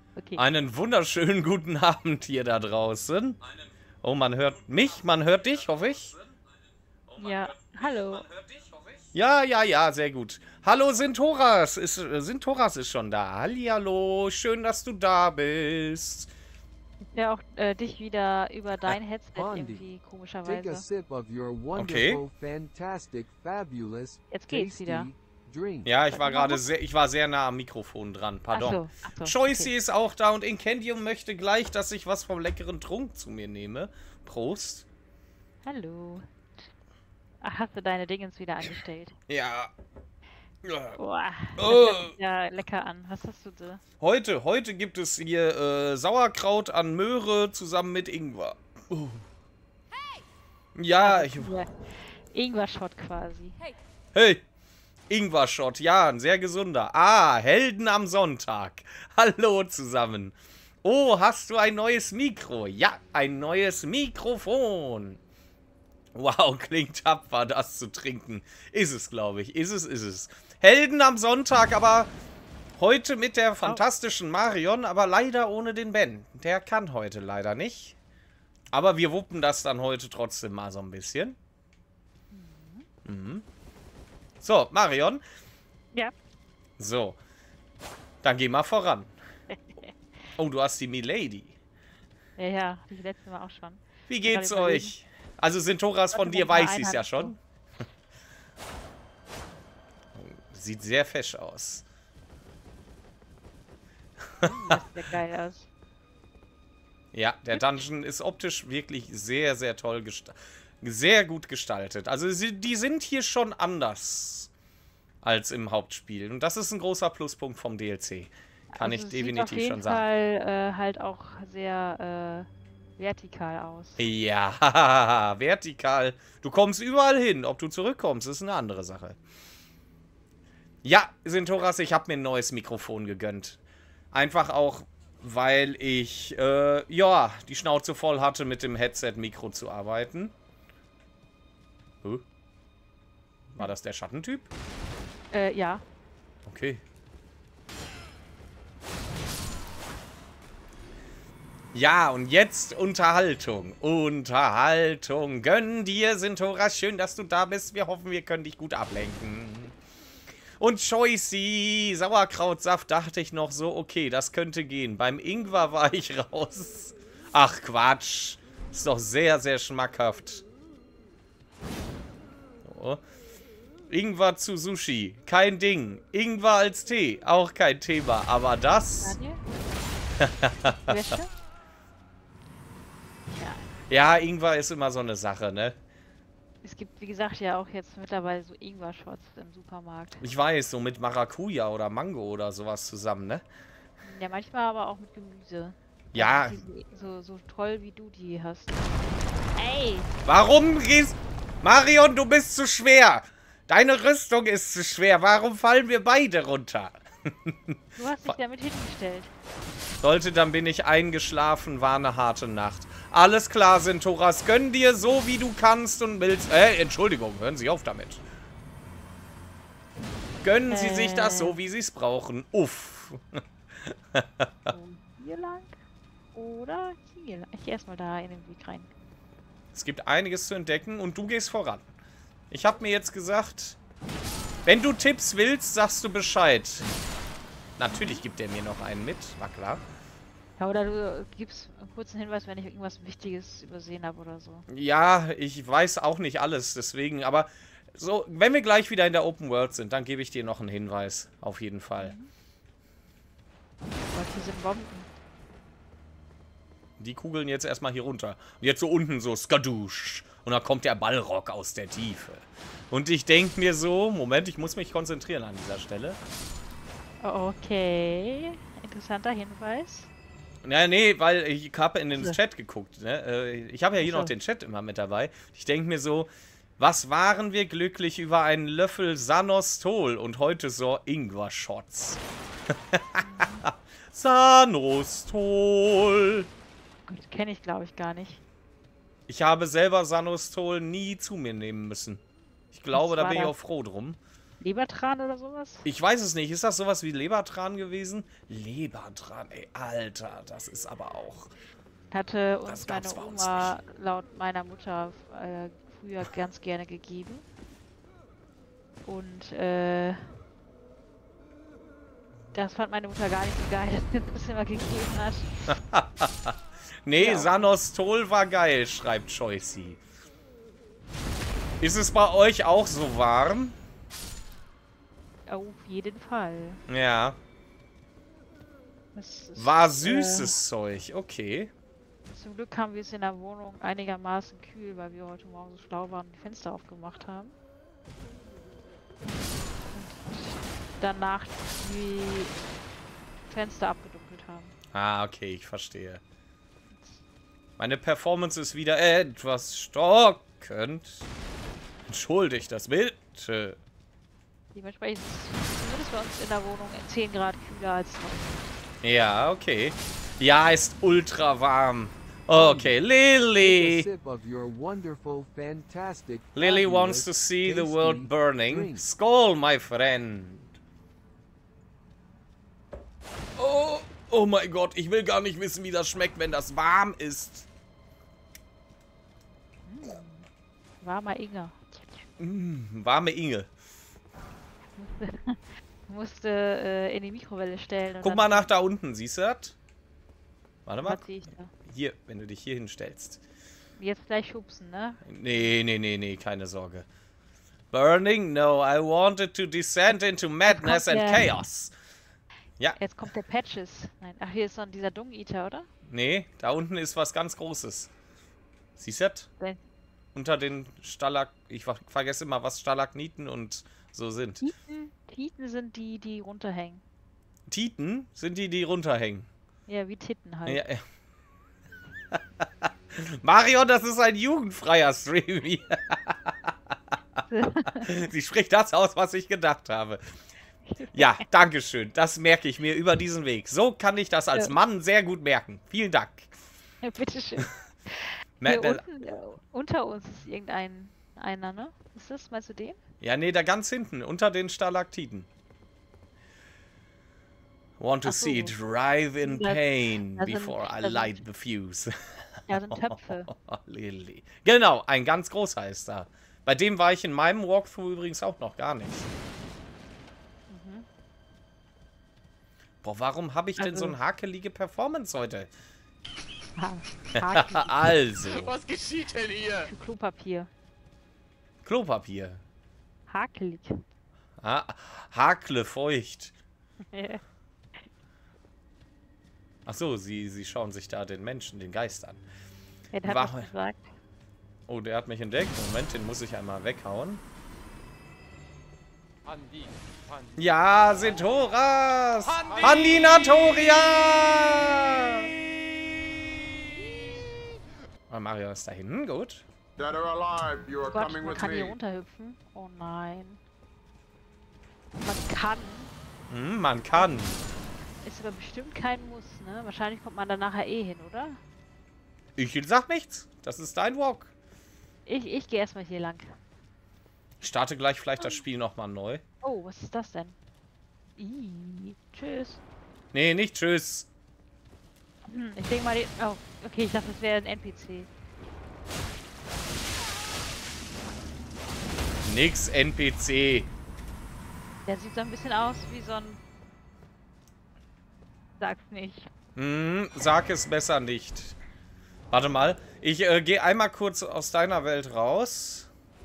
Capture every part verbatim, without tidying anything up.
Okay. Einen wunderschönen guten Abend hier da draußen. Oh, man hört mich, man hört dich, hoffe ich. Ja, hallo. Ja, ja, ja, sehr gut. Hallo, Sintoras. Ist, äh, Sintoras ist schon da. Hallihallo, schön, dass du da bist. Ja, auch äh, dich wieder über Äh, dein Headset Bondi, irgendwie take a komischerweise. sip of your Okay. wonderful, fantastic, fabulous, Jetzt geht's wieder. tasty drink. Ja, ich Sag war noch mal gerade was? sehr, ich war sehr nah am Mikrofon dran, Ach pardon. so, ach so. Choicey Okay. ist auch da und Incendium möchte gleich, dass ich was vom leckeren Trunk zu mir nehme. Prost. Hallo. Ach, hast du deine Dingens wieder angestellt? Ja. Boah, das Oh. hört sich ja lecker an. Was hast du da? Heute, heute gibt es hier äh, Sauerkraut an Möhre zusammen mit Ingwer. Oh. Ja, ich... Ja, Ingwer-Shot quasi. Hey, Ingwer-Shot, ja, ein sehr gesunder. Ah, Helden am Sonntag. Hallo zusammen. Oh, hast du ein neues Mikro? Ja, ein neues Mikrofon. Wow, klingt tapfer, das zu trinken. Ist es, glaube ich. Ist es, ist es. Helden am Sonntag, aber heute mit der fantastischen Marion, aber leider ohne den Ben. Der kann heute leider nicht. Aber wir wuppen das dann heute trotzdem mal so ein bisschen. Mhm. So, Marion. Ja. So. Dann geh mal voran. Oh, du hast die Milady. Ja, ja, die letzte Mal auch schon. Wie Gerade geht's überlegen. euch? Also Sintoras von Warte, dir wenn ich mal weiß ich es einen ja hab, schon. Sieht sehr fesch aus. Das sieht ja geil aus. Ja, der Dungeon ist optisch wirklich sehr, sehr toll gestaltet. Sehr gut gestaltet. Also sie, die sind hier schon anders als im Hauptspiel. Und das ist ein großer Pluspunkt vom D L C. Kann Also ich es definitiv sieht auf jeden schon sagen. Fall äh, halt auch sehr äh, vertikal aus. Ja, vertikal. Du kommst überall hin. Ob du zurückkommst, ist eine andere Sache. Ja, Sintoras, ich habe mir ein neues Mikrofon gegönnt. Einfach auch, weil ich, äh, ja, die Schnauze voll hatte, mit dem Headset-Mikro zu arbeiten. Huh? War das der Schattentyp? Äh, ja. Okay. Ja, und jetzt Unterhaltung. Unterhaltung. Gönn dir, Sintoras. Schön, dass du da bist. Wir hoffen, wir können dich gut ablenken. Und Choicey, Sauerkrautsaft, dachte ich noch so, okay, das könnte gehen. Beim Ingwer war ich raus. Ach, Quatsch. Ist doch sehr, sehr schmackhaft. So. Ingwer zu Sushi. Kein Ding. Ingwer als Tee. Auch kein Thema. Aber das... Daniel? Wäsche? Ja. Ja, Ingwer ist immer so eine Sache, ne? Es gibt, wie gesagt, ja auch jetzt mittlerweile so Ingwer-Shots im Supermarkt. Ich weiß, so mit Maracuja oder Mango oder sowas zusammen, ne? Ja, manchmal aber auch mit Gemüse. Ja. Also die So, so toll, wie du die hast. Ey! Warum gehst... Marion, du bist zu schwer. Deine Rüstung ist zu schwer. Warum fallen wir beide runter? Du hast dich damit hingestellt. Sollte, dann bin ich eingeschlafen. War eine harte Nacht. Alles klar, Sintoras. Gönn dir so, wie du kannst und willst. Äh, Entschuldigung, hören Sie auf damit. Gönnen Sie sich das so, wie Sie es brauchen. Uff. So hier lang. Oder hier lang. Ich geh erstmal da in den Weg rein. Es gibt einiges zu entdecken und du gehst voran. Ich habe mir jetzt gesagt, wenn du Tipps willst, sagst du Bescheid. Natürlich gibt er mir noch einen mit, war klar. Ja, oder du gibst einen kurzen Hinweis, wenn ich irgendwas Wichtiges übersehen habe oder so. Ja, ich weiß auch nicht alles, deswegen, aber so, wenn wir gleich wieder in der Open World sind, dann gebe ich dir noch einen Hinweis, auf jeden Fall. Aber hier sind Bomben. Die kugeln jetzt erstmal hier runter. Und jetzt so unten so skadusch. Und dann kommt der Ballrock aus der Tiefe. Und ich denke mir so, Moment, ich muss mich konzentrieren an dieser Stelle. Okay, interessanter Hinweis. Ja, nee, weil ich habe in den So. Chat geguckt, ne? Äh, Ich habe ja hier Ach so. noch den Chat immer mit dabei. Ich denke mir so, was waren wir glücklich über einen Löffel Sanostol und heute so Ingwer-Shots. Sanostol. Gut, kenne ich glaube ich gar nicht. Ich habe selber Sanostol nie zu mir nehmen müssen. Ich glaube, Was da war bin ich das? auch froh drum. Lebertran oder sowas? Ich weiß es nicht. Ist das sowas wie Lebertran gewesen? Lebertran, ey, Alter, das ist aber auch... Hatte Das uns gab's meine bei uns Oma laut meiner Mutter äh, früher ganz gerne gegeben. Und äh, das fand meine Mutter gar nicht so geil, dass sie das immer gegeben hat. Nee, Ja. Sanostol war geil, schreibt Choicy. Ist es bei euch auch so warm? Auf jeden Fall. Ja. Das ist, War süßes Zeug, okay. Äh, zum Glück haben wir es in der Wohnung einigermaßen kühl, weil wir heute Morgen so schlau waren und die Fenster aufgemacht haben. Und danach die Fenster abgedunkelt haben. Ah, okay, ich verstehe. Meine Performance ist wieder etwas stockend. Entschuldigt das bitte. Dementsprechend ist es zumindest bei uns in der Wohnung zehn Grad kühler als draußen. Ja, okay. Ja, ist ultra warm. Okay, Lily. Sip of your wonderful, fantastic, Lily wants fabulous, to see the tasty world burning. drink. Skull, my friend. Oh, oh mein Gott, ich will gar nicht wissen, wie das schmeckt, wenn das warm ist. Warmer Inger. Mm, warme Inge. Musste äh, in die Mikrowelle stellen. Und Guck dann- mal nach da unten, siehst du das? Warte mal. Was sehe ich da? Hier, wenn du dich hier hinstellst. Jetzt gleich schubsen, ne? Nee, nee, nee, nee, keine Sorge. Burning? No, I wanted to descend into madness and Kommt der- chaos. Ja, Jetzt kommt der Patches. Nein, ach, hier ist noch dieser Dung-Eater, oder? nee, da unten ist was ganz Großes. Siehst du das? Der Unter den Stalag... Ich ver vergesse immer, was Stalagniten und so sind. Tieten, Tieten sind die, die runterhängen. Titen sind die, die runterhängen. Ja, wie Titten halt. Ja, ja. Marion, das ist ein jugendfreier Stream hier. Sie spricht das aus, was ich gedacht habe. Ja, dankeschön. Das merke ich mir über diesen Weg. So kann ich das als Ja. Mann sehr gut merken. Vielen Dank. Bitteschön. Ma- Hier da- unten, äh, unter uns ist irgendein einer, ne? Ist das, meinst du den? Ja, nee, da ganz hinten, unter den Stalaktiten. Want to Ach so. see it drive in Da- pain da sind- before I da sind- light the fuse. Ja, sind Töpfe. Lily. Genau, ein ganz großer ist da. Bei dem war ich in meinem Walkthrough übrigens auch noch gar nicht. Mhm. Boah, warum habe ich denn so Also- eine hakelige Performance heute? Ha, Haken Also, Was geschieht denn hier? für Klopapier. Klopapier. Hakelig. Ha Hakle feucht. Ach so, sie, sie schauen sich da den Menschen, den Geist an. Er hat Warum? was gesagt. Oh, der hat mich entdeckt. Moment, den muss ich einmal weghauen. Pandi, Pandi. Ja, Sintoras! Pandi! Pandinatoria! Oh, Mario ist da hinten, gut. Dead or alive, you are Oh Gott, coming man with kann hier me. runterhüpfen. Oh nein. Man kann. Hm, man kann. Ist aber bestimmt kein Muss, ne? Wahrscheinlich kommt man da nachher eh hin, oder? Ich sag nichts. Das ist dein Walk. Ich, ich gehe erstmal hier lang. Ich starte gleich vielleicht das Spiel nochmal neu. Oh, was ist das denn? Ih, tschüss. Nee, nicht tschüss. Hm, ich denke mal, die... Oh, okay, ich dachte, das wäre ein N P C. Nix N P C. Der sieht so ein bisschen aus wie so ein... Sag's nicht. Hm, sag es besser nicht. Warte mal. Ich äh, gehe einmal kurz aus deiner Welt raus.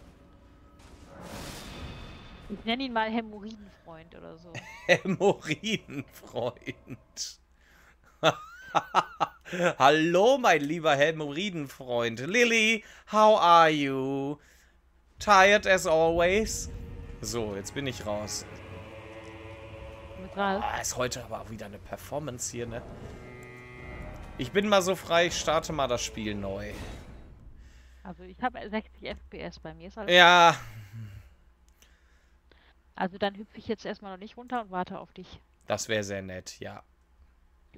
Ich nenne ihn mal Hämorrhoidenfreund oder so. Hämorrhoidenfreund. Hallo, mein lieber Hämorrhoidenfreund. Lily, how are you? Tired as always? So, jetzt bin ich raus. Mit Ralf. Ah, ist heute aber auch wieder eine Performance hier, ne? Ich bin mal so frei, ich starte mal das Spiel neu. Also ich habe sechzig F P S bei mir. Ist alles Ja, Also dann hüpfe ich jetzt erstmal noch nicht runter und warte auf dich. das wäre sehr nett, ja. Jupp.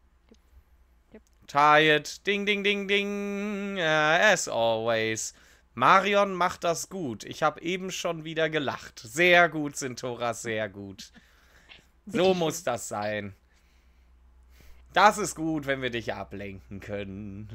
Jupp. Tired, ding, ding, ding, ding, uh, as always. Marion macht das gut. Ich habe eben schon wieder gelacht. Sehr gut, Sintora, sehr gut. So muss das sein. Das ist gut, wenn wir dich ablenken können.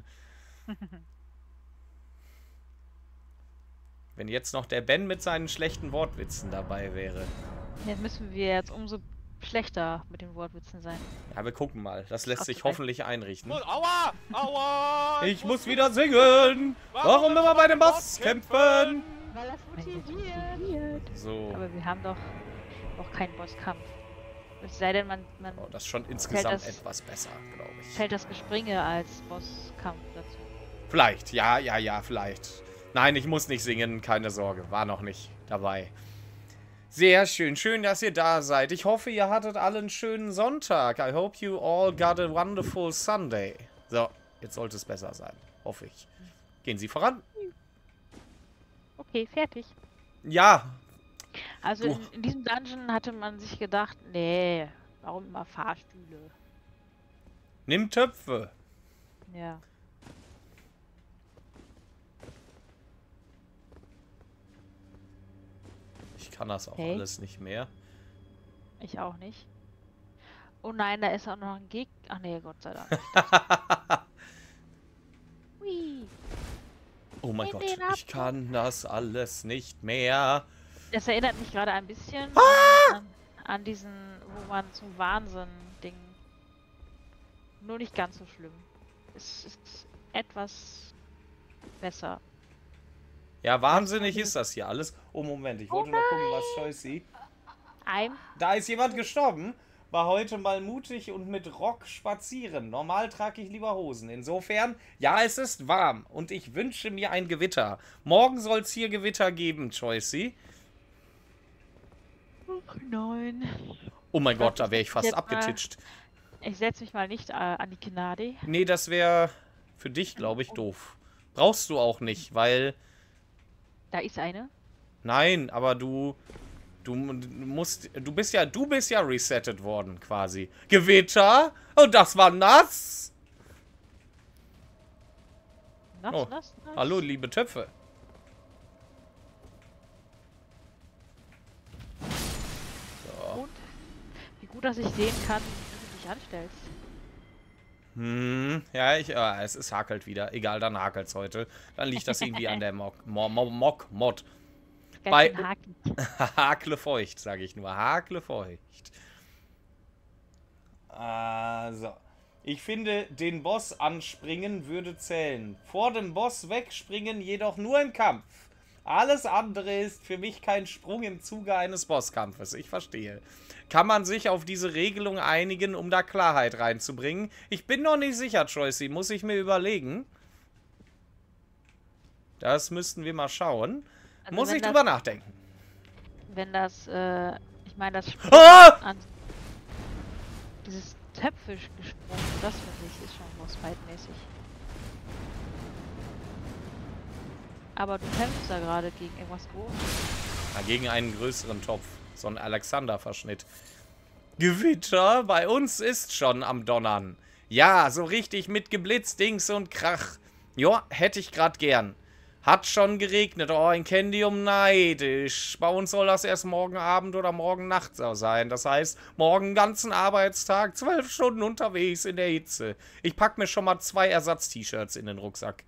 Wenn jetzt noch der Ben mit seinen schlechten Wortwitzen dabei wäre. Jetzt müssen wir jetzt umso schlechter mit den Wortwitzen sein. Ja, wir gucken mal. Das lässt sich Okay. hoffentlich einrichten. Und, aua! Aua! Ich muss wieder singen. Warum immer bei dem Boss kämpfen? Weil das motiviert. So. Aber wir haben doch noch keinen Bosskampf. Es sei denn, man, man Oh, das ist schon insgesamt das- etwas besser, glaube ich. zählt das Gespringe als Bosskampf dazu. Vielleicht, ja, ja, ja, vielleicht. Nein, ich muss nicht singen, keine Sorge. War noch nicht dabei. Sehr schön, schön, dass ihr da seid. Ich hoffe, ihr hattet alle einen schönen Sonntag. I hope you all got a wonderful Sunday. So, jetzt sollte es besser sein. Hoffe ich. Gehen Sie voran. Okay, fertig. Ja, Also Du- in, in diesem Dungeon hatte man sich gedacht, nee, warum immer Fahrstühle? nimm Töpfe. Ja. Ich kann das auch Okay. alles nicht mehr. Ich auch nicht. Oh nein, da ist auch noch ein Gegner. Ach nee, Gott sei Dank. Hui. Oh mein In Gott, den ich kann das alles nicht mehr. Das erinnert mich gerade ein bisschen an, an diesen, wo man zum Wahnsinn-Ding. Nur nicht ganz so schlimm. Es ist etwas besser. Ja, wahnsinnig ist das hier alles. Oh, Moment, ich wollte noch gucken, was Joyce sieht. Ein. Da ist jemand gestorben. War heute mal mutig und mit Rock spazieren. Normal trage ich lieber Hosen. Insofern, ja, es ist warm. Und ich wünsche mir ein Gewitter. Morgen soll es hier Gewitter geben, Joyce. Ach nein. Oh mein Gott, da wäre ich Jetzt fast mal- abgetitscht. Ich setze mich mal nicht äh, an die Gnade. Nee, das wäre für dich, glaube ich, doof. Brauchst du auch nicht, weil... Da ist eine. Nein, aber du... Du musst... Du bist ja... Du bist ja resettet worden, quasi. Gewitter? Und das war nass? Nass, Oh, nass, nass. Hallo, liebe Töpfe. Und? Wie gut, dass ich sehen kann, wie du dich anstellst. Hm, ja, ich, äh, es, es hakelt wieder. Egal, dann hakelt's heute. Dann liegt das irgendwie an der Mock, Mo, Mo, Mock, Mod. Ganz Bei- schön hakelig. Hakle feucht, sage ich nur. Hakle feucht. Also. Ich finde, den Boss anspringen würde zählen. Vor dem Boss wegspringen jedoch nur im Kampf. Alles andere ist für mich kein Sprung im Zuge eines Bosskampfes. Ich verstehe. Kann man sich auf diese Regelung einigen, um da Klarheit reinzubringen? Ich bin noch nicht sicher, Joyce. Muss ich mir überlegen. Das müssten wir mal schauen. Also Muss wenn ich das- drüber nachdenken. Wenn das, äh, ich meine, das Sprung Ah! an dieses Töpfisch gesprungen, das finde ich, ist schon Bossfight-mäßig. Aber du kämpfst da gerade gegen irgendwas Großes. Ja, gegen einen größeren Topf. So ein Alexander-Verschnitt. Gewitter? Bei uns ist schon am Donnern. Ja, so richtig mit Geblitz, Dings und Krach. Ja, hätte ich grad gern. Hat schon geregnet. Oh, in Candium neidisch. Bei uns soll das erst morgen Abend oder morgen Nacht so sein. Das heißt, morgen ganzen Arbeitstag, zwölf Stunden unterwegs in der Hitze. Ich pack mir schon mal zwei Ersatz-T-Shirts in den Rucksack.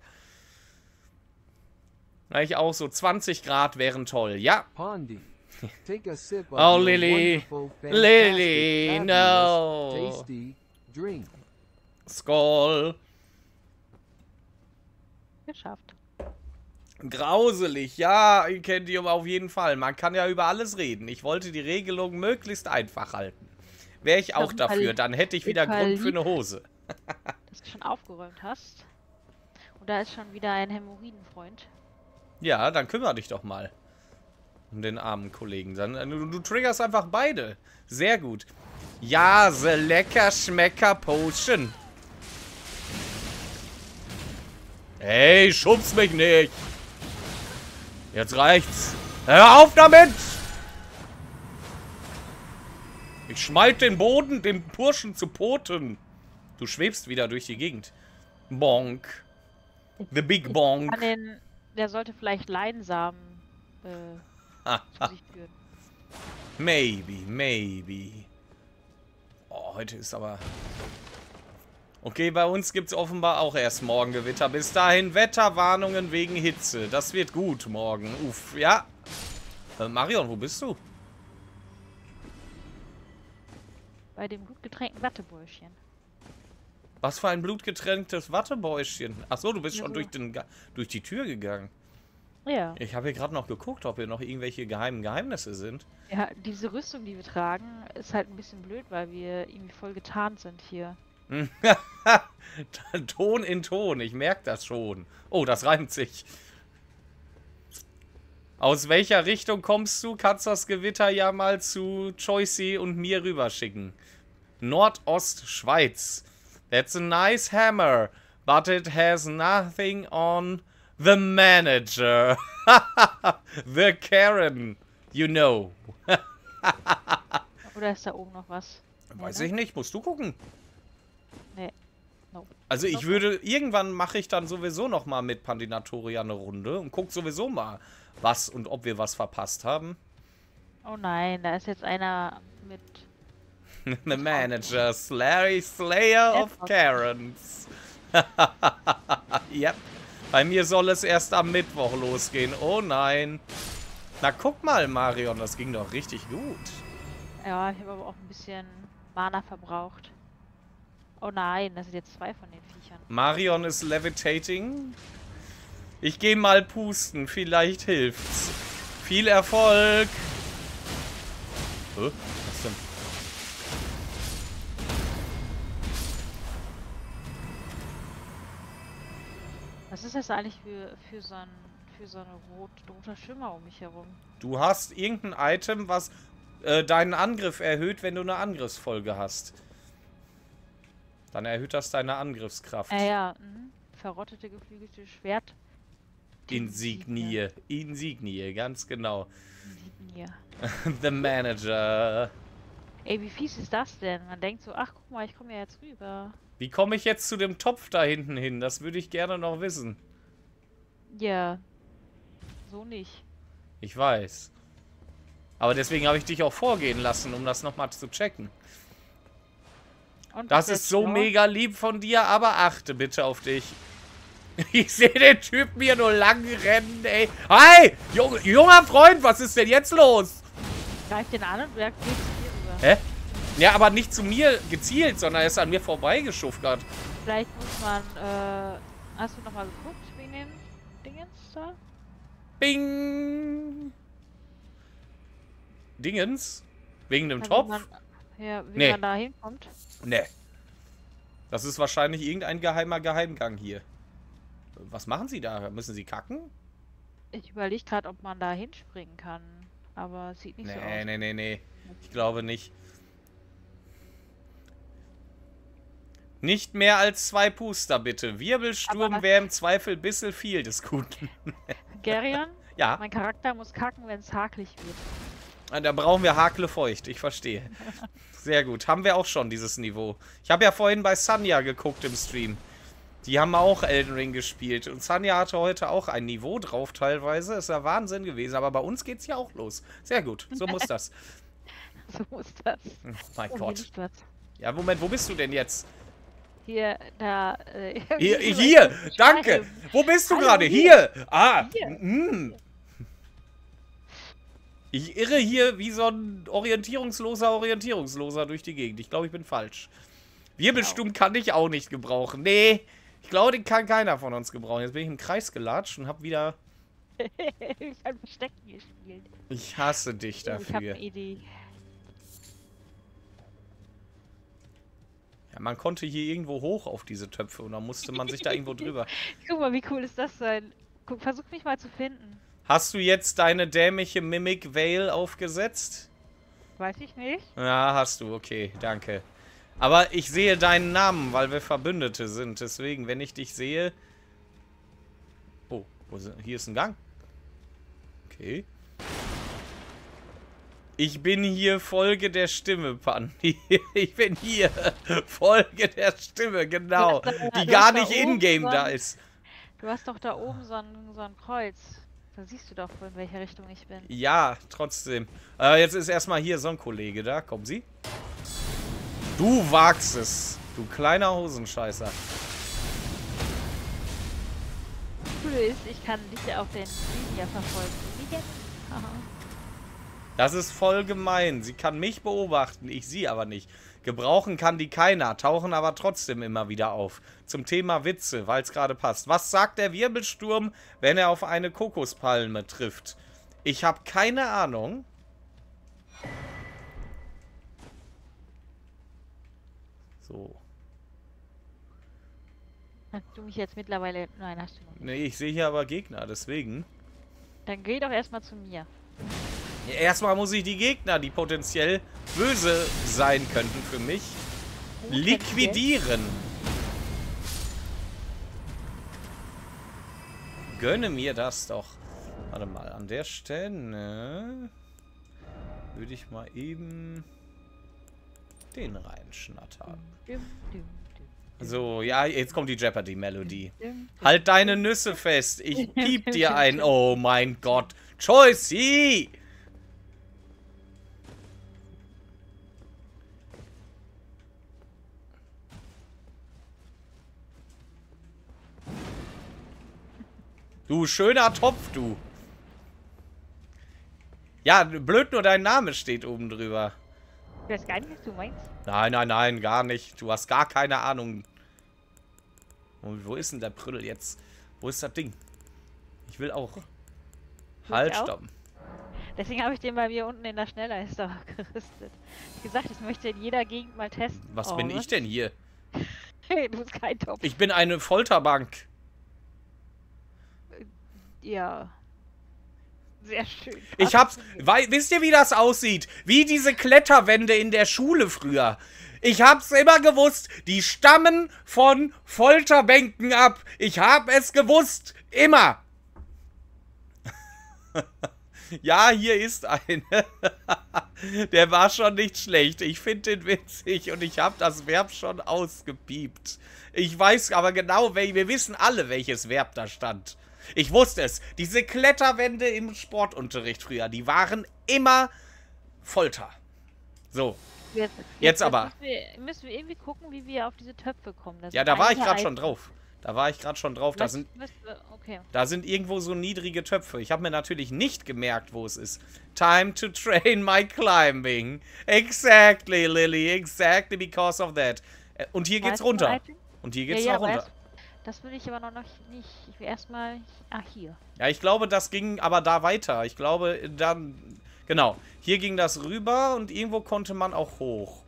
Na, ich auch so. zwanzig Grad wären toll. Ja. Pondi, take a sip of Oh, your Lily. wonderful, Lily, fantastic, no. fabulous, tasty drink. Skoll. Geschafft. Grauselig, ja, Incendium auf jeden Fall. Man kann ja über alles reden. Ich wollte die Regelung möglichst einfach halten. Wäre ich auch Super dafür, lieb. dann hätte ich wieder Super Grund für lieb. eine Hose. Dass du schon aufgeräumt hast. Und da ist schon wieder ein Hämorrhoidenfreund. Ja, dann kümmere dich doch mal um den armen Kollegen. Dann, äh, du, du triggerst einfach beide. Sehr gut. Ja, the lecker Schmecker Potion. Hey, schubst mich nicht. Jetzt reicht's. Hör auf damit! Ich schmeiß den Boden, dem Burschen zu Poten. Du schwebst wieder durch die Gegend. Bonk. The Big Ich Bonk. kann den der sollte vielleicht Leinsamen äh, zu sich führen. Maybe, maybe. Oh, heute ist aber... Okay, bei uns gibt es offenbar auch erst Morgengewitter. Bis dahin Wetterwarnungen wegen Hitze. Das wird gut morgen. Uff, ja. Äh, Marion, wo bist du? Bei dem blutgetränkten Wattebäuschen. Was für ein blutgetränktes Wattebäuschen. Achso, du bist Ja, schon so. durch, den, Ga- durch die Tür gegangen. Ja. Ich habe hier gerade noch geguckt, ob hier noch irgendwelche geheimen Geheimnisse sind. Ja, diese Rüstung, die wir tragen, ist halt ein bisschen blöd, weil wir irgendwie voll getarnt sind hier. Ton in Ton, ich merke das schon. Oh, das reimt sich. Aus welcher Richtung kommst du? Kannst das Gewitter ja mal zu Choicey und mir rüberschicken. Nordost Schweiz. That's a nice hammer, but it has nothing on the manager. The Karen, you know. Oder ist da oben noch was? Weiß Nee, ich nicht, musst du gucken. Nee. Nope. Also ich Nope. würde, irgendwann mache ich dann sowieso noch mal mit Pandinatoria eine Runde und guck sowieso mal, was und ob wir was verpasst haben. Oh nein, da ist jetzt einer mit... The Manager, Larry Slayer of Karens. Yep. Bei mir soll es erst am Mittwoch losgehen. Oh nein. Na guck mal, Marion, das ging doch richtig gut. Ja, ich habe aber auch ein bisschen Mana verbraucht. Oh nein, das sind jetzt zwei von den Viechern. Marion ist levitating. Ich gehe mal pusten, vielleicht hilft's. Viel Erfolg. Hä? Was denn? Was ist das eigentlich für, für so ein für so eine rot, roter Schimmer um mich herum? Du hast irgendein Item, was äh, deinen Angriff erhöht, wenn du eine Angriffsfolge hast. Dann erhöht das deine Angriffskraft. Äh, ja, mhm. Verrottete geflügelte Schwert. Insignie. Insignie, ganz genau. Insignie. The Manager. Ey, wie fies ist das denn? Man denkt so, ach guck mal, ich komme ja jetzt rüber. Wie komme ich jetzt zu dem Topf da hinten hin? Das würde ich gerne noch wissen. Ja. So nicht. Ich weiß. Aber deswegen habe ich dich auch vorgehen lassen, um das nochmal zu checken. Und Das was ist so jetzt noch? mega lieb von dir, aber achte bitte auf dich. Ich sehe den Typen hier nur lang rennen, ey. Hi, jung, junger Freund, was ist denn jetzt los? Greif den an und wer geht zu dir rüber? Hä? Ja, aber nicht zu mir gezielt, sondern er ist an mir vorbeigeschuffert. Vielleicht muss man, äh, hast du nochmal geguckt wegen den Dingens da? Bing. Dingens? Wegen dem Also Topf? wie Man, ja, wie Nee. man da hinkommt. Ne. Das ist wahrscheinlich irgendein geheimer Geheimgang hier. Was machen Sie da? Müssen Sie kacken? Ich überlege gerade, ob man da hinspringen kann. Aber es sieht nicht so Nee, aus. nee, nee, nee. Ich glaube nicht. Nicht mehr als zwei Puster, bitte. Wirbelsturm Aber- wäre im Zweifel ein bisschen viel des Guten. Gerion, Ja, mein Charakter muss kacken, wenn es hakelig wird. da brauchen wir Hakle feucht. Ich verstehe. Sehr gut. Haben wir auch schon dieses Niveau. Ich habe ja vorhin bei Sanja geguckt im Stream. Die haben auch Elden Ring gespielt. Und Sanja hatte heute auch ein Niveau drauf teilweise. Ist ja Wahnsinn gewesen. Aber bei uns geht's ja auch los. Sehr gut. So muss das. So muss das. Oh mein Oh, hier Gott. liegt was. Ja, Moment, wo bist du denn jetzt? Hier, da. Äh, Hier, irgendwie so hier, ein danke. Schwein. Wo bist du Hallo, gerade? hier. Hier. Ah. Hier. mm. Ich irre hier wie so ein orientierungsloser Orientierungsloser durch die Gegend. Ich glaube, ich bin falsch. Wirbelsturm kann ich auch nicht gebrauchen. Nee, ich glaube, den kann keiner von uns gebrauchen. Jetzt bin ich im Kreis gelatscht und habe wieder... Ich hab Verstecken gespielt. Ich hasse dich Ich habe dafür. eine Idee. Ja, man konnte hier irgendwo hoch auf diese Töpfe und dann musste man sich da irgendwo drüber... Guck mal, wie cool ist das denn? Guck, versuch mich mal zu finden. Hast du jetzt deine dämliche Mimic Veil aufgesetzt? Weiß ich nicht. Ja, hast du. Okay, danke. Aber ich sehe deinen Namen, weil wir Verbündete sind. Deswegen, wenn ich dich sehe... Oh, wo ist, hier ist ein Gang. Okay. Ich bin hier Folge der Stimme, Pandi. Ich bin hier Folge der Stimme, genau. Du hast da- Die du gar hast da nicht oben in-game so da ein- ist. Du hast doch da oben so ein, so ein Kreuz. Da siehst du doch, in welche Richtung ich bin. Ja, trotzdem. Äh, jetzt ist erstmal hier so ein Kollege da. Kommen Sie? Du wagst es. Du kleiner Hosenscheißer. Cool ist, ich kann dich auf den Linie verfolgen. Wie denn? Aha. Das ist voll gemein. Sie kann mich beobachten, ich sie aber nicht. Gebrauchen kann die keiner, tauchen aber trotzdem immer wieder auf. Zum Thema Witze, weil es gerade passt. Was sagt der Wirbelsturm, wenn er auf eine Kokospalme trifft? Ich habe keine Ahnung. So. Hast du mich jetzt mittlerweile... Nein, hast du noch nicht. Nee, ich sehe hier aber Gegner, deswegen. Dann geh doch erstmal zu mir. Ja, erstmal muss ich die Gegner, die potenziell böse sein könnten für mich, liquidieren. Gönne mir das doch. Warte mal, an der Stelle würde ich mal eben den reinschnattern. Dum, dum, dum, So, ja, jetzt kommt die Jeopardy-Melodie. dum, dum. Halt deine Nüsse fest. Ich piep dir ein. Oh mein Gott. Choicy! Du schöner Topf, du. Ja, blöd nur dein Name steht oben drüber. Ich weiß gar nicht, was du meinst. Nein, nein, nein, gar nicht. Du hast gar keine Ahnung. Und wo ist denn der Prüdel jetzt? Wo ist das Ding? Ich will auch. Halt, auch? stopp. Deswegen habe ich den bei mir unten in der Schnellleiste gerüstet. Ich gesagt, ich möchte in jeder Gegend mal testen. Was Oh, bin ich denn hier? du bist kein Topf. Ich bin eine Folterbank. Ja. Sehr schön. Ich hab's. Wei, wisst ihr, wie das aussieht? Wie diese Kletterwände in der Schule früher. Ich hab's immer gewusst. Die stammen von Folterbänken ab. Ich hab es gewusst. Immer. Ja, hier ist eine. Der war schon nicht schlecht. Ich finde den witzig und ich habe das Verb schon ausgepiept. Ich weiß aber genau, wel wir wissen alle, welches Verb da stand. Ich wusste es. Diese Kletterwände im Sportunterricht früher, die waren immer Folter. So. Jetzt, Jetzt aber. Müssen wir, müssen wir irgendwie gucken, wie wir auf diese Töpfe kommen. Das Ja, sind da war ich einige gerade schon Items. drauf. Da war ich gerade schon drauf. Da Was- sind, was- Okay. da sind irgendwo so niedrige Töpfe. Ich habe mir natürlich nicht gemerkt, wo es ist. Time to train my climbing. Exactly, Lily. Exactly because of that. Äh, Und hier geht's Weißt du, runter. Item? Und hier geht's ja, ja, noch runter. aber erst- Das will ich aber noch nicht. Ich will erstmal. Ah, hier. Ja, ich glaube, das ging aber da weiter. Ich glaube, dann... Genau. Hier ging das rüber und irgendwo konnte man auch hoch.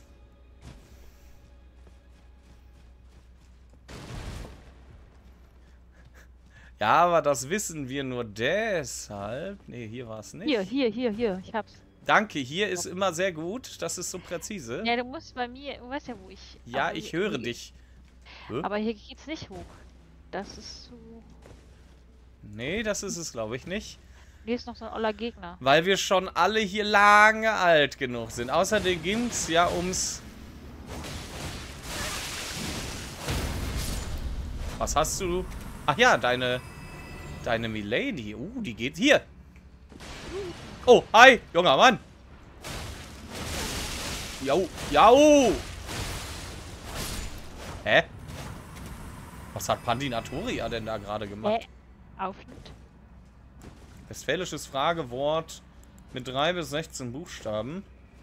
Ja, aber das wissen wir nur deshalb. Nee, hier war es nicht. Hier, hier, hier, hier. Ich hab's. Danke, hier ist immer sehr gut. Das ist so präzise. Ja, du musst bei mir. Du weißt ja, wo ich. Ja, aber ich hier- höre hier- dich. Hä? Aber hier geht's nicht hoch. Das ist so. Nee, das ist es, glaube ich, nicht. Hier ist noch so ein oller Gegner. Weil wir schon alle hier lange alt genug sind. Außerdem ging es ja ums... Was hast du? Ach ja, deine... Deine Milady. Uh, die geht hier. Oh, hi, junger Mann. Jau, jau. Hä? Was hat Pandinatoria denn da gerade gemacht? Hä? Aufschnitt. Westfälisches Fragewort mit drei bis sechzehn Buchstaben.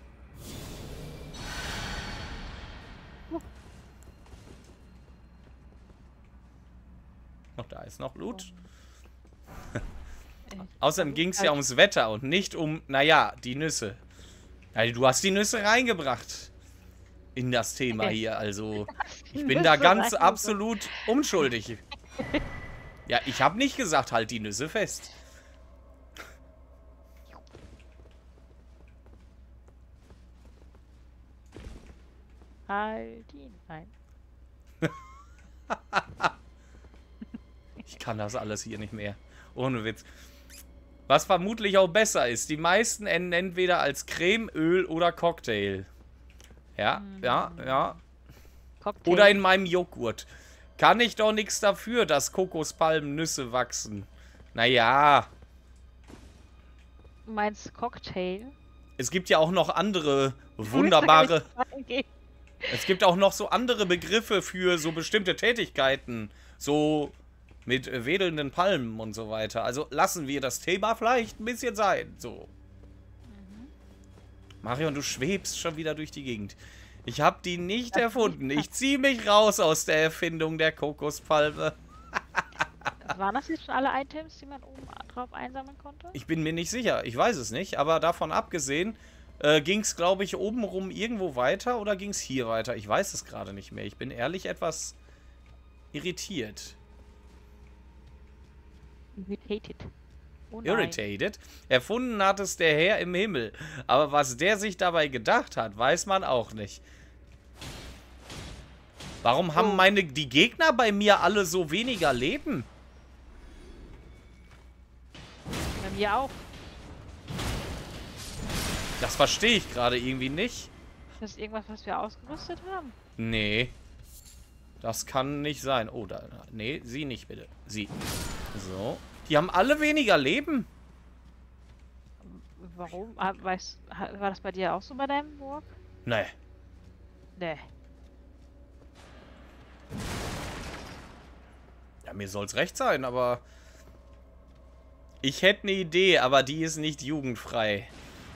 Noch da ist noch Blut. Äh, Außerdem ging es ja ums Wetter und nicht um, naja, die Nüsse. Ja, du hast die Nüsse reingebracht in das Thema hier. Also, ich bin da Nüsse ganz reingebracht. absolut unschuldig. Ja, ich habe nicht gesagt, halt die Nüsse fest. Halt ihn. Nein. Ich kann das alles hier nicht mehr. Ohne Witz. Was vermutlich auch besser ist. Die meisten enden entweder als Creme, Öl oder Cocktail. Ja, ja, ja. Cocktail. Oder in meinem Joghurt. Kann ich doch nichts dafür, dass Kokospalmennüsse wachsen. Naja. Du meinst Cocktail? Es gibt ja auch noch andere wunderbare... Es gibt auch noch so andere Begriffe für so bestimmte Tätigkeiten. So mit äh, wedelnden Palmen und so weiter. Also lassen wir das Thema vielleicht ein bisschen sein. So. Mhm. Marion, du schwebst schon wieder durch die Gegend. Ich habe die nicht erfunden. Ich ziehe mich raus aus der Erfindung der Kokospalme. Waren das jetzt schon alle Items, die man oben drauf einsammeln konnte? Ich bin mir nicht sicher. Ich weiß es nicht. Aber davon abgesehen, äh, ging es, glaube ich, obenrum irgendwo weiter oder ging es hier weiter? Ich weiß es gerade nicht mehr. Ich bin ehrlich etwas irritiert. Irritated. Oh nein. Irritated. Erfunden hat es der Herr im Himmel. Aber was der sich dabei gedacht hat, weiß man auch nicht. Warum haben Oh. meine die Gegner bei mir alle so weniger Leben? Bei mir auch. Das verstehe ich gerade irgendwie nicht. Das ist irgendwas, was wir ausgerüstet haben. Nee. Das kann nicht sein. Oh, da. Nee, sie nicht, bitte. Sie. So. Die haben alle weniger Leben. Warum? Ah, Weißt, ha- war das bei dir auch so bei deinem Walk? Nee. Nee. Ja, mir soll's recht sein, aber... Ich hätte eine Idee, aber die ist nicht jugendfrei.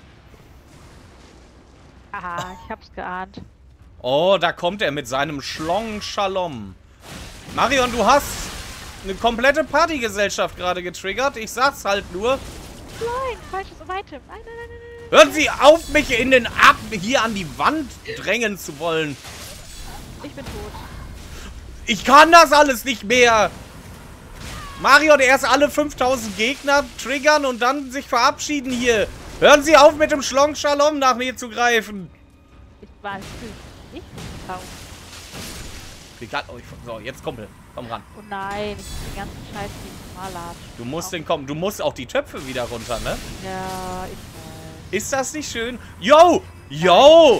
Aha, ich hab's geahnt. Oh, da kommt er mit seinem Schlong Shalom. Marion, du hast eine komplette Partygesellschaft gerade getriggert. Ich sag's halt nur. Nein, falsches Item. Nein, nein, nein, nein, nein. Hören Sie auf, mich in den Ab hier an die Wand drängen zu wollen. Ich bin tot. Ich kann das alles nicht mehr. Marion, erst alle fünftausend Gegner triggern und dann sich verabschieden hier. Hören Sie auf, mit dem Schlong Shalom nach mir zu greifen. Ich war nicht taub. Egal, oh, ich, so, jetzt Kumpel, komm ran. Oh nein, ich muss den ganzen Scheiß gegen Malat. Du musst den kommen. Du musst auch die Töpfe wieder runter, ne? Ja, ich weiß. Ist das nicht schön? Yo! Yo!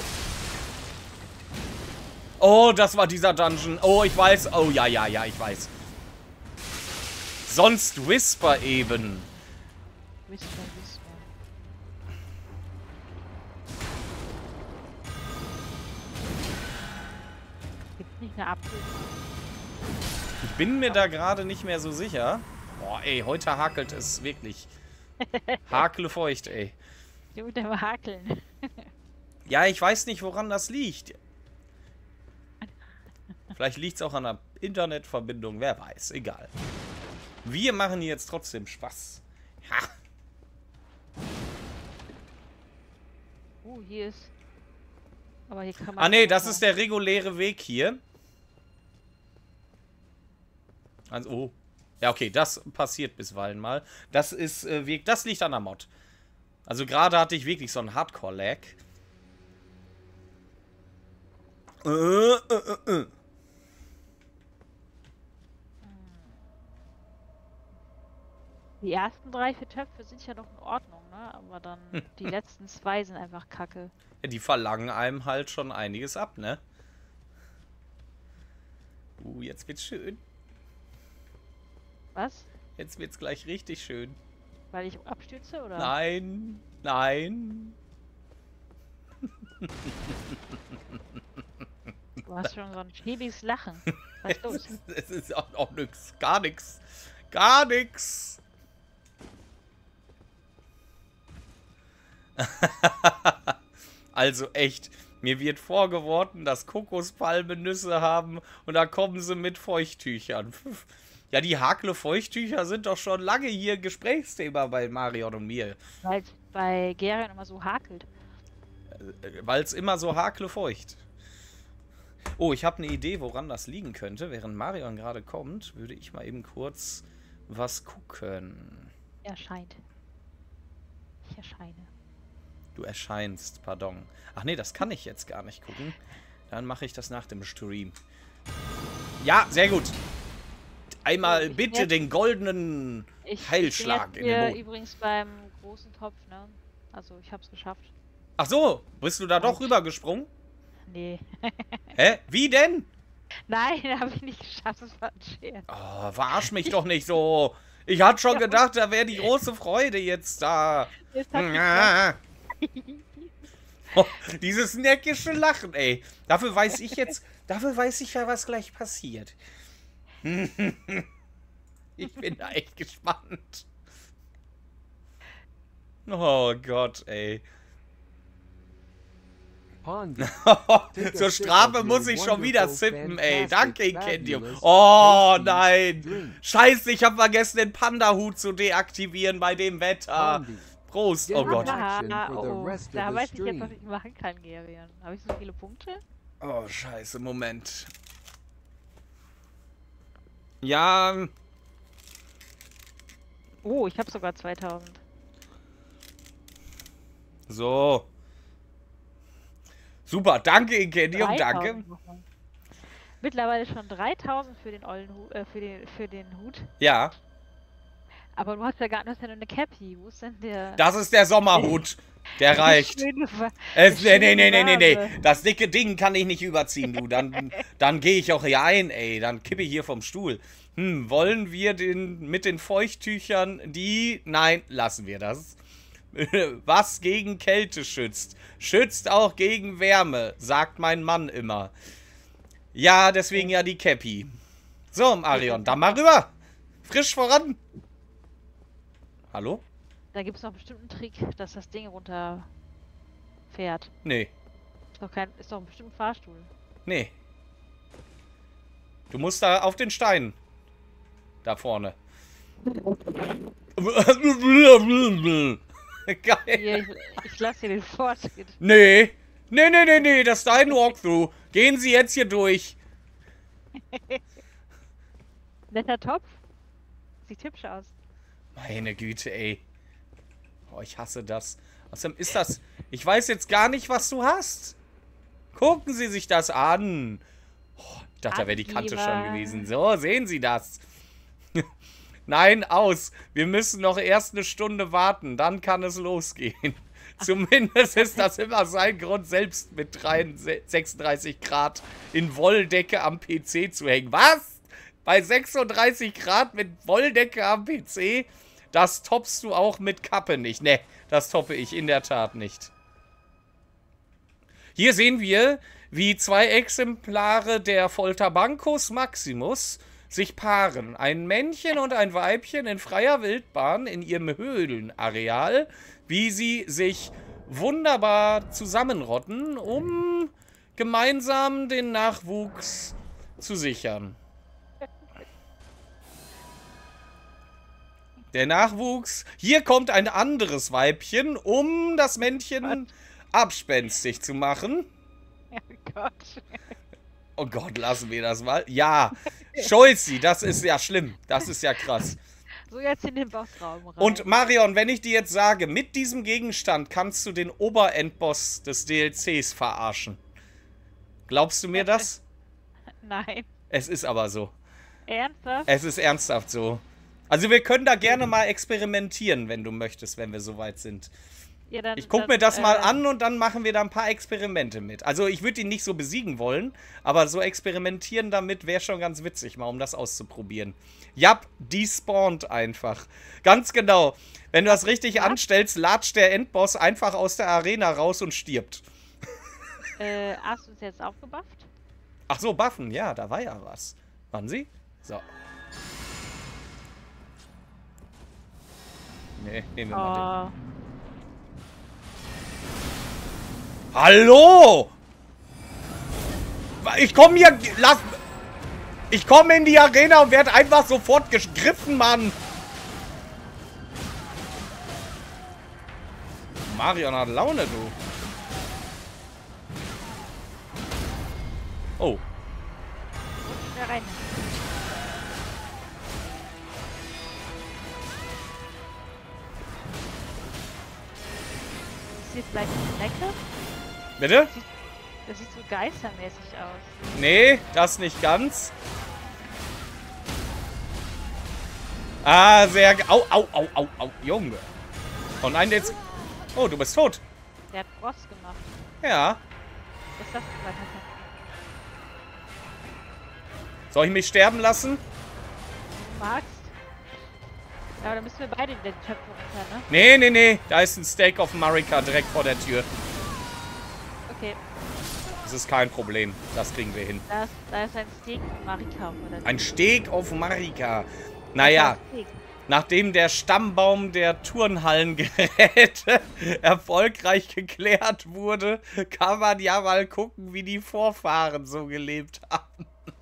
Oh, das war dieser Dungeon. Oh, ich weiß. Oh, ja, ja, ja, ich weiß. Sonst Whisper eben. Whisper, Whisper. Gibt's nicht eine Abkürzung? Ich bin mir da gerade nicht mehr so sicher. Boah, ey, heute hakelt es wirklich. Hakele feucht, ey. Die mit dem Hakeln. Ja, ich weiß nicht, woran das liegt. Vielleicht liegt es auch an der Internetverbindung, wer weiß, egal. Wir machen hier jetzt trotzdem Spaß. Ha. Oh, hier ist... Aber hier kann man... Ah, nee, das ist der reguläre Weg hier. Also, oh. Ja, okay, das passiert bisweilen mal. Das ist äh, Weg, das liegt an der Mod. Also gerade hatte ich wirklich so einen Hardcore-Lag. Äh, äh, äh, äh. Die ersten drei, vier Töpfe sind ja noch in Ordnung, ne? Aber dann die letzten zwei sind einfach kacke. Ja, die verlangen einem halt schon einiges ab, ne? Uh, jetzt wird's schön. Was? Jetzt wird's gleich richtig schön. Weil ich abstürze, oder? Nein, nein. Du hast schon so ein schäbiges Lachen. Was ist los? Es ist auch noch nix. Gar nix. Gar nix. Also echt, mir wird vorgeworfen, dass Kokospalmen Nüsse haben und da kommen sie mit Feuchttüchern. Ja, die Hakle Feuchttücher sind doch schon lange hier Gesprächsthema bei Marion und mir. Weil es bei Gerion immer so hakelt. Weil es immer so hakle feucht. Oh, ich habe eine Idee, woran das liegen könnte. Während Marion gerade kommt, würde ich mal eben kurz was gucken. Erscheint. Ich erscheine. Du erscheinst, pardon. Ach nee, das kann ich jetzt gar nicht gucken. Dann mache ich das nach dem Stream. Ja, sehr gut. Einmal Ich bitte jetzt, den goldenen ich, Heilschlag ich bin in den jetzt hier Boden. übrigens beim großen Topf, ne? Also ich hab's geschafft. Ach so, bist du da doch Und- rübergesprungen? Nee. Hä? Wie denn? Nein, habe ich nicht geschafft, das war ein Scherz. Oh, verarsch mich doch nicht so. Ich hatte schon gedacht, da wäre die große Freude jetzt da. Das hat Ja. Oh, dieses neckische Lachen, ey. Dafür weiß ich jetzt, dafür weiß ich ja, was gleich passiert. Ich bin da echt gespannt. Oh Gott, ey. Pondy. Zur Strafe muss ich schon wieder sippen, ey. Danke, fantastic, Inkendium. fabulous, Oh tasty nein. drink. Scheiße, ich habe vergessen, den Panda-Hut zu deaktivieren bei dem Wetter. Pondy. Prost. Oh Gott. Action Ah, for the oh, rest of da the weiß ich jetzt, stream. was ich machen kann, Gerion. Habe ich so viele Punkte? Oh, scheiße, Moment. Ja, Oh, ich habe sogar zweitausend. so. Super, danke, Inkendium, danke. dreitausend nochmal. Mittlerweile schon dreitausend für den ollen Hu äh, für den für den Hut. Ja, Aber du hast ja gar nicht, du hast ja nur eine Cappy. Wo ist denn der? das ist der Sommerhut. Der reicht. Schöne Fa- Es, nee, nee, nee, nee, nee, nee. Farbe. Das dicke Ding kann ich nicht überziehen, du. Dann, dann gehe ich auch hier ein, ey. Dann kippe ich hier vom Stuhl. Hm, wollen wir den mit den Feuchttüchern die... Nein, lassen wir das. Was gegen Kälte schützt, schützt auch gegen Wärme, sagt mein Mann immer. Ja, deswegen ja die Cappy. So, Marion, dann mal rüber. Frisch voran. Hallo? Da gibt es noch bestimmt einen Trick, dass das Ding runterfährt. Nee, Ist doch kein, ist doch bestimmt ein Fahrstuhl. nee. Du musst da auf den Stein. Da vorne. Geil. Hier, ich, ich lasse dir den Vortritt. Nee. Nee, nee, nee, nee, das ist dein Walkthrough. Gehen Sie jetzt hier durch. Netter Topf. Sieht hübsch aus. Meine Güte, ey. Oh, ich hasse das. Außerdem ist das... Ich weiß jetzt gar nicht, was du hast. Gucken Sie sich das an. Oh, ich dachte, da wäre die Kante schon Angeber. gewesen. So, sehen Sie das. Nein, aus. Wir müssen noch erst eine Stunde warten. Dann kann es losgehen. Zumindest ist das immer sein Grund, selbst mit sechsunddreißig Grad in Wolldecke am P C zu hängen. Was? Bei sechsunddreißig Grad mit Wolldecke am P C? Das toppst du auch mit Kappe nicht. Ne, das toppe ich in der Tat nicht. Hier sehen wir, wie zwei Exemplare der Folterbancus maximus sich paaren. Ein Männchen und ein Weibchen in freier Wildbahn in ihrem Höhlenareal, wie sie sich wunderbar zusammenrotten, um gemeinsam den Nachwuchs zu sichern. Der Nachwuchs. Hier kommt ein anderes Weibchen, um das Männchen abspenstig zu machen. Oh Gott. Oh Gott, lassen wir das mal. Ja, Scholzi, das ist ja schlimm. Das ist ja krass. So, jetzt in den Bossraum rein. Und Marion, wenn ich dir jetzt sage, mit diesem Gegenstand kannst du den Oberendboss des D L Cs verarschen. Glaubst du mir das? Nein. Es ist aber so. Ernsthaft? Es ist ernsthaft so. Also wir können da gerne mal experimentieren, wenn du möchtest, wenn wir soweit sind. Ja, dann, Ich guck dann, mir das mal äh, an und dann machen wir da ein paar Experimente mit. Also ich würde ihn nicht so besiegen wollen, aber so experimentieren damit wäre schon ganz witzig, mal um das auszuprobieren. Jap, despawnt einfach. Ganz genau. Wenn du das richtig Was? anstellst, latscht der Endboss einfach aus der Arena raus und stirbt. Äh, hast du es jetzt aufgebufft? Ach so, Buffen, ja, da war ja was. Wann sie? So. Nee, nehmen wir mal den. Oh. Hallo! Ich komme hier... Lass... Ich komme in die Arena und werde einfach sofort gegriffen, Mann! Marion hat Laune, du. Oh. Schnell rein. Ist hier vielleicht eine Schnecke? Bitte? Das sieht so geistermäßig aus. Nee, das nicht ganz. Ah, sehr... ge- Au, au, au, au, au, Junge. Oh nein, jetzt... Oh, du bist tot. Der hat Frost gemacht. Ja. Was ist das für ein Soll ich mich sterben lassen? Du magst. Ja, aber dann müssen wir beide in den Töpfe runter, ne? Nee, nee, nee. Da ist ein Steak of Marika direkt vor der Tür. Okay. Das ist kein Problem. Das kriegen wir hin. Da ist, da ist ein Steak von Marika oder Ein Steak of Marika. Naja, nachdem der Stammbaum der Turnhallengeräte erfolgreich geklärt wurde, kann man ja mal gucken, wie die Vorfahren so gelebt haben.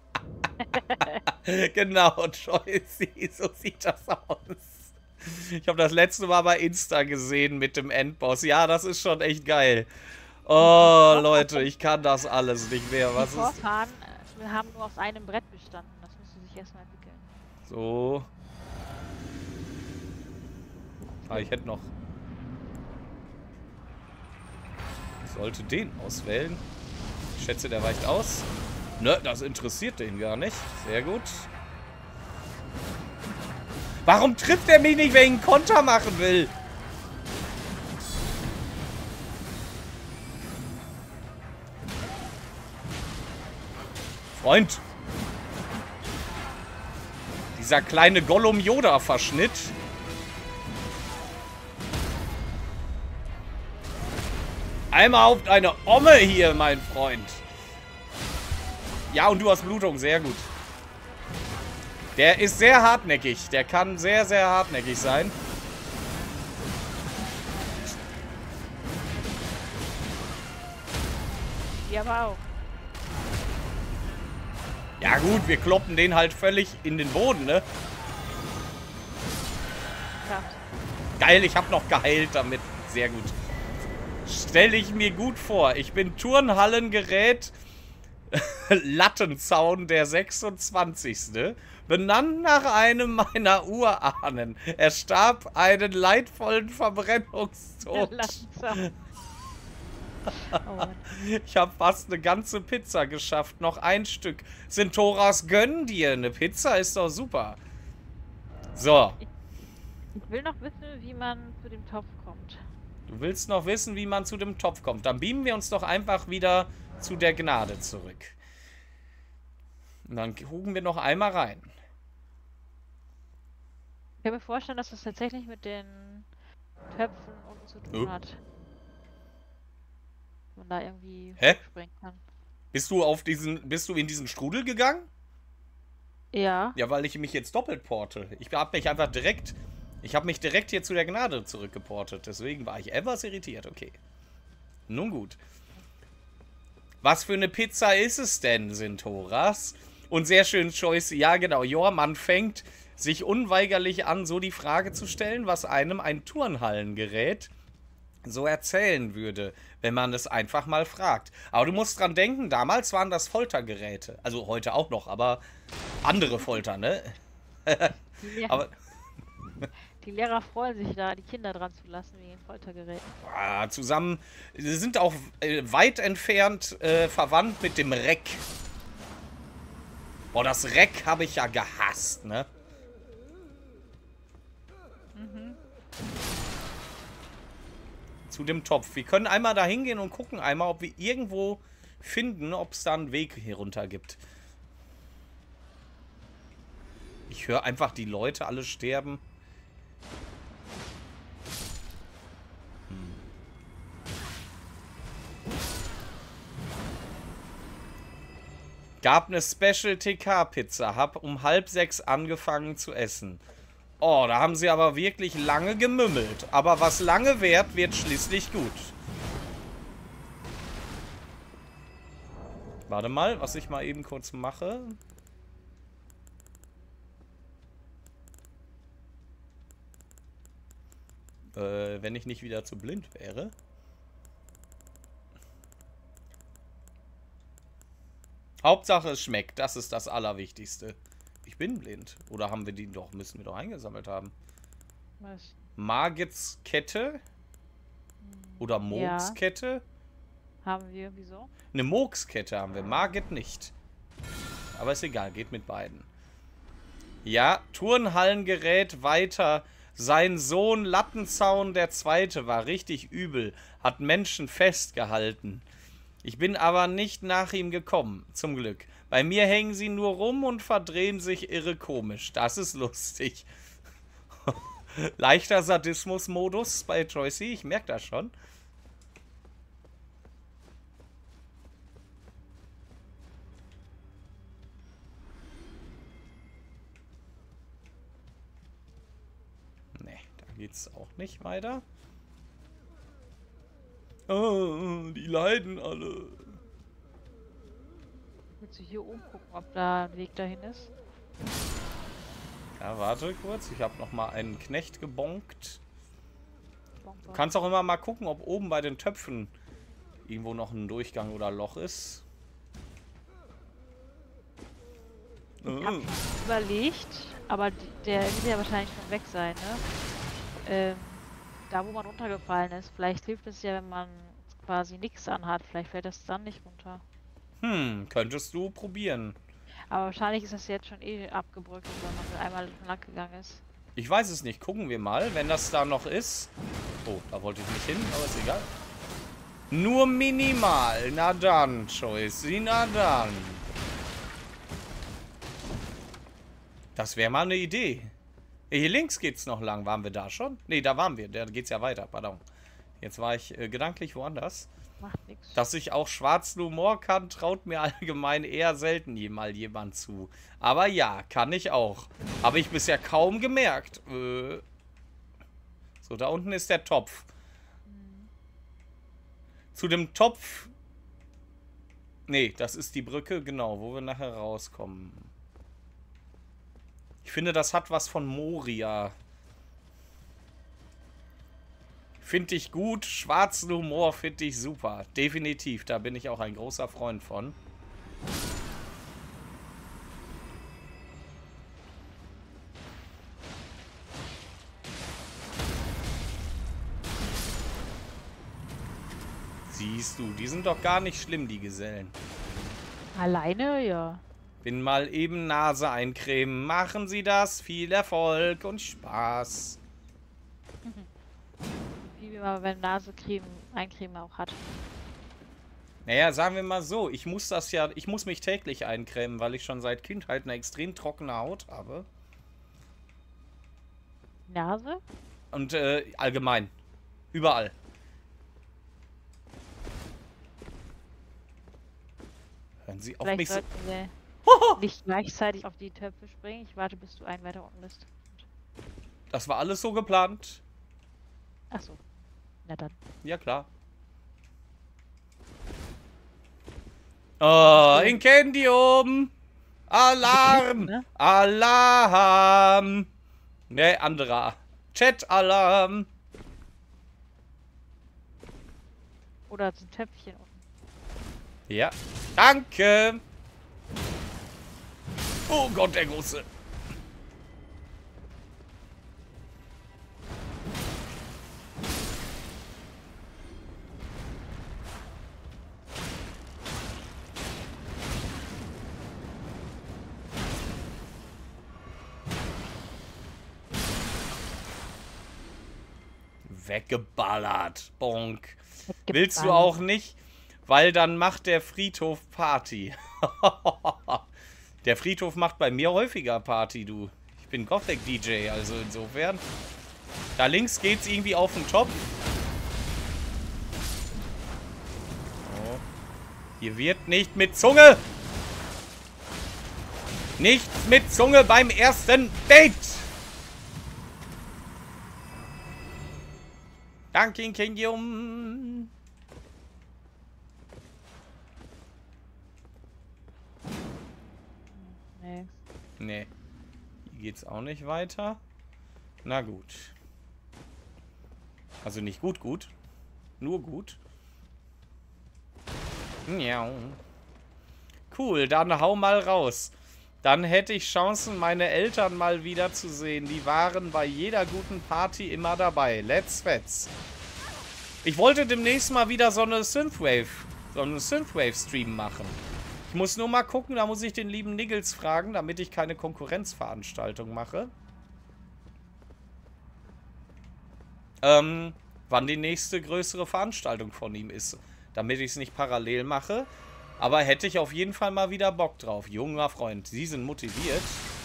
Genau, Joycey, so sieht das aus. Ich habe das letzte Mal bei Insta gesehen mit dem Endboss. Ja, das ist schon echt geil. Oh, Leute, ich kann das alles nicht mehr. Was die ist... Vorfahren, wir haben nur aus einem Brett bestanden. Das musste sich erstmal entwickeln. So. Ah, ich hätte noch... Ich sollte den auswählen. Ich schätze, der weicht aus. Ne, das interessiert den gar nicht. Sehr gut. Warum trifft er mich nicht, wenn ich einen Konter machen will? Freund. Dieser kleine Gollum-Yoda-Verschnitt. Einmal auf deine Omme hier, mein Freund. Ja, und du hast Blutung. Sehr gut. Der ist sehr hartnäckig. Der kann sehr, sehr hartnäckig sein. Die aber auch. Ja gut, wir kloppen den halt völlig in den Boden, ne? Ja. Geil, ich habe noch geheilt damit. Sehr gut. Stelle ich mir gut vor. Ich bin Turnhallengerät Lattenzaun der sechsundzwanzigste Benannt nach einem meiner Urahnen. Er starb einen leidvollen Verbrennungstod. Lattenzaun. Oh Mann. Ich habe fast eine ganze Pizza geschafft. Noch ein Stück. Sintoras, gönn dir. Eine Pizza ist doch super. So. Ich will noch wissen, wie man zu dem Topf kommt. Du willst noch wissen, wie man zu dem Topf kommt. Dann beamen wir uns doch einfach wieder zu der Gnade zurück. Und dann gucken wir noch einmal rein. Ich kann mir vorstellen, dass das tatsächlich mit den Töpfen unten zu tun Oh. hat. Man da irgendwie Hä? springen kann. Bist du auf diesen, bist du in diesen Strudel gegangen? Ja. Ja, weil ich mich jetzt doppelt porte. Ich habe mich einfach direkt, ich habe mich direkt hier zu der Gnade zurückgeportet. Deswegen war ich etwas irritiert. Okay. Nun gut. Was für eine Pizza ist es denn, Sintoras? Und sehr schön, Joyce. Ja, genau. Jormann fängt sich unweigerlich an, so die Frage zu stellen, was einem ein Turnhallengerät so erzählen würde, wenn man es einfach mal fragt. Aber du musst dran denken, damals waren das Foltergeräte. Also heute auch noch, aber andere Folter, ne? Die Lehrer, aber die Lehrer freuen sich da, die Kinder dran zu lassen wegen den Foltergeräten. ah, zusammen, sie sind auch äh, weit entfernt äh, verwandt mit dem Reck. Boah, das Reck habe ich ja gehasst, ne? Mhm. Zu dem Topf. Wir können einmal da hingehen und gucken einmal, ob wir irgendwo finden, ob es da einen Weg hier runter gibt. Ich höre einfach die Leute alle sterben. Hm. Gab eine Special T K-Pizza. Hab um halb sechs angefangen zu essen. Oh, da haben sie aber wirklich lange gemümmelt. Aber was lange währt, wird schließlich gut. Warte mal, was ich mal eben kurz mache. Äh, wenn ich nicht wieder zu blind wäre. Hauptsache es schmeckt. Das ist das Allerwichtigste. Ich bin blind. Oder haben wir die doch, müssen wir doch eingesammelt haben. Was? Margits Kette? Oder Moogs Kette? Haben wir, wieso? Eine Moogs Kette haben wir. Margit nicht. Aber ist egal, geht mit beiden. Ja, Turnhallengerät weiter. Sein Sohn Lattenzaun der Zweite war richtig übel. Hat Menschen festgehalten. Ich bin aber nicht nach ihm gekommen, zum Glück. Bei mir hängen sie nur rum und verdrehen sich irre komisch. Das ist lustig. Leichter Sadismus-Modus bei Joycey, ich merke das schon. Ne, da geht's auch nicht weiter. Oh, die leiden alle. Willst du hier oben gucken, ob da ein Weg dahin ist? Ja, warte kurz. Ich habe noch mal einen Knecht gebonkt. Bonk, Du bonk. kannst auch immer mal gucken, ob oben bei den Töpfen irgendwo noch ein Durchgang oder Loch ist. Ich hab überlegt, aber die- der wird ja wahrscheinlich schon weg sein, ne? Ähm, da wo man runtergefallen ist. Vielleicht hilft es ja, wenn man quasi nichts anhat. Vielleicht fällt das dann nicht runter. Hm, könntest du probieren. Aber wahrscheinlich ist das jetzt schon eh abgebrückt, wenn man einmal lang gegangen ist. Ich weiß es nicht. Gucken wir mal, wenn das da noch ist. Oh, da wollte ich nicht hin, aber ist egal. Nur minimal. Na dann, Joycey, na dann. Das wäre mal eine Idee. Hier links geht's noch lang. Waren wir da schon? Ne, da waren wir. Da geht's ja weiter. Pardon. Jetzt war ich äh, gedanklich woanders. Macht nichts. Dass ich auch schwarzen Humor kann, traut mir allgemein eher selten mal jemand zu. Aber ja, kann ich auch. Habe ich bisher kaum gemerkt. Äh so, da unten ist der Topf. Zu dem Topf... Nee, das ist die Brücke, genau, wo wir nachher rauskommen. Ich finde, das hat was von Moria. Finde ich gut. Schwarzen Humor finde ich super. Definitiv. Da bin ich auch ein großer Freund von. Siehst du, die sind doch gar nicht schlimm, die Gesellen. Alleine, ja. Bin mal eben Nase eincremen. Machen Sie das. Viel Erfolg und Spaß. Wie man wenn Nasecreme, Eincreme auch hat. Naja, sagen wir mal so, ich muss das ja, ich muss mich täglich eincremen, weil ich schon seit Kindheit eine extrem trockene Haut habe. Nase? Und äh, allgemein. Überall. Hören Sie auf Vielleicht mich so. sollten wir nicht gleichzeitig auf die Töpfe springen. Ich warte, bis du einen weiter unten bist. Das war alles so geplant. Achso. Na dann. Ja, klar. Oh, Incendium! Alarm! Ne? Alarm! Ne, anderer. Chat-Alarm! Oder zum Töpfchen unten. Ja. Danke! Oh Gott, der Große. Weggeballert. Bonk. Willst du auch nicht? Weil dann macht der Friedhof Party. Der Friedhof macht bei mir häufiger Party, du. Ich bin Gothic-D J, also insofern. Da links geht's irgendwie auf den Top. Oh. Hier wird nicht mit Zunge. Nicht mit Zunge beim ersten Date. Danke, Incendium. Nee. Nee. Hier geht's auch nicht weiter. Na gut. Also nicht gut, gut. Nur gut. Ja. Cool, dann hau mal raus. Dann hätte ich Chancen, meine Eltern mal wieder zu sehen. Die waren bei jeder guten Party immer dabei. Let's fetz. Ich wollte demnächst mal wieder so eine Synthwave, so einen Synthwave-Stream machen. Ich muss nur mal gucken, da muss ich den lieben Niggles fragen, damit ich keine Konkurrenzveranstaltung mache. Ähm, wann die nächste größere Veranstaltung von ihm ist. Damit ich es nicht parallel mache. Aber hätte ich auf jeden Fall mal wieder Bock drauf. Junger Freund, Sie sind motiviert.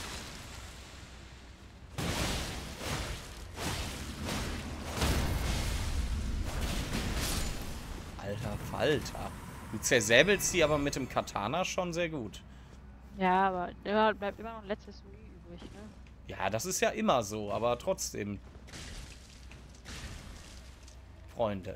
Alter Falter. Du zersäbelst die aber mit dem Katana schon sehr gut. Ja, aber immer, bleibt immer noch ein letztes Mühe übrig, ne? Ja, das ist ja immer so, aber trotzdem. Freunde.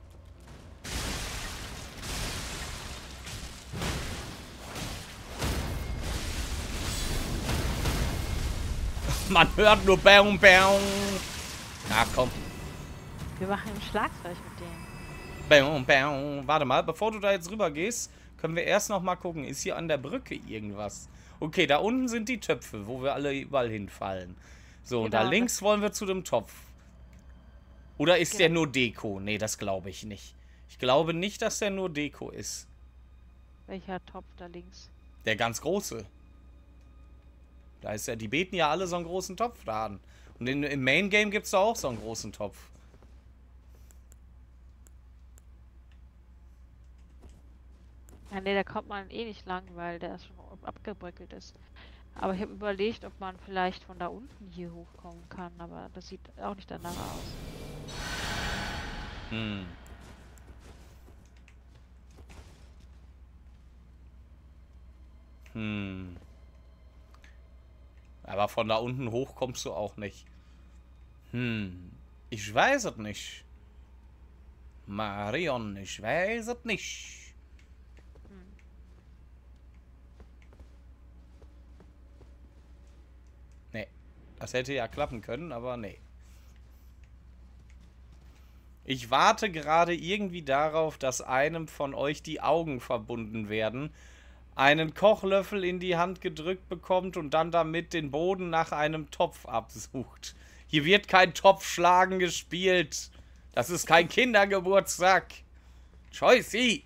Man hört nur Bäum, Bäum. Na komm. Wir machen ein Schlagzeug mit denen. Bäum, Bäum. Warte mal, bevor du da jetzt rüber gehst, können wir erst noch mal gucken. Ist hier an der Brücke irgendwas? Okay, da unten sind die Töpfe, wo wir alle überall hinfallen. So, und da Genau, links wollen wir zu dem Topf. Oder ist Ja. der nur Deko? Nee, das glaube ich nicht. Ich glaube nicht, dass der nur Deko ist. Welcher Topf da links? Der ganz große. Da ist ja, die beten ja alle so einen großen Topf da an. Und in, im Main Game gibt es da auch so einen großen Topf. Ja, nee, da kommt man eh nicht lang, weil der schon abgebröckelt ist. Aber ich habe überlegt, ob man vielleicht von da unten hier hochkommen kann, aber das sieht auch nicht danach aus. Hm. Hm. Aber von da unten hoch kommst du auch nicht. Hm. Ich weiß es nicht. Marion, ich weiß es nicht. Hm. Nee. Das hätte ja klappen können, aber nee. Ich warte gerade irgendwie darauf, dass einem von euch die Augen verbunden werden, einen Kochlöffel in die Hand gedrückt bekommt und dann damit den Boden nach einem Topf absucht. Hier wird kein Topfschlagen gespielt. Das ist kein Kindergeburtstag. Choicy.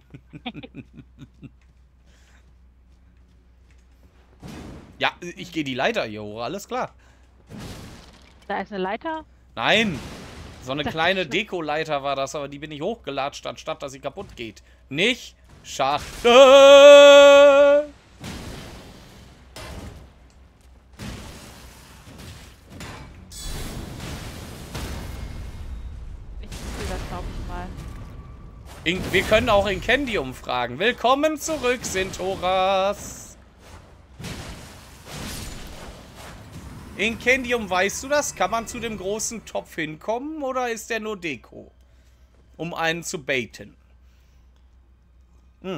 Ja, ich gehe die Leiter hier hoch, alles klar. Da ist eine Leiter. Nein, so eine Das kleine ist- Dekoleiter war das, aber die bin ich hochgelatscht, anstatt dass sie kaputt geht. Nicht schade. Ich will das, glaube ich, mal. In, wir können auch in Candy umfragen. Willkommen zurück, Sintoras. In Candium, weißt du das? Kann man zu dem großen Topf hinkommen oder ist der nur Deko? Um einen zu baiten. Hm.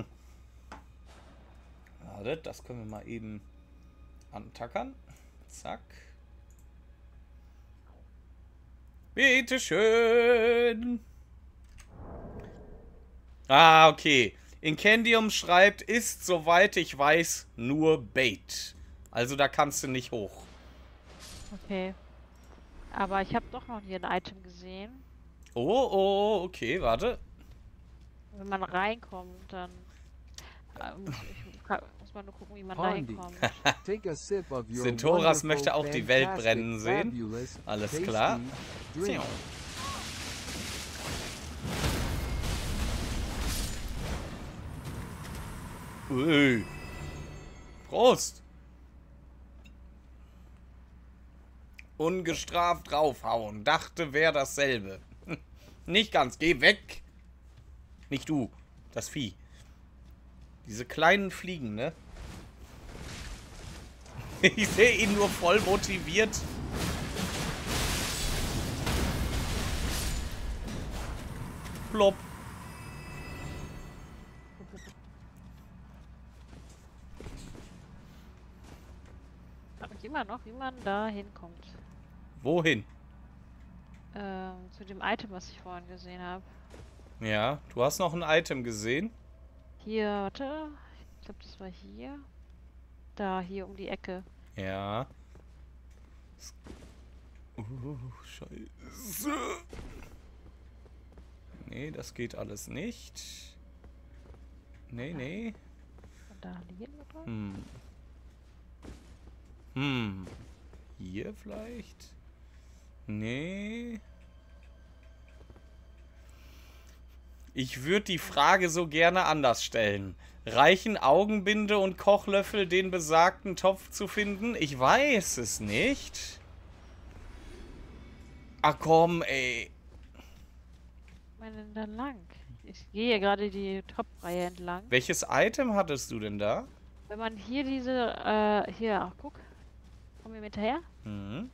Warte, das können wir mal eben antackern. Zack. Bitteschön. Ah, okay. Incendium schreibt, ist, soweit ich weiß, nur Bait. Also da kannst du nicht hoch. Okay. Aber ich habe doch noch hier ein Item gesehen. Oh, oh, okay, warte. Wenn man reinkommt, dann äh, muss, ich, kann, muss man nur gucken, wie man da Pondi. hinkommt. Take a sip of your Sintoras wonderful, möchte auch die Welt fantastic, brennen sehen. fabulous, Alles tasty klar. drink. Ui. Prost. Ungestraft draufhauen. Dachte, wäre dasselbe. Hm. Nicht ganz. Geh weg. Nicht du. Das Vieh. Diese kleinen Fliegen, ne? Ich sehe ihn nur voll motiviert. Plopp. Aber ich immer noch, wie man da hinkommt. Wohin? Ähm, zu dem Item, was ich vorhin gesehen habe. Ja, du hast noch ein Item gesehen. Hier, warte. Ich glaube, das war hier. Da, hier um die Ecke. Ja. Oh, scheiße. Nee, das geht alles nicht. Nee, nee. Und da liegen wir dran. Hm. Hm. Hier vielleicht? Nee. Ich würde die Frage so gerne anders stellen. Reichen Augenbinde und Kochlöffel, den besagten Topf zu finden? Ich weiß es nicht. Ach komm, ey. Wo ist denn da lang? Ich gehe gerade die Top-Reihe entlang. Welches Item hattest du denn da? Wenn man hier diese, äh, hier, ach guck. Komm mir hinterher. Mhm.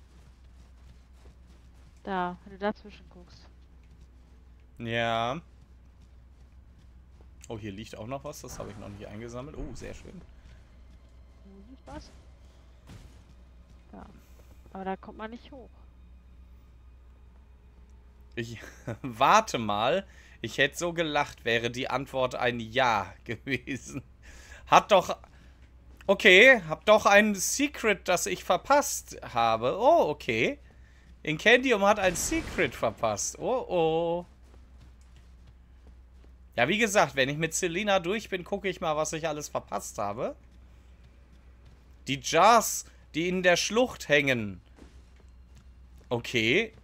Da, wenn du dazwischen guckst. Ja. Oh, hier liegt auch noch was. Das habe ich noch nicht eingesammelt. Oh, sehr schön. Wo liegt was? Ja. Aber da kommt man nicht hoch. Ich warte mal. Ich hätte so gelacht, wäre die Antwort ein Ja gewesen. Hat doch... Okay, hab doch ein Secret, das ich verpasst habe. Oh, okay. Incendium hat ein Secret verpasst. Oh, oh. Ja, wie gesagt, wenn ich mit Selina durch bin, gucke ich mal, was ich alles verpasst habe. Die Jars, die in der Schlucht hängen. Okay.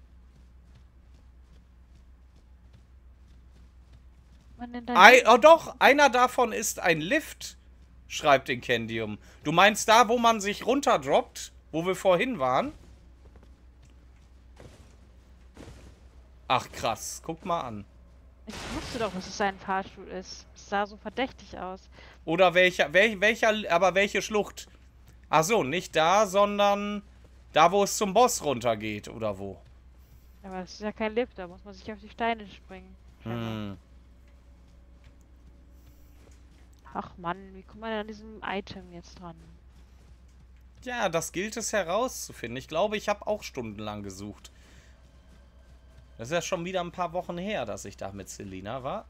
Man denn da Ei, oh doch, einer davon ist ein Lift, schreibt Incendium. Du meinst da, wo man sich runterdroppt, wo wir vorhin waren? Ach krass, guck mal an. Ich wusste doch, dass es ein Fahrstuhl ist. Es sah so verdächtig aus. Oder welcher, wel, welcher, aber welche Schlucht? Ach so, nicht da, sondern da, wo es zum Boss runtergeht, oder wo? Aber es ist ja kein Lift, da muss man sich auf die Steine springen. Hm. Ach Mann, wie kommt man an diesem Item jetzt dran? Ja, das gilt es herauszufinden. Ich glaube, ich habe auch stundenlang gesucht. Das ist ja schon wieder ein paar Wochen her, dass ich da mit Selina war.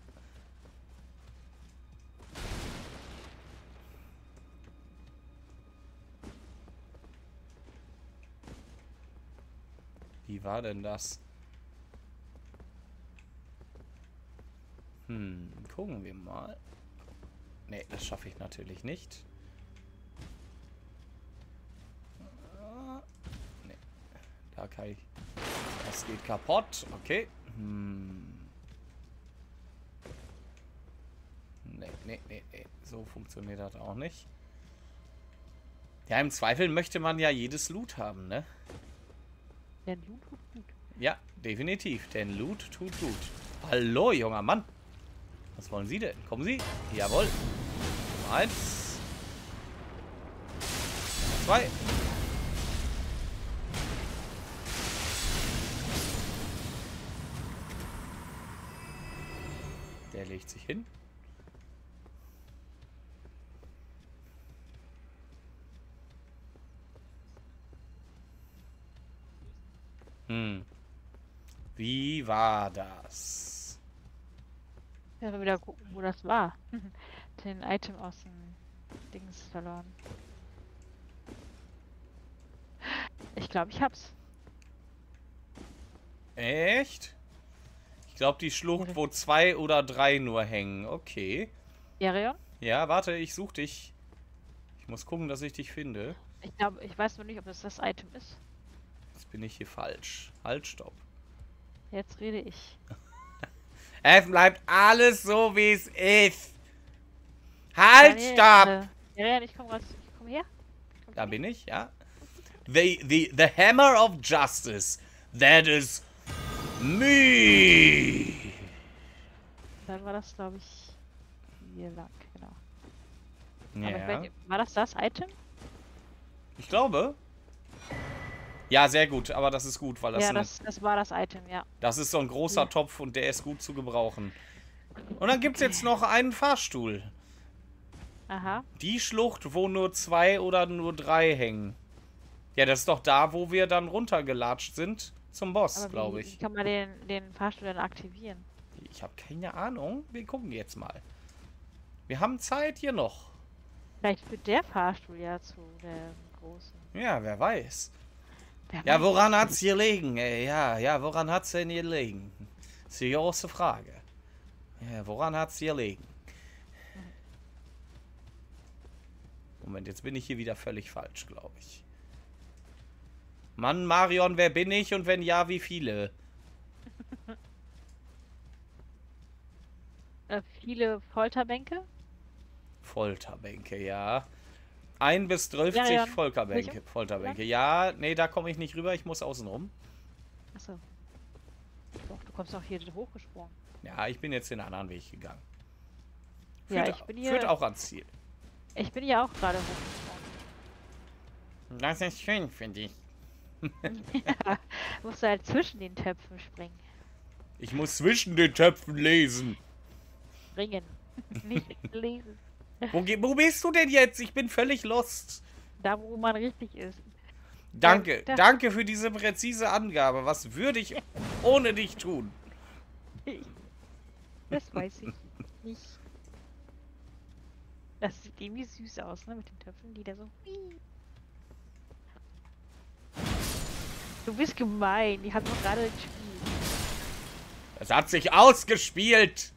Wie war denn das? Hm, gucken wir mal. Ne, das schaffe ich natürlich nicht. Ne, da kann ich... Das geht kaputt. Okay. Hm. Ne, ne, ne, ne. So funktioniert das auch nicht. Ja, im Zweifel möchte man ja jedes Loot haben, ne? Der Loot tut gut. Ja, definitiv. Denn Loot tut gut. Hallo, junger Mann. Was wollen Sie denn? Kommen Sie? Jawohl. Eins. Zwei. Der legt sich hin. Hm. Wie war das? Ja, wieder gucken, wo das war. Den Item aus dem Dings verloren. Ich glaube, ich hab's. Echt? Ich glaube, die Schlucht, wo zwei oder drei nur hängen. Okay. Erion? Ja, warte, ich suche dich. Ich muss gucken, dass ich dich finde. Ich glaube, ich weiß nur nicht, ob das das Item ist. Jetzt bin ich hier falsch. Halt, stopp. Jetzt rede ich. Es bleibt alles so, wie es ist. Halt, Daniel, stopp! Äh, Erion, ich komm raus. Ich komm her. Ich komm Da her. bin ich, ja. The, the, the Hammer of Justice. That is me. Dann war das, glaube ich, hier lang, genau. Aber ich Ja. weiß, war das das Item? Ich glaube. Ja, sehr gut, aber das ist gut, weil das, Ja, ein, das, das war das Item, ja. das ist so ein großer Ja. Topf und der ist gut zu gebrauchen. Und dann gibt es jetzt noch einen Fahrstuhl. Aha. Die Schlucht, wo nur zwei oder nur drei hängen. Ja, das ist doch da, wo wir dann runtergelatscht sind zum Boss, Aber glaube wie, ich. wie kann man den, den Fahrstuhl dann aktivieren? Ich habe keine Ahnung. Wir gucken jetzt mal. Wir haben Zeit hier noch. Vielleicht führt der Fahrstuhl ja zu der großen. Ja, wer weiß. Wer Ja, weiß. woran hat's gelegen? Ey, ja, ja, woran hat's denn gelegen? Das ist die große Frage. Ja, woran hat's gelegen? Moment, jetzt bin ich hier wieder völlig falsch, glaube ich. Mann, Marion, wer bin ich und wenn ja, wie viele? Äh, viele Folterbänke? Folterbänke, ja. ein bis zwölf Ja, ja. Folterbänke. Welche? Folterbänke. Ja, nee, da komme ich nicht rüber. Ich muss außen rum. Achso. Doch, du kommst auch hier hochgesprungen. Ja, ich bin jetzt den anderen Weg gegangen. Ja, Führt, ich bin hier- führt auch ans Ziel. Ich bin ja auch gerade hochgesprungen. Das ist schön, finde ich. Ja, musst du halt zwischen den Töpfen springen. Ich muss zwischen den Töpfen lesen. Springen. Nicht lesen. Wo, ge- wo bist du denn jetzt? Ich bin völlig lost. Da, wo man richtig ist. Danke, da- danke für diese präzise Angabe. Was würde ich ohne dich tun? Das weiß ich nicht. Das sieht irgendwie süß aus, ne? Mit den Töpfen, die da so. Du bist gemein. Die haben doch gerade gespielt. Es hat sich ausgespielt.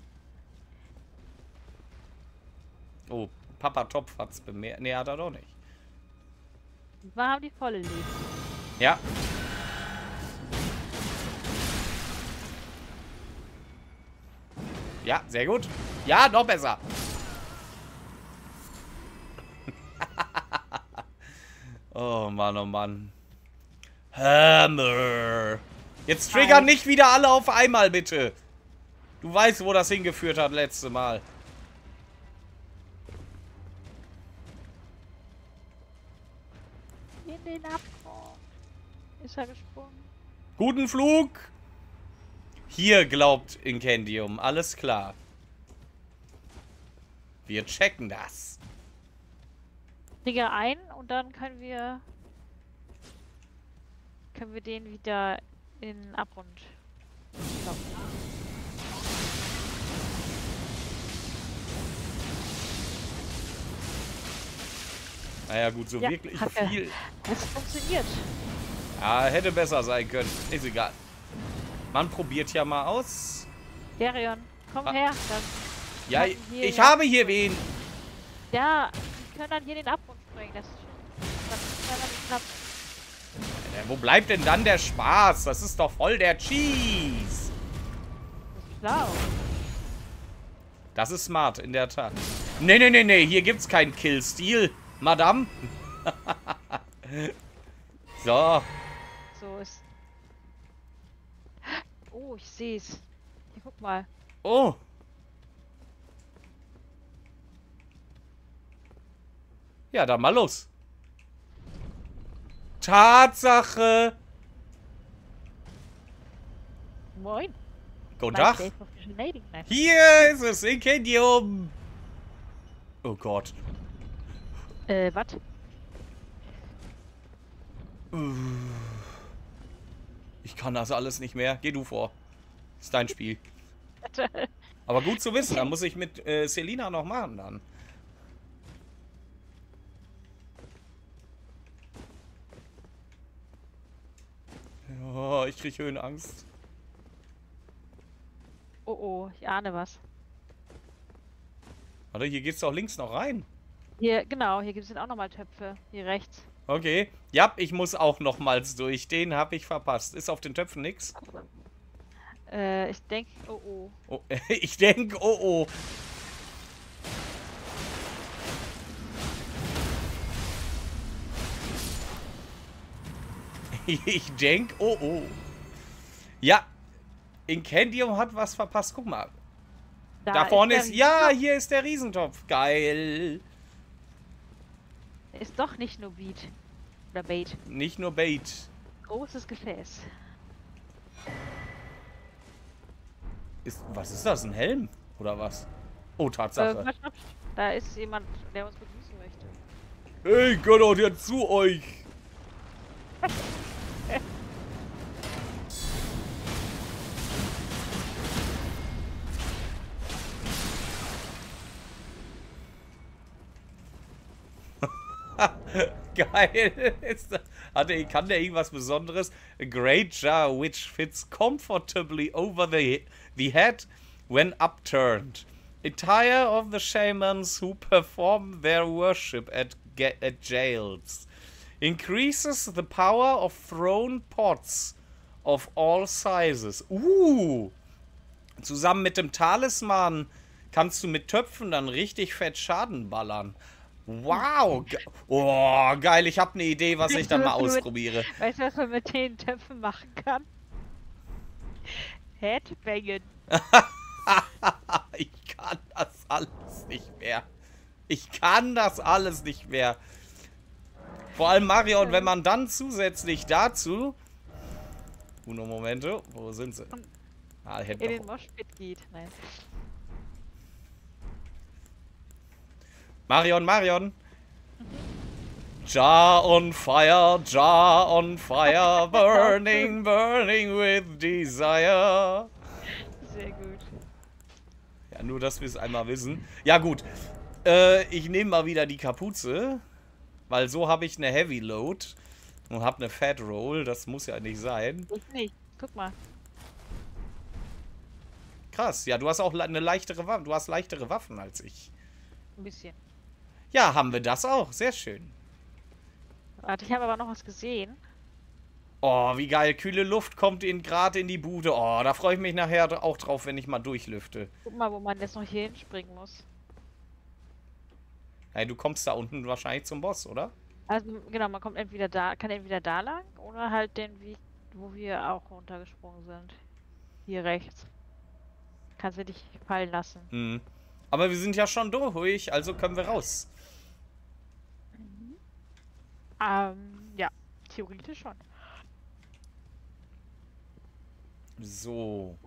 Oh, Papa Topf hat's bemerkt. Nee, hat er doch nicht. Wir haben die volle Leben. Ja. Ja, sehr gut. Ja, noch besser. Oh Mann, oh Mann. Hammer. Jetzt triggern Nein. nicht wieder alle auf einmal, bitte. Du weißt, wo das hingeführt hat letzte Mal. In den Abgrund. Ist er gesprungen? Guten Flug. Hier glaubt Incendium. Alles klar. Wir checken das. Trigger ein und dann können wir. Können wir den wieder in den Abgrund stoppen. Naja, gut, so Ja, wirklich Hacke. viel. Es funktioniert. Ja, hätte besser sein können. Ist egal. Man probiert ja mal aus. Darion, komm Ah. her. Dann, Ja, Haben hier ich ja- habe hier wen. ja, wir können dann hier den Abgrund springen. Das ist schön. Das ist dann nicht knapp. Äh, Wo bleibt denn dann der Spaß? Das ist doch voll der Cheese. Das ist schlau. Das ist smart, in der Tat. Nee, nee, nee, nee. Hier gibt's keinen Kill-Stil, Madame. So. So ist. Oh, ich sehe es. Hier, guck mal. Oh. Ja, dann mal los. Tatsache. Moin. Guten Mein Tag. Day for Visionating. Nein. Hier ist es, Incendium. Oh Gott. Äh, was? Ich kann das alles nicht mehr. Geh du vor. Ist dein Spiel. Aber gut zu wissen, da muss ich mit äh, Selina noch machen dann. Oh, ich krieg Höhenangst. Oh oh, ich ahne was. Warte, hier geht's doch links noch rein. Hier, genau, hier gibt es auch nochmal Töpfe. Hier rechts. Okay. Ja, ich muss auch nochmals durch. Den habe ich verpasst. Ist auf den Töpfen nix? Äh, ich denke, oh oh. Oh, ich denke, oh oh. Ich denke, oh oh. Ja, Incendium hat was verpasst. Guck mal. Da, vorne der ist, ja, hier ist der Riesentopf. Geil. Ist doch nicht nur Beat. Oder Bait. Nicht nur Bait. Großes Gefäß. Ist, was ist das? Ein Helm? Oder was? Oh, Äh, Tatsache. Quatsch, Quatsch. Da ist jemand, der uns begrüßen möchte. Hey, gehört jetzt zu euch. Geil. Ist das- Hat er, kann der irgendwas Besonderes? A great jar which fits comfortably over the, the head when upturned. A tire of the shamans who perform their worship at, ga- at jails. Increases the power of thrown pots of all sizes. Uh! Zusammen mit dem Talisman kannst du mit Töpfen dann richtig fett Schaden ballern. Wow. Ge oh, geil. Ich habe eine Idee, was ich dann mal ausprobiere. Weißt du, was man mit den Töpfen machen kann? Headbangen. Ich kann das alles nicht mehr. Ich kann das alles nicht mehr. Vor allem Marion, wenn man dann zusätzlich dazu... Uno Momento, wo sind sie? Ah, In den Moshpit geht. Nein. Marion, Marion. Jar on fire, jar on fire, burning, burning with desire. Sehr gut. Ja, nur, dass wir es einmal wissen. Ja, gut. Äh, ich nehme mal wieder die Kapuze, weil so habe ich eine Heavy Load und habe eine Fat Roll. Das muss ja nicht sein. Ich nicht. Guck mal. Krass. Ja, du hast auch eine leichtere Waffe. Du hast leichtere Waffen als ich. Ein bisschen. Ja, haben wir das auch. Sehr schön. Warte, ich habe aber noch was gesehen. Oh, wie geil. Kühle Luft kommt in, gerade in die Bude. Oh, da freue ich mich nachher auch drauf, wenn ich mal durchlüfte. Guck mal, wo man jetzt noch hier hinspringen muss. Hey, du kommst da unten wahrscheinlich zum Boss, oder? Also, genau, man kommt entweder da, kann entweder da lang oder halt den Weg, wo wir auch runtergesprungen sind. Hier rechts. Kannst du dich fallen lassen. Mhm. Aber wir sind ja schon durch, also können wir raus. Ähm, ja, theoretisch schon. So.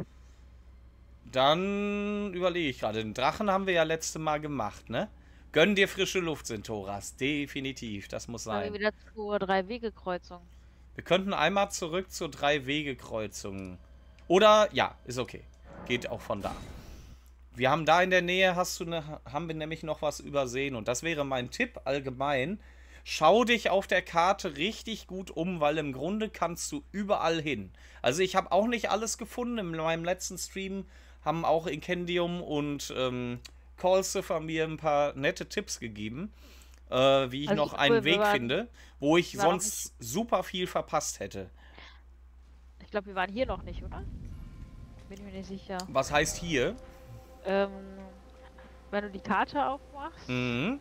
Dann überlege ich gerade. Den Drachen haben wir ja letzte Mal gemacht, ne? Gönn dir frische Luft, Sintoras. Definitiv, das muss Dann sein. wieder zur Drei-Wege-Kreuzung. Wir könnten einmal zurück zur Drei-Wege-Kreuzung. Oder, ja, ist okay. Geht auch von da. Wir haben da in der Nähe, hast du eine, haben wir nämlich noch was übersehen. Und das wäre mein Tipp allgemein. Schau dich auf der Karte richtig gut um, weil im Grunde kannst du überall hin. Also ich habe auch nicht alles gefunden. In meinem letzten Stream haben auch Incendium und ähm, Callcipher mir ein paar nette Tipps gegeben, äh, wie ich Also noch ich einen glaube, wir Weg waren- finde, wo ich wir waren noch sonst super viel verpasst hätte. Ich glaube, wir waren hier noch nicht, oder? Bin mir nicht sicher. Was heißt hier? Ähm, wenn du die Karte aufmachst, Mhm.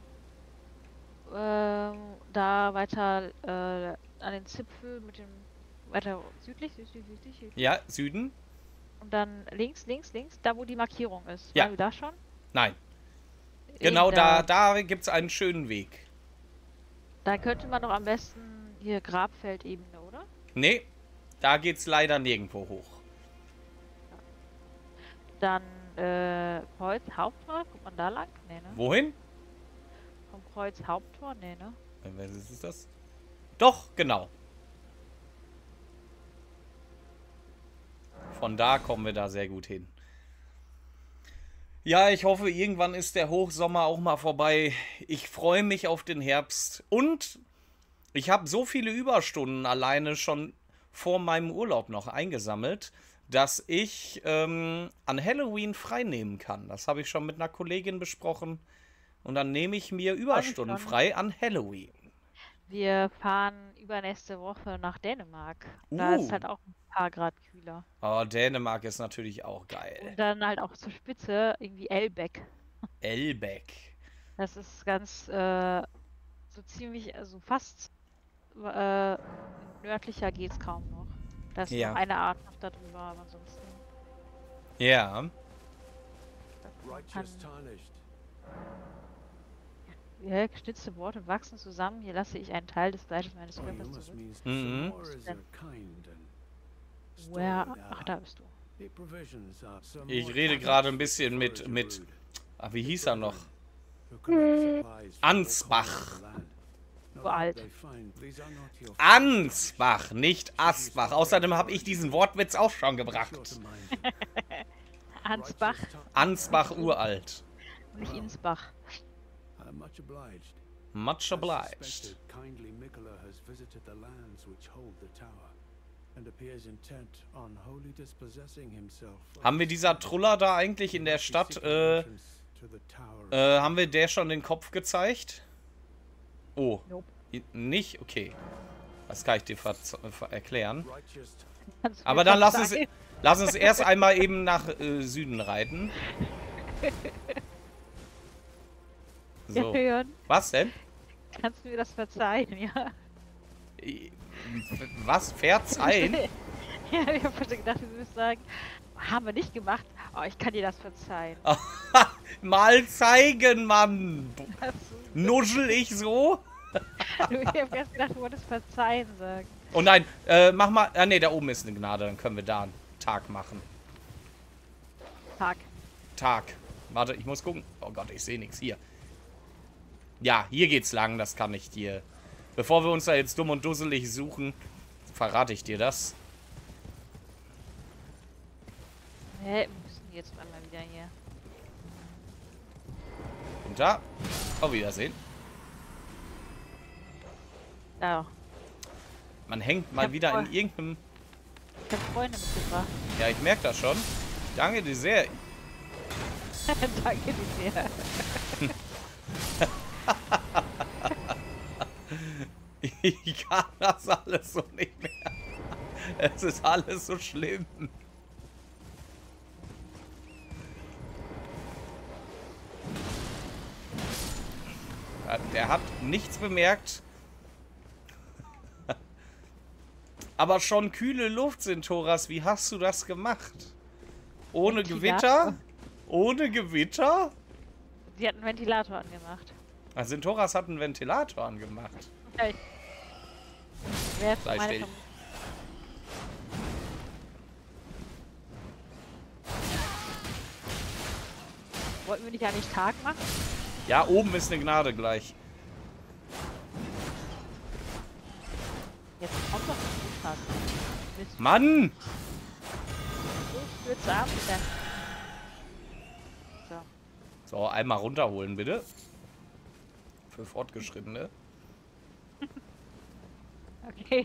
ähm, da weiter äh, an den Zipfel mit dem weiter südlich, südlich, südlich, südlich. Ja, Süden? Und dann links, links, links, da wo die Markierung ist. Ja. Waren wir da schon? Nein. Eben Genau da, da gibt es einen schönen Weg. Da könnte man doch am besten hier Grabfeldebene, oder? Nee, da geht's leider nirgendwo hoch. Dann äh, Kreuz Haupttor, guckt man da lang? Nee, ne? Wohin? Vom Kreuz Haupttor? Nee, ne? Was ist das? Doch, genau. Von da kommen wir da sehr gut hin. Ja, ich hoffe, irgendwann ist der Hochsommer auch mal vorbei. Ich freue mich auf den Herbst. Und ich habe so viele Überstunden alleine schon vor meinem Urlaub noch eingesammelt, dass ich ähm, an Halloween frei nehmen kann. Das habe ich schon mit einer Kollegin besprochen. Und dann nehme ich mir Überstunden schon. frei an Halloween. Wir fahren übernächste Woche nach Dänemark. Da Uh. ist halt auch ein paar Grad kühler. Aber Dänemark ist natürlich auch geil. Und dann halt auch zur Spitze irgendwie Elbeck. Elbeck. Das ist ganz äh, so ziemlich, also fast äh, nördlicher geht's kaum noch. Da ist Ja. noch eine Art noch da drüber, aber ansonsten. Ja. Righteous tarnished. Ja, gestützte Worte wachsen zusammen. Hier lasse ich einen Teil des Fleisches meines Oh, you Körpers must zurück. mean Mhm. some more is a kind and Where? stolen Ach, out. da bist du. The provisions are some Ich more rede kind gerade ein bisschen mit, forage mit, rude. ach, wie hieß er noch? Who collect supplies from all Ansbach. corners of the land. No Uralt. doubt they find these are not your Ansbach, nicht Asbach. Außerdem habe ich diesen Wortwitz auch schon gebracht. sure to mind. Ansbach Righteous tar- Ansbach uralt. und nicht Insbach. I'm much obliged. Much As obliged. suspected, kindly Mikola has visited the lands which hold the tower and appears intent on wholly dispossessing himself of Haben wir dieser Truller da eigentlich in der Stadt, äh, äh, haben wir der schon den Kopf gezeigt? Oh. Nope. I- Nicht? Okay. Das kann ich dir ver ver erklären. Righteous Kannst du Aber mir dann lass verzeihen? uns, lass uns erst einmal eben nach äh, Süden reiten. So. Ja, Jörn, Was denn? kannst du mir das verzeihen, ja? Was? Verzeihen? Ja, ich habe heute gedacht, du würdest sagen, haben wir nicht gemacht, aber ich kann dir das verzeihen. Mal zeigen, Mann! Also, Nuschel ich so? ich habe ganz gedacht, du wolltest verzeihen sagen. Oh nein, äh, mach mal. Ah, ne, da oben ist eine Gnade. Dann können wir da einen Tag machen. Tag. Tag. Warte, ich muss gucken. Oh Gott, ich sehe nichts. Hier. Ja, hier geht's lang. Das kann ich dir. Bevor wir uns da jetzt dumm und dusselig suchen, verrate ich dir das. Hä, wir müssen jetzt einmal wieder hier. Und da. Auf Wiedersehen. Da. Man hängt mal hab wieder voll- in irgendeinem... Ich habe Freunde mitgebracht. Ja, ich merke das schon. Danke dir sehr. Danke dir sehr. Ich kann das alles so nicht mehr. Es ist alles so schlimm. Der hat nichts bemerkt. Aber schon kühle Luft sind, Thoras. Wie hast du das gemacht? Ohne Ventilator. Gewitter? Ohne Gewitter? Sie hat einen Ventilator angemacht. Also Thoras hat einen Ventilator angemacht. Ja, ich- Wer ist Sei meine still. Vermutung? Wollten wir nicht eigentlich Tag machen? Ja, oben ist eine Gnade gleich. Jetzt kommt doch nicht Tag. Mist, Mann! so stürze ab wieder. So. So, einmal runterholen, bitte. Für Fortgeschrittene. Okay.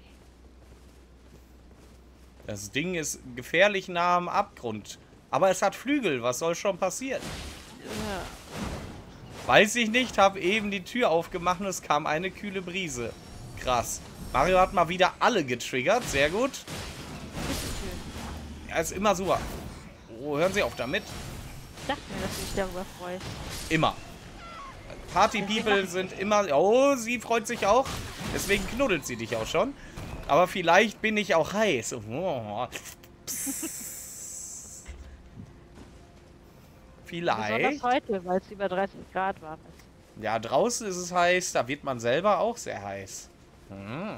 Das Ding ist gefährlich nah am Abgrund. Aber es hat Flügel. Was soll schon passieren? Ja. Weiß ich nicht. Habe eben die Tür aufgemacht und es kam eine kühle Brise. Krass. Mario hat mal wieder alle getriggert. Sehr gut. Bitteschön. Er ist immer so. Oh, hören Sie auf damit. Ich dachte mir, dass du dich darüber freust. Immer. Party People sind immer... Oh, sie freut sich auch. Deswegen knuddelt sie dich auch schon. Aber vielleicht bin ich auch heiß. Oh. Vielleicht. Besonders heute, weil es über dreißig Grad warm ist. Ja, draußen ist es heiß. Da wird man selber auch sehr heiß. Hm.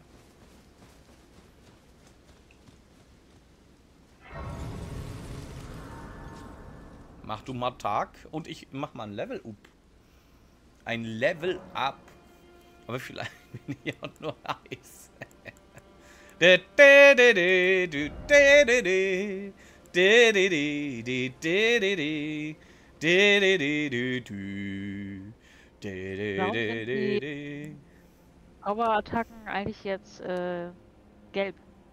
Mach du mal Tag und ich mach mal ein Level up. Ein Level up. Aber vielleicht bin ich auch nur heiß. Power-Attacken eigentlich jetzt äh, gelb.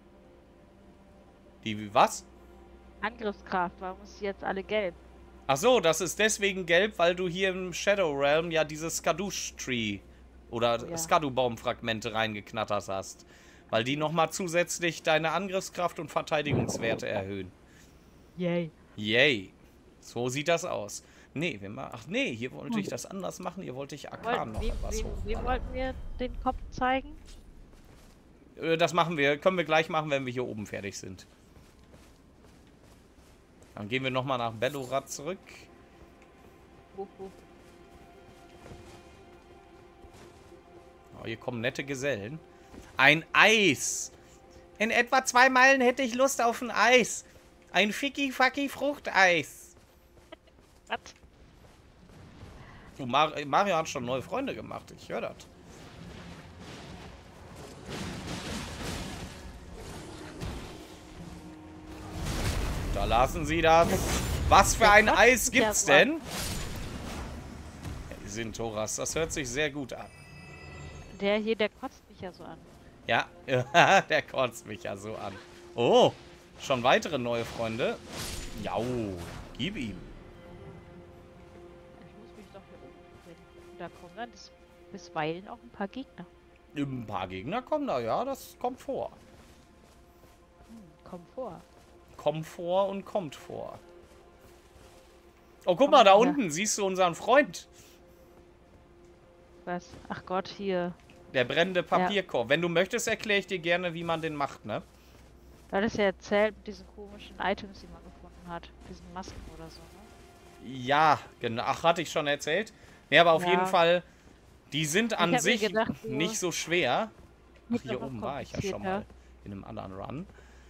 Die was? Angriffskraft, warum ist die jetzt alle gelb? Ach so, das ist deswegen gelb, weil du hier im Shadow Realm ja dieses Skadoosh-Tree oder Oh ja. Skadu-Baum-Fragmente reingeknattert hast. Weil die nochmal zusätzlich deine Angriffskraft und Verteidigungswerte erhöhen. Yay. Yay. So sieht das aus. Nee, wir ma ach nee, hier wollte ich das anders machen. Hier wollte ich Arkan noch wem, was wem, wem hochballern. wollten wir den Kopf zeigen? Äh, Das machen wir, können wir gleich machen, wenn wir hier oben fertig sind. Dann gehen wir nochmal nach Bellorath zurück. Wo, wo? Oh, hier kommen nette Gesellen. Ein Eis. In etwa zwei Meilen hätte ich Lust auf ein Eis. Ein Ficky-Facky-Fruchteis. Was? Oh, Mar Mario hat schon neue Freunde gemacht. Ich höre das. Da lassen Sie das. Was für ein Eis gibt's denn? Ja, die sind Thoras. Das hört sich sehr gut an. Der hier, der kotzt mich ja so an. Ja, der kotzt mich ja so an. Oh, schon weitere neue Freunde. Jau, gib ihm. Ich muss mich doch hier oben finden. Da kommen dann bis, bisweilen auch ein paar Gegner. Ein paar Gegner kommen da, ja, das kommt vor. Hm, komm vor. Kommt vor und kommt vor. Oh, guck mal, da unten siehst du unseren Freund. Was? Ach Gott, hier. Der brennende Papierkorb. Ja. Wenn du möchtest, erkläre ich dir gerne, wie man den macht, ne? Du hattest ja erzählt mit diesen komischen Items, die man gefunden hat. Diesen Masken oder so, ne? Ja, genau. Ach, hatte ich schon erzählt? Ne, aber auf ja. jeden Fall, die sind an sich gedacht, so nicht so schwer. Ach, hier oben war ich ja schon mal in einem anderen Run.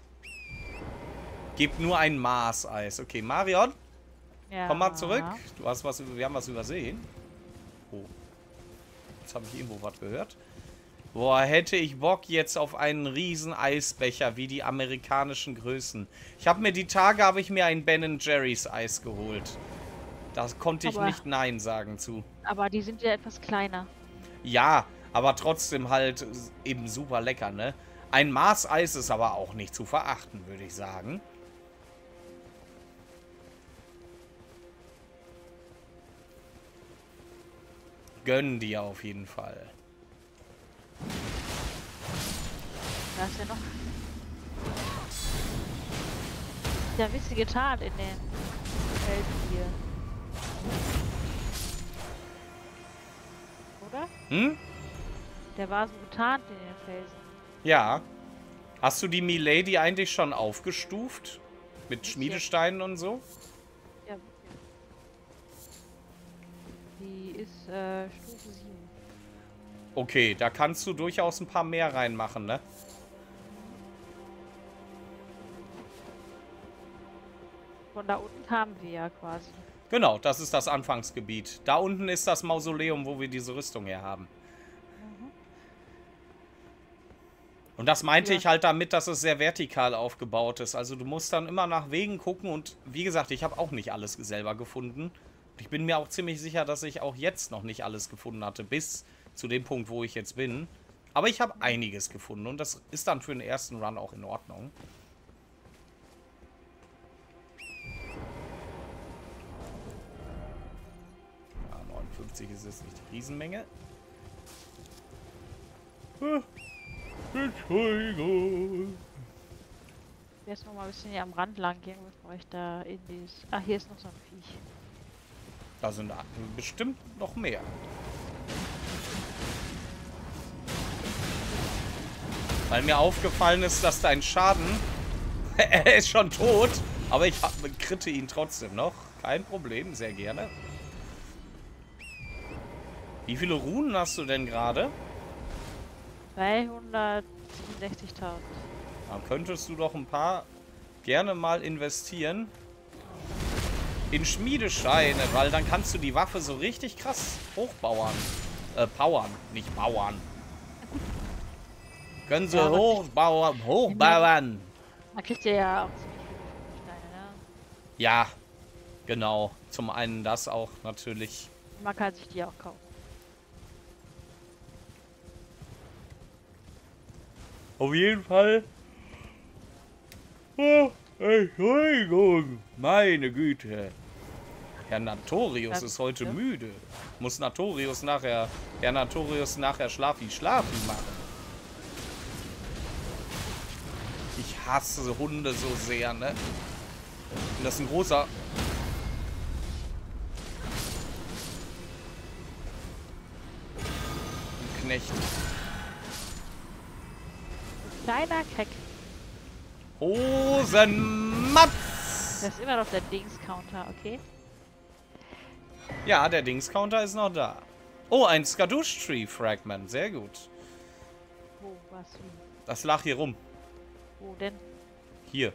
Gibt nur ein Maß-Eis. Okay, Marion, ja. komm mal zurück. Du hast was, wir haben was übersehen. Oh. Jetzt habe ich irgendwo was gehört. Boah, hätte ich Bock jetzt auf einen riesen Eisbecher, wie die amerikanischen Größen. Ich habe mir die Tage, habe ich mir ein Ben and Jerry's Eis geholt. Da konnte ich aber nicht Nein sagen zu. Aber die sind ja etwas kleiner. Ja, aber trotzdem halt eben super lecker, ne? Ein Maß-Eis ist aber auch nicht zu verachten, würde ich sagen. Gönn dir auf jeden Fall. Da ist ja noch... Ja, wisst ihr getan in den Felsen hier. Oder? Hm? Der war so getarnt in den Felsen. Ja. Hast du die Milady eigentlich schon aufgestuft? Mit Schmiedesteinen und so? Ja. Die ist äh, Stufe sieben. Okay, da kannst du durchaus ein paar mehr reinmachen, ne? Von da unten kamen wir ja quasi. Genau, das ist das Anfangsgebiet. Da unten ist das Mausoleum, wo wir diese Rüstung her haben. Mhm. Und das meinte ja. ich halt damit, dass es sehr vertikal aufgebaut ist. Also du musst dann immer nach Wegen gucken und wie gesagt, ich habe auch nicht alles selber gefunden. Ich bin mir auch ziemlich sicher, dass ich auch jetzt noch nicht alles gefunden hatte, bis zu dem Punkt, wo ich jetzt bin. Aber ich habe einiges gefunden und das ist dann für den ersten Run auch in Ordnung. Ja, neunundfünfzig ist jetzt nicht die Riesenmenge. Entschuldigung. Jetzt noch mal ein bisschen hier am Rand lang gehen, bevor ich da in dieses... Ah, hier ist noch so ein Viech. Da sind bestimmt noch mehr. Weil mir aufgefallen ist, dass dein Schaden... er ist schon tot, aber ich kritte ihn trotzdem noch. Kein Problem, sehr gerne. Wie viele Runen hast du denn gerade? zweihundertsiebenundsechzigtausend. Dann könntest du doch ein paar gerne mal investieren in Schmiedesteine, weil dann kannst du die Waffe so richtig krass hochbauern. Äh, powern, nicht bauern. Können sie ja, hochbauen, hochbauen. Man kriegt ja auch ziemlich viele Steine, ne? Ja, genau. Zum einen das auch natürlich. Man kann sich die auch kaufen. Auf jeden Fall. Oh, Entschuldigung. Meine Güte. Herr Natorius ist heute müde. Muss Natorius nachher, Herr Natorius nachher Schlafi Schlafi machen. Ich hasse Hunde so sehr, ne? Und das ist ein großer... Ein Knecht. Kleiner Keck. Hosenmatz! Das ist immer noch der Dings-Counter, okay? Ja, der Dings-Counter ist noch da. Oh, ein Skadush-Tree-Fragment. Sehr gut. Wo, was? Das lag hier rum. Wo denn? Hier.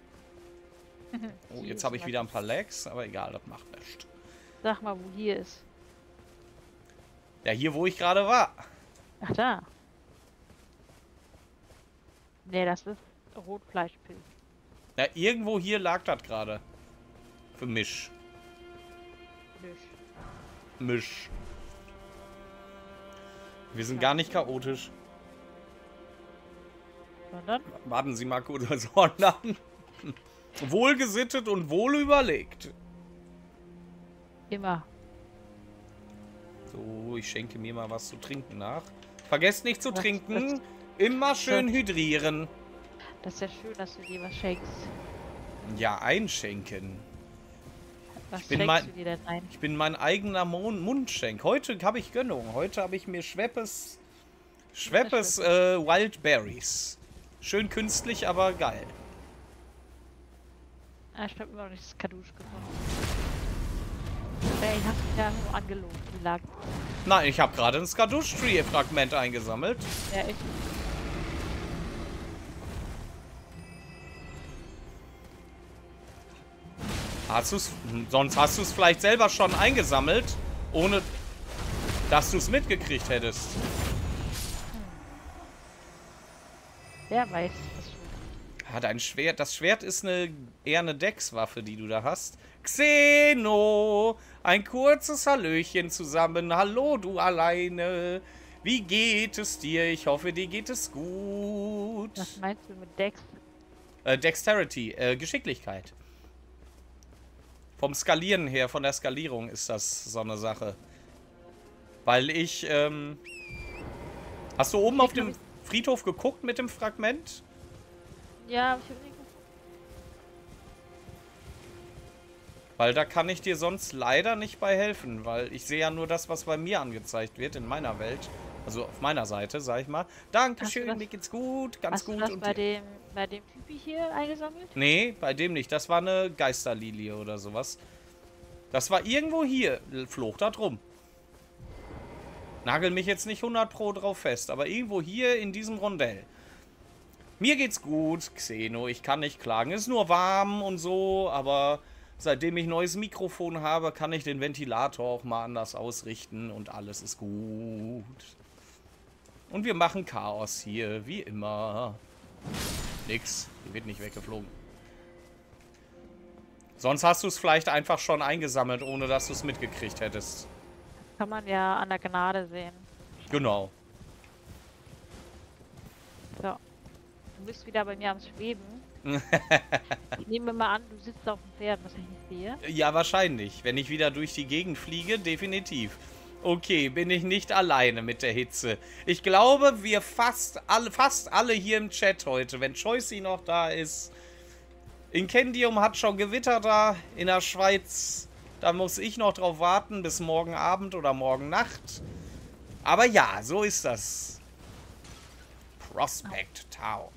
Oh, jetzt habe ich wieder ein paar Lags, aber egal, das macht nichts. Sag mal, wo hier ist. Ja, hier, wo ich gerade war. Ach, da. Nee, das ist Rotfleischpilz. Ja, irgendwo hier lag das gerade. Für Misch. Misch. Misch. Wir sind gar nicht chaotisch. Sondern? Warten Sie mal kurz, sondern wohlgesittet und wohl überlegt. Immer. So, ich schenke mir mal was zu trinken nach. Vergesst nicht zu das, trinken. Das, Immer schön das, hydrieren. Das ist ja schön, dass du dir was schenkst. Ja, einschenken. Was Ich bin, schenkst mein, du dir denn ein? ich bin mein eigener Mon Mundschenk. Heute habe ich Gönnung. Heute habe ich mir Schweppes, Schweppes äh, Wild Berries. Schön künstlich, aber geil. Ah, ich hab immer noch nicht das Kadusch gefunden. Ey, ich hab mich ja nur angelogen, die lag. Nein, ich habe gerade ein Skadush-Tree-Fragment eingesammelt. Ja, ich. Hast du's, sonst hast du es vielleicht selber schon eingesammelt, ohne dass du es mitgekriegt hättest. Wer weiß das schon. Ah, dein Schwert. Das Schwert ist eine, eher eine Deckswaffe, die du da hast. Xeno! Ein kurzes Hallöchen zusammen. Hallo, du alleine. Wie geht es dir? Ich hoffe, dir geht es gut. Was meinst du mit Dex? Äh, Dexterity, äh, Geschicklichkeit. Vom Skalieren her, von der Skalierung ist das so eine Sache. Weil ich, ähm... Hast du oben auf dem Friedhof geguckt mit dem Fragment? Ja, hab ich hab nicht gefunden. Weil da kann ich dir sonst leider nicht bei helfen, weil ich sehe ja nur das, was bei mir angezeigt wird in meiner Welt. Also auf meiner Seite, sag ich mal. Dankeschön, das, mir geht's gut, ganz hast gut. Du das und bei dem, bei dem Typi hier eingesammelt? Nee, bei dem nicht. Das war eine Geisterlilie oder sowas. Das war irgendwo hier, flog da drum. Nagel mich jetzt nicht hundert Pro drauf fest, aber irgendwo hier in diesem Rondell. Mir geht's gut, Xeno, ich kann nicht klagen. Ist nur warm und so, aber seitdem ich neues Mikrofon habe, kann ich den Ventilator auch mal anders ausrichten und alles ist gut. Und wir machen Chaos hier, wie immer. Nix, die wird nicht weggeflogen. Sonst hast du es vielleicht einfach schon eingesammelt, ohne dass du es mitgekriegt hättest. Kann man ja an der Gnade sehen. Genau. So. Du bist wieder bei mir am Schweben. Ich nehme mal an, du sitzt auf dem Pferd, was ich nicht sehe. Ja, wahrscheinlich. Wenn ich wieder durch die Gegend fliege, definitiv. Okay, bin ich nicht alleine mit der Hitze. Ich glaube, wir fast alle, fast alle hier im Chat heute, wenn Choicy noch da ist. Incendium hat schon Gewitter da in der Schweiz. Da muss ich noch drauf warten bis morgen Abend oder morgen Nacht. Aber ja, so ist das. Prospect Town.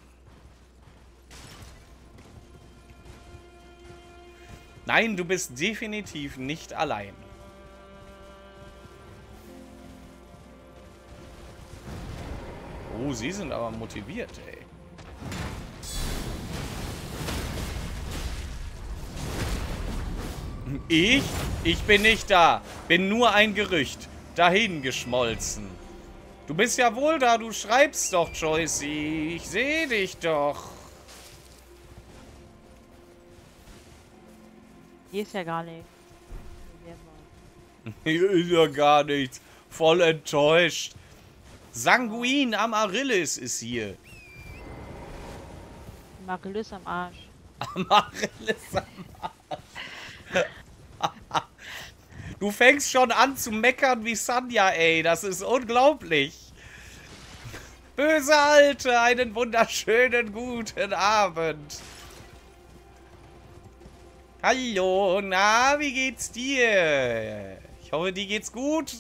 Nein, du bist definitiv nicht allein. Oh, sie sind aber motiviert, ey. Ich? Ich bin nicht da. Bin nur ein Gerücht. Dahin geschmolzen. Du bist ja wohl da. Du schreibst doch, Joycey. Ich sehe dich doch. Hier ist ja gar nichts. Hier ist ja gar nichts. Voll enttäuscht. Sanguin Amaryllis ist hier. Amaryllis am Arsch. Amaryllis am Arsch. Du fängst schon an zu meckern wie Sanja, ey. Das ist unglaublich. Böse Alte, einen wunderschönen guten Abend. Hallo, na, wie geht's dir? Ich hoffe, dir geht's gut.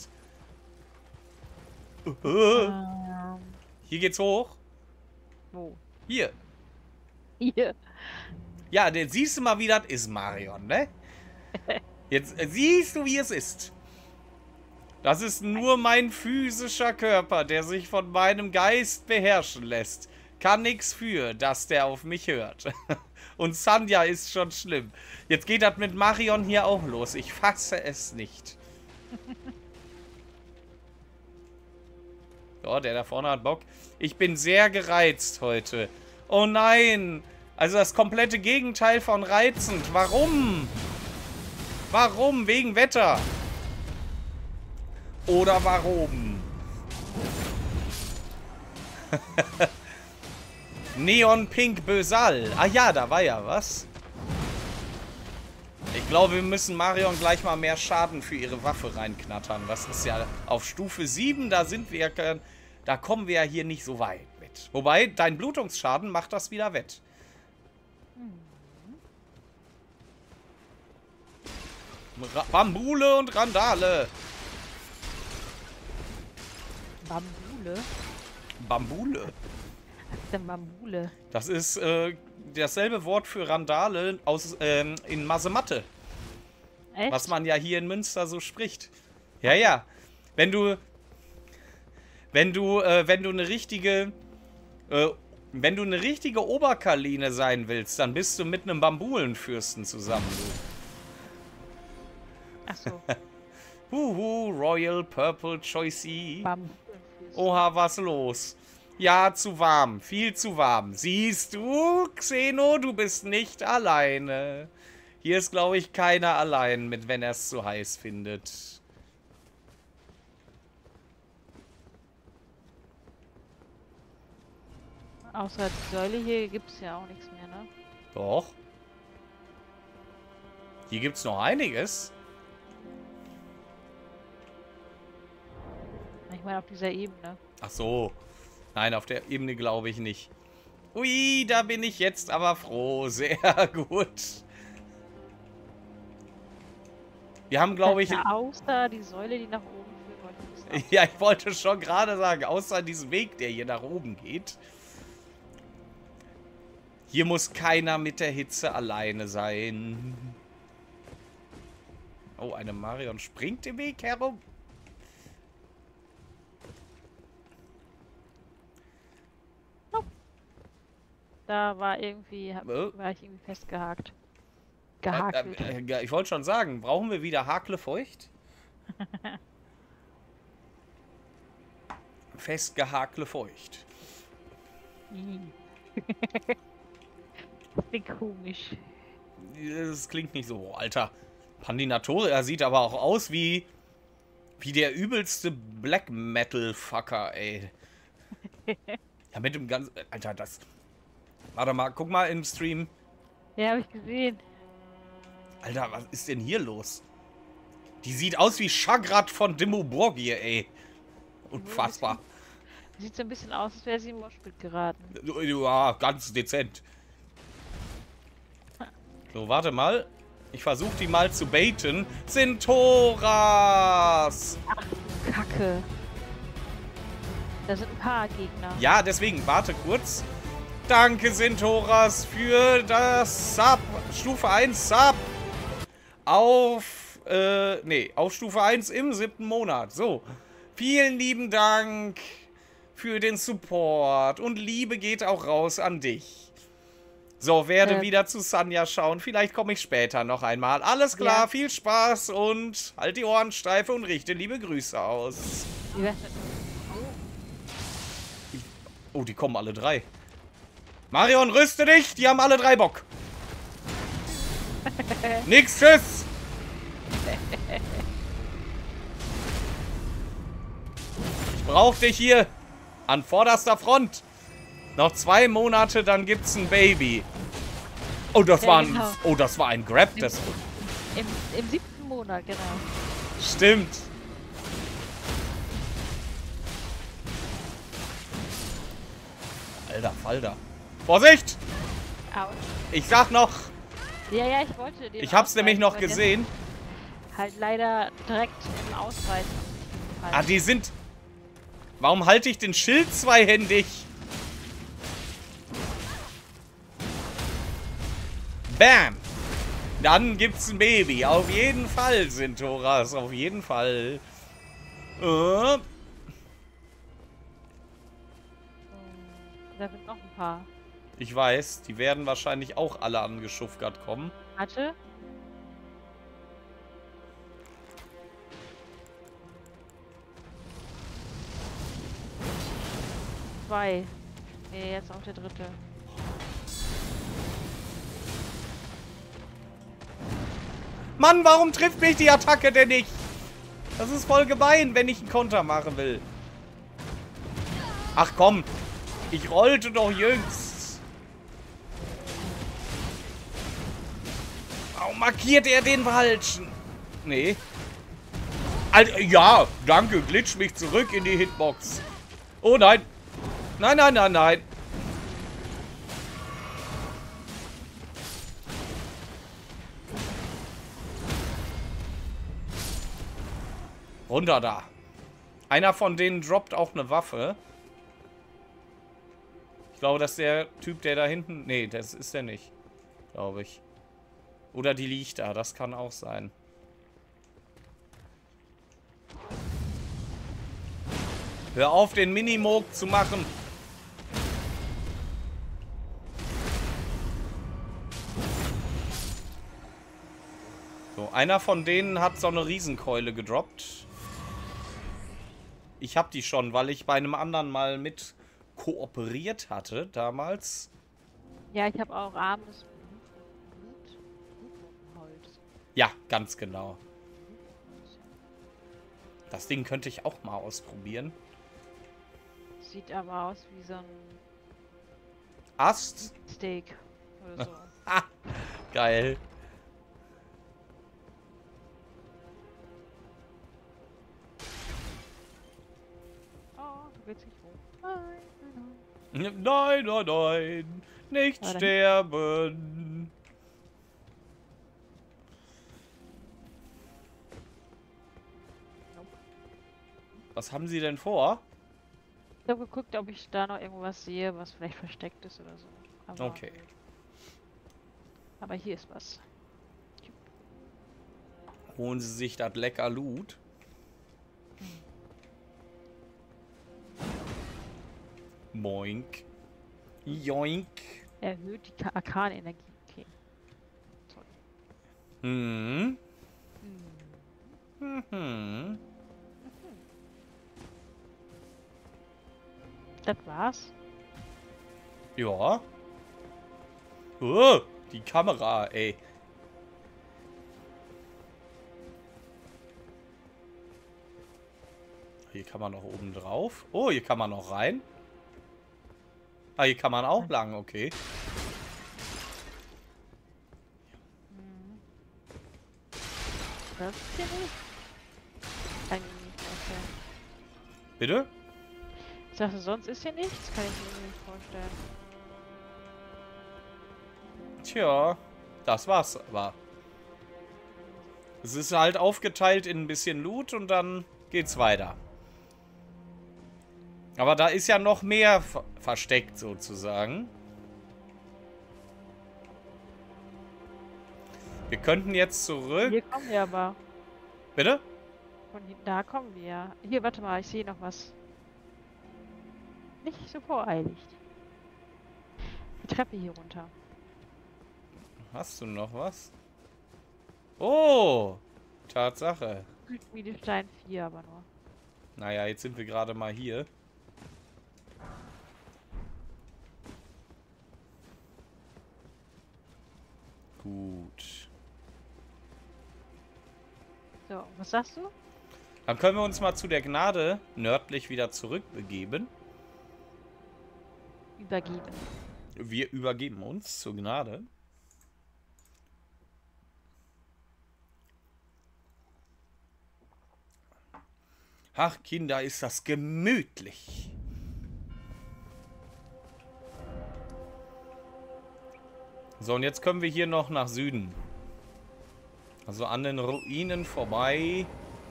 Ähm, Hier geht's hoch. wo? Hier. Hier. Ja, den siehst du mal, wie das ist, Marion, ne? Jetzt äh, siehst du, wie es ist. Das ist nur mein physischer Körper, der sich von meinem Geist beherrschen lässt. Kann nix für, dass der auf mich hört. Und Sanja ist schon schlimm. Jetzt geht das mit Marion hier auch los. Ich fasse es nicht. Ja, der da vorne hat Bock. Ich bin sehr gereizt heute. Oh nein. Also das komplette Gegenteil von reizend. Warum? Warum? Wegen Wetter. Oder warum? Neon Pink Bösal. Ah ja, da war ja was. Ich glaube, wir müssen Marion gleich mal mehr Schaden für ihre Waffe reinknattern. Das ist ja auf Stufe sieben, da sind wir, da kommen wir ja hier nicht so weit mit. Wobei, dein Blutungsschaden macht das wieder wett. Ra Bambule und Randale. Bambule? Bambule? Was ist denn Bambule? Das ist äh, dasselbe Wort für Randale aus, ähm, in Masematte. Echt? Was man ja hier in Münster so spricht. Ja, ja. Wenn du... Wenn du, äh, wenn du eine richtige... Äh, wenn du eine richtige Oberkaline sein willst, dann bist du mit einem Bambulenfürsten zusammen, du. Ach so. Huhu, Royal Purple Choicey. Bambulenfüße. Oha, was los? Ja, zu warm. Viel zu warm. Siehst du, Xeno, du bist nicht alleine. Hier ist, glaube ich, keiner allein mit, wenn er es zu heiß findet. Außer die Säule hier gibt es ja auch nichts mehr, ne? Doch. Hier gibt es noch einiges. Ich meine auf dieser Ebene. Ach so. Nein, auf der Ebene glaube ich nicht. Ui, da bin ich jetzt aber froh. Sehr gut. Wir haben, glaube ich... Ja, außer die Säule, die nach oben führt, wollte ich nicht sagen. Ja, ich wollte schon gerade sagen, außer diesem Weg, der hier nach oben geht. Hier muss keiner mit der Hitze alleine sein. Oh, eine Marion springt im Weg herum. Da war irgendwie, hab, Oh. war ich irgendwie festgehakt. Gehakelt. Äh, äh, ich wollte schon sagen, brauchen wir wieder Haklefeucht? Festgehaklefeucht. Das klingt komisch. Das klingt nicht so, Alter. Pandinatoria sieht aber auch aus wie wie der übelste Black Metal Fucker, ey. Ja, mit dem ganzen... Alter, das... Warte mal, guck mal im Stream. Ja, habe ich gesehen. Alter, was ist denn hier los? Die sieht aus wie Shagrat von Dimmu Borgir, ey. Unfassbar. Sieht so ein bisschen aus, als wäre sie im Moshpit geraten. Ja, ganz dezent. So, warte mal. Ich versuche die mal zu baiten. Sintoras! Ach, Kacke. Da sind ein paar Gegner. Ja, deswegen, warte kurz. Danke, Sintoras, für das Sub. Stufe eins Sub. Auf, äh, nee, auf Stufe eins im siebten Monat. So. Vielen lieben Dank für den Support. Und Liebe geht auch raus an dich. So, werde Äh. wieder zu Sanja schauen. Vielleicht komme ich später noch einmal. Alles klar, Ja. viel Spaß und halt die Ohren steif und richte liebe Grüße aus. Wie wär's mit... Oh, die kommen alle drei. Marion, rüste dich! Die haben alle drei Bock. Nix, tschüss! Ich brauch dich hier. An vorderster Front. Noch zwei Monate, dann gibt's ein Baby. Oh, das Ja, war ein... genau. Oh, das war ein Grab. Das Im, Im siebten Monat, genau. stimmt. Alter Falter. Vorsicht! Autsch. Ich sag noch... Ja, ja, ich wollte den Ich hab's ausweichen, nämlich noch aber der gesehen. ist Halt leider direkt im Ausweichen. Ah, die sind... Warum halte ich den Schild zweihändig? Bam! Dann gibt's ein Baby. Auf jeden Fall, Sintoras. Auf jeden Fall. Äh, Da sind noch ein paar. ich weiß, die werden wahrscheinlich auch alle angeschuffert kommen. Warte. Zwei. Nee, jetzt auch der dritte. Mann, warum trifft mich die Attacke denn nicht? Das ist voll gemein, wenn ich einen Konter machen will. Ach komm, ich rollte doch jüngst. Warum markiert er den Falschen? Nee. Alter, ja, danke, glitsch mich zurück in die Hitbox. Oh nein. Nein, nein, nein, nein. Runter da. Einer von denen droppt auch eine Waffe. Ich glaube, dass der Typ, der da hinten... Nee, das ist der nicht. Glaube ich. Oder die liegt da. Das kann auch sein. Hör auf, den Minimog zu machen. So, einer von denen hat so eine Riesenkeule gedroppt. Ich habe die schon, weil ich bei einem anderen mal mit kooperiert hatte damals. Ja, ich habe auch armes Blut. Blutholz. Ja, ganz genau. Das Ding könnte ich auch mal ausprobieren. Sieht aber aus wie so ein Ast? Steak oder so. Ah, geil. Oh, du willst nicht hoch. Nein, nein, nein. Nein, nein, nein. Nicht Warte. sterben. Nope. Was haben Sie denn vor? Ich habe geguckt, ob ich da noch irgendwas sehe, was vielleicht versteckt ist oder so. Aber, Okay. aber hier ist was. Holen Sie sich das lecker Loot. Moink. Joink. Erhöht die Arkanenergie. Okay. Toll. Hm. Hm. Mhm. Das war's. Ja. Oh, die Kamera, ey. Hier kann man noch oben drauf. Oh, hier kann man noch rein. Ah, hier kann man auch lang, okay. Hm. Das ist hier nicht. Kann ich mir nicht vorstellen. Bitte? Ich dachte, sonst ist hier nichts. Kann ich mir nicht vorstellen. Tja, das war's aber. Es ist halt aufgeteilt in ein bisschen Loot und dann geht's weiter. Aber da ist ja noch mehr ver versteckt sozusagen. Wir könnten jetzt zurück. Hier kommen wir aber. Bitte? Von hier, da kommen wir. Hier, warte mal, ich sehe noch was. Nicht so voreilig. Die Treppe hier runter. Hast du noch was? Oh! Tatsache. Schmiedestein vier aber nur. Naja, jetzt sind wir gerade mal hier. Gut. So, was sagst du? Dann können wir uns mal zu der Gnade nördlich wieder zurückbegeben. Übergeben. Wir übergeben uns zur Gnade. Ach, Kinder, ist das gemütlich. So, und jetzt können wir hier noch nach Süden. Also an den Ruinen vorbei.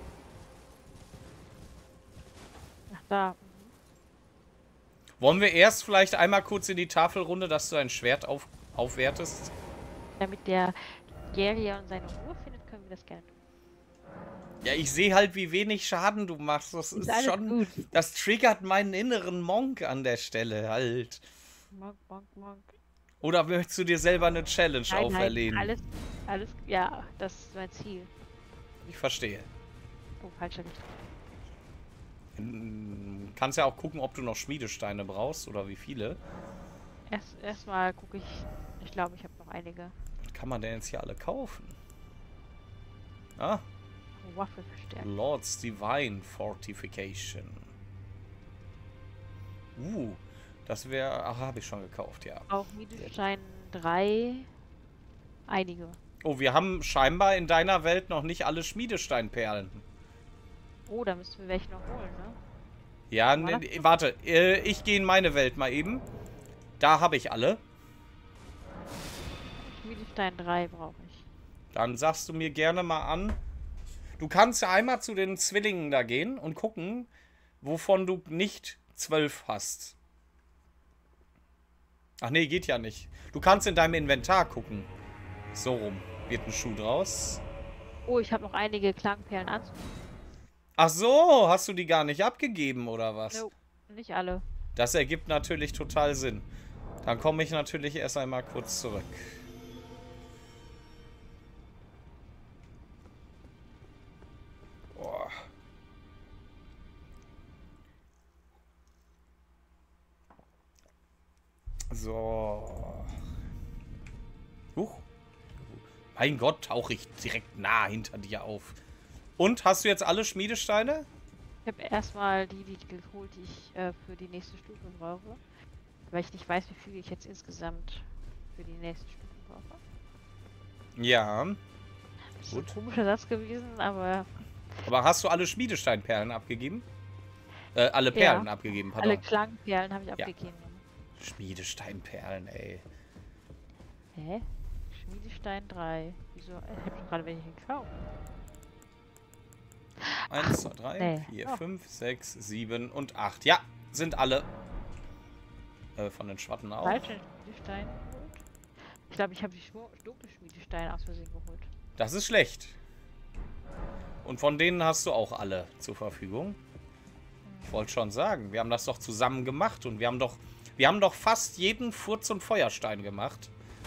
Ach, da. Wollen wir erst vielleicht einmal kurz in die Tafelrunde, dass du ein Schwert auf, aufwertest? Damit der Geria und seine Ruhe findet, können wir das gerne tun. Ja, ich sehe halt, wie wenig Schaden du machst. Das ist, alles schon... gut. Das triggert meinen inneren Monk an der Stelle halt. Monk, monk, monk. Oder möchtest du dir selber eine Challenge Nein, auferlegen? nein, alles, alles, ja, das ist mein Ziel. Ich verstehe. Oh, falscher Richtung. Du kannst ja auch gucken, ob du noch Schmiedesteine brauchst oder wie viele. Erst erstmal gucke ich. Ich glaube, ich habe noch einige. Was kann man denn jetzt hier alle kaufen? Ah, Waffe verstärkt. Lord's Divine Fortification. Uh, das wäre... Ach, habe ich schon gekauft, ja. Auch Miedestein drei. Einige. Oh, wir haben scheinbar in deiner Welt noch nicht alle Schmiedesteinperlen. Oh, da müssten wir welche noch holen, ne? Ja, ne, warte. Äh, ich gehe in meine Welt mal eben. Da habe ich alle. Miedestein drei brauche ich. Dann sagst du mir gerne mal an. Du kannst ja einmal zu den Zwillingen da gehen und gucken, wovon du nicht zwölf hast. Ach nee, geht ja nicht. Du kannst in deinem Inventar gucken. So rum. Wird ein Schuh draus. Oh, ich habe noch einige Klangperlen an. Ach so, hast du die gar nicht abgegeben, oder was? No, nicht alle. Das ergibt natürlich total Sinn. Dann komme ich natürlich erst einmal kurz zurück. Boah. So. Huch. Mein Gott, tauche ich direkt nah hinter dir auf. Und, hast du jetzt alle Schmiedesteine? Ich habe erstmal die, die geholt, die ich äh, für die nächste Stufe brauche. Weil ich nicht weiß, wie viel ich jetzt insgesamt für die nächste Stufe brauche. Ja. Das ist Gut. ein komischer Satz gewesen, aber Aber hast du alle Schmiedesteinperlen abgegeben? Äh, alle Perlen Ja. abgegeben, pardon. alle Klangperlen habe ich Ja. abgegeben. Schmiedesteinperlen, ey. Hä? Schmiedestein drei. Wieso? Ich habe schon gerade welche gekauft. Eins, zwei, drei, nee. vier, Oh. fünf, sechs, sieben und acht. Ja, sind alle. Äh, von den Schwatten auch. Falschen Schmiedestein geholt. Ich glaube, ich habe die Dunkelschmiedesteine aus Versehen geholt. Das ist schlecht. Und von denen hast du auch alle zur Verfügung. Ich wollte schon sagen, wir haben das doch zusammen gemacht und wir haben doch, wir haben doch fast jeden Furz und Feuerstein gemacht.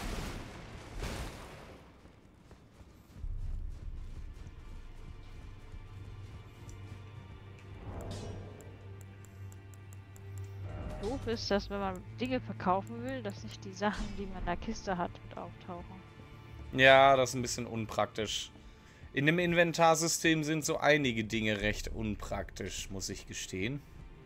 Doof ist, dass wenn man Dinge verkaufen will, dass nicht die Sachen, die man in der Kiste hat, mit auftauchen. Ja, das ist ein bisschen unpraktisch. In dem Inventarsystem sind so einige Dinge recht unpraktisch, muss ich gestehen.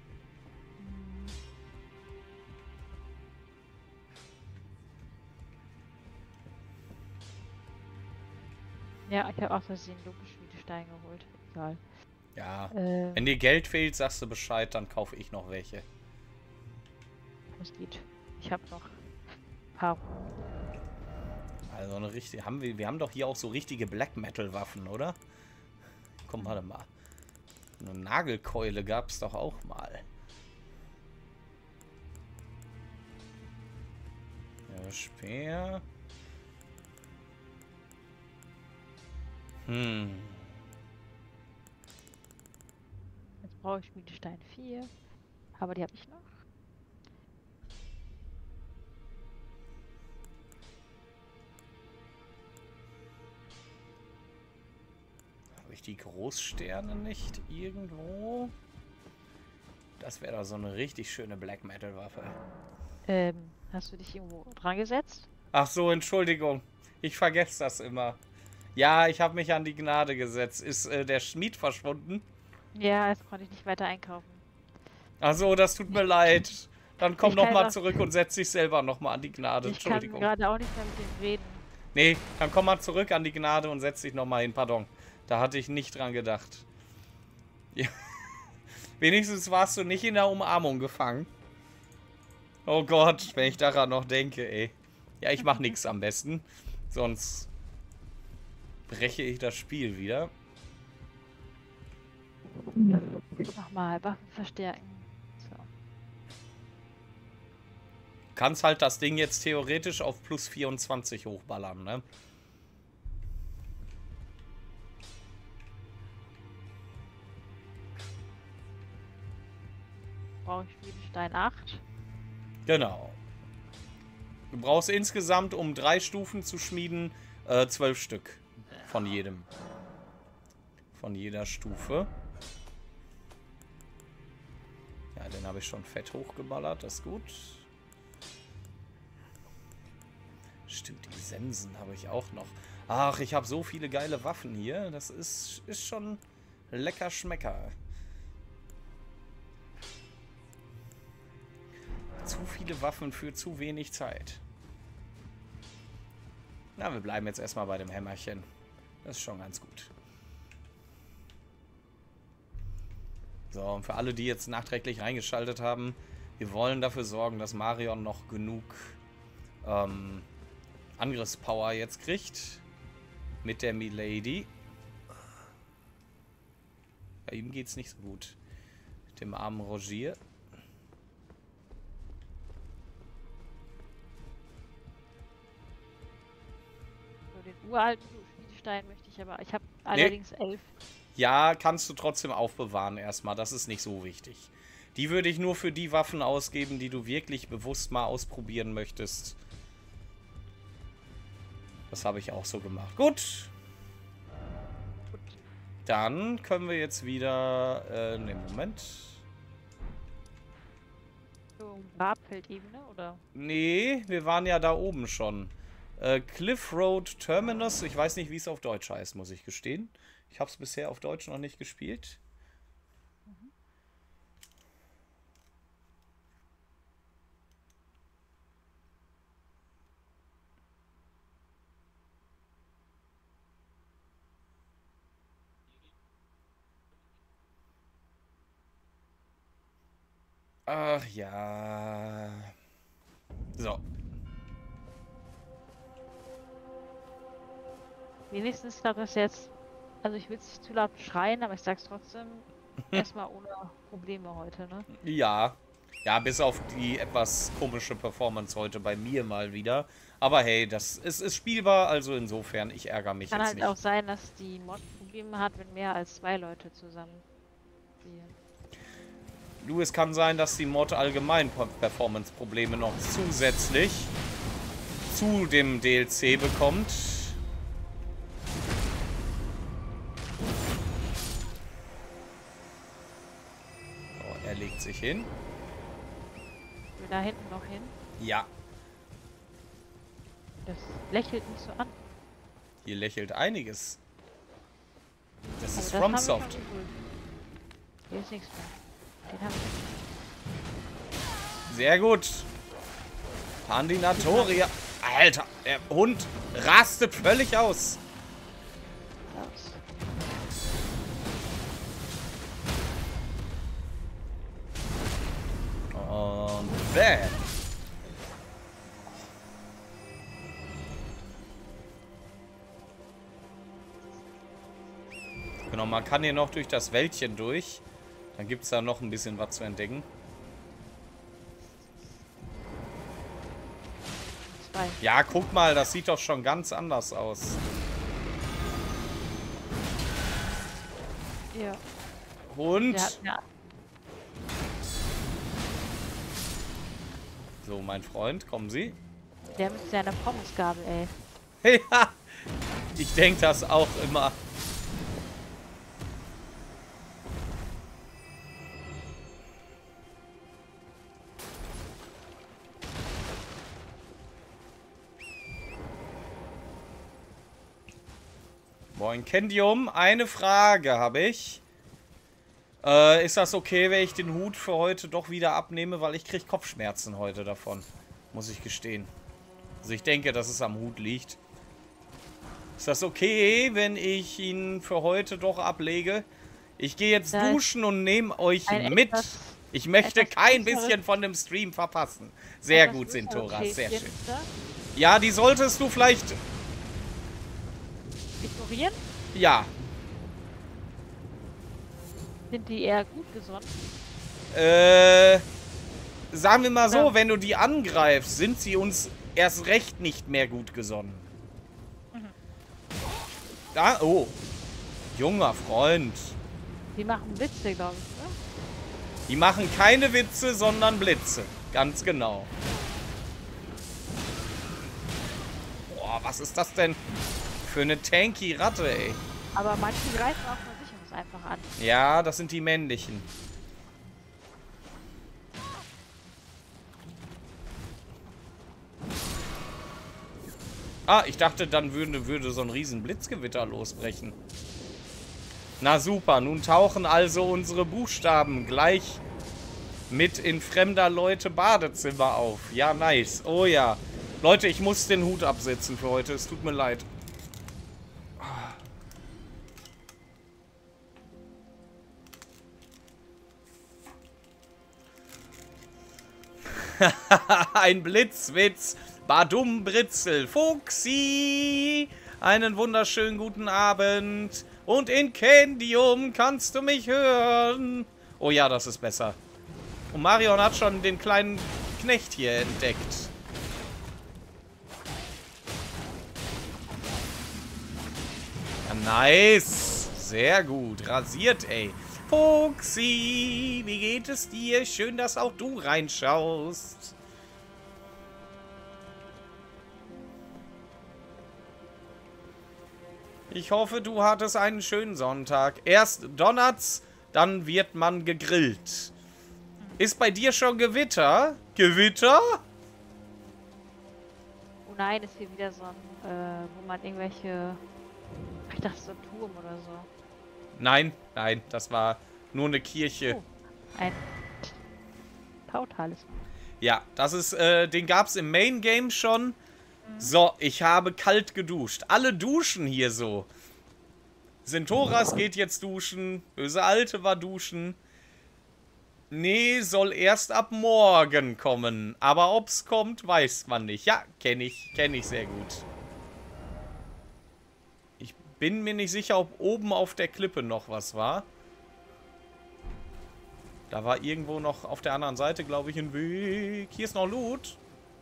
Ja, ich habe aus Versehen Dunkelschmiedestein geholt. Egal. Ja, Ähm, wenn dir Geld fehlt, sagst du Bescheid, dann kaufe ich noch welche. das geht. Ich habe noch ein paar. Also eine richtige, haben wir, wir haben doch hier auch so richtige Black Metal Waffen, oder? Komm, warte mal. Eine Nagelkeule gab es doch auch mal. Ja, Speer. Hm. Jetzt brauche ich Schmiedestein vier. Aber die habe ich noch. Habe ich die Großsterne nicht irgendwo? Das wäre doch so eine richtig schöne Black Metal Waffe. Ähm, hast du dich irgendwo dran gesetzt? Ach so, Entschuldigung. Ich vergesse das immer. Ja, ich habe mich an die Gnade gesetzt. Ist äh, der Schmied verschwunden? Ja, jetzt konnte ich nicht weiter einkaufen. Ach so, das tut mir leid. Dann komm Ich noch kann mal doch- zurück und setz dich selber noch mal an die Gnade. Ich kann Entschuldigung. gerade auch nicht mehr mit dem reden. Nee, dann komm mal zurück an die Gnade und setz dich noch mal hin. Pardon. Da hatte ich nicht dran gedacht. Ja. Wenigstens warst du nicht in der Umarmung gefangen. Oh Gott, wenn ich daran noch denke, ey. Ja, ich mach nichts am besten. Sonst breche ich das Spiel wieder. Nochmal, Waffen verstärken. So. Du kannst halt das Ding jetzt theoretisch auf plus vierundzwanzig hochballern, ne? Brauche ich Schmiedestein acht. Genau. Du brauchst insgesamt, um drei Stufen zu schmieden, äh, zwölf Stück. Von jedem. Von jeder Stufe. Ja, den habe ich schon fett hochgeballert. Das ist gut. Stimmt, die Sensen habe ich auch noch. Ach, ich habe so viele geile Waffen hier. Das ist, ist schon lecker Schmecker. Zu viele Waffen für zu wenig Zeit. Na, wir bleiben jetzt erstmal bei dem Hämmerchen. Das ist schon ganz gut. So, und für alle, die jetzt nachträglich reingeschaltet haben, wir wollen dafür sorgen, dass Marion noch genug ähm, Angriffspower jetzt kriegt. Mit der Milady. Bei ihm geht's nicht so gut. Mit dem armen Rogier. So, den uralten Spielstein möchte ich aber. Ich habe allerdings elf. Ja, kannst du trotzdem aufbewahren erstmal. Das ist nicht so wichtig. Die würde ich nur für die Waffen ausgeben, die du wirklich bewusst mal ausprobieren möchtest. Das habe ich auch so gemacht. Gut. Gut. Dann können wir jetzt wieder... Äh, ne, Moment. So, Grabfeldebene, oder? Nee, wir waren ja da oben schon. Äh, Cliff Road Terminus. Ich weiß nicht, wie es auf Deutsch heißt, muss ich gestehen. Ich habe es bisher auf Deutsch noch nicht gespielt. Mhm. Ach ja. So. Wenigstens klappt das jetzt. Also ich will es nicht zu laut schreien, aber ich sag's trotzdem. Erstmal ohne Probleme heute, ne? Ja. Ja, bis auf die etwas komische Performance heute bei mir mal wieder. Aber hey, das ist, ist spielbar, also insofern, ich ärgere mich Kann jetzt halt nicht. auch sein, dass die Mod Probleme hat, wenn mehr als zwei Leute zusammen spielen. Du, es kann sein, dass die Mod allgemein Performance-Probleme noch zusätzlich zu dem D L C bekommt. So, er legt sich hin. Will da hinten noch hin? Ja, Das lächelt mich so an. hier lächelt einiges. Das Also ist das haben wir FromSoft. schon geprüft. Hier ist nichts mehr. Den haben wir. Sehr gut. Pandinatoria. Alter, der Hund rastet völlig aus. Aus. Und bam. Genau, man kann hier noch durch das Wäldchen durch. Dann gibt es da noch ein bisschen was zu entdecken. Zwei. Ja, guck mal, das sieht doch schon ganz anders aus. Ja. Und... Der hat ja. So, mein Freund, kommen Sie. Der mit seiner Pommesgabel, ey. Ja, ich denke das auch immer. Moin, Kendium. Eine Frage habe ich. Äh, ist das okay, wenn ich den Hut für heute doch wieder abnehme? Weil ich kriege Kopfschmerzen heute davon. Muss ich gestehen. Also ich denke, dass es am Hut liegt. Ist das okay, wenn ich ihn für heute doch ablege? Ich gehe jetzt Da duschen und nehme euch ein mit. etwas- Ich möchte etwas kein größeres- bisschen von dem Stream verpassen. Sehr Etwas gut, größere Sintora. Sehr Schäfchen schön. da. Ja, die solltest du vielleicht... Ignorieren? Ja. Sind die eher gut gesonnen? Äh... Sagen wir mal so, Ja. wenn du die angreifst, sind sie uns erst recht nicht mehr gut gesonnen. Mhm. Da, oh. Junger Freund. Die machen Witze, glaube ich, ne? Die machen keine Witze, sondern Blitze. Ganz genau. Boah, was ist das denn für eine tanky Ratte, ey? Aber manche greifen auch von sich aus einfach an. Ja, das sind die männlichen. Ah, ich dachte, dann würde, würde so ein riesen Blitzgewitter losbrechen. Na super, nun tauchen also unsere Buchstaben gleich mit in fremder Leute Badezimmer auf. Ja, nice. Oh ja. Leute, ich muss den Hut absetzen für heute. Es tut mir leid. Ein Blitzwitz. Badum Britzel. Fuchsi. Einen wunderschönen guten Abend. Und in Candium kannst du mich hören. Oh ja, das ist besser. Und Marion hat schon den kleinen Knecht hier entdeckt. Ja, nice. Sehr gut. Rasiert, ey. Fuchsi, wie geht es dir? Schön, dass auch du reinschaust. Ich hoffe, du hattest einen schönen Sonntag. Erst donnert's, dann wird man gegrillt. Ist bei dir schon Gewitter? Gewitter? Oh nein, ist hier wieder so ein, äh, wo man irgendwelche... Ich dachte, so ein Turm oder so. Nein, nein, das war nur eine Kirche. Oh, ein Tautalisman. Ja, das ist, äh, den gab's im Main Game schon. So, ich habe kalt geduscht. Alle duschen hier so. Sintoras geht jetzt duschen. Böse Alte war duschen. Nee, soll erst ab morgen kommen. Aber ob's kommt, weiß man nicht. Ja, kenne ich. Kenne ich sehr gut. Ich bin mir nicht sicher, ob oben auf der Klippe noch was war. Da war irgendwo noch auf der anderen Seite, glaube ich, ein Weg. Hier ist noch Loot.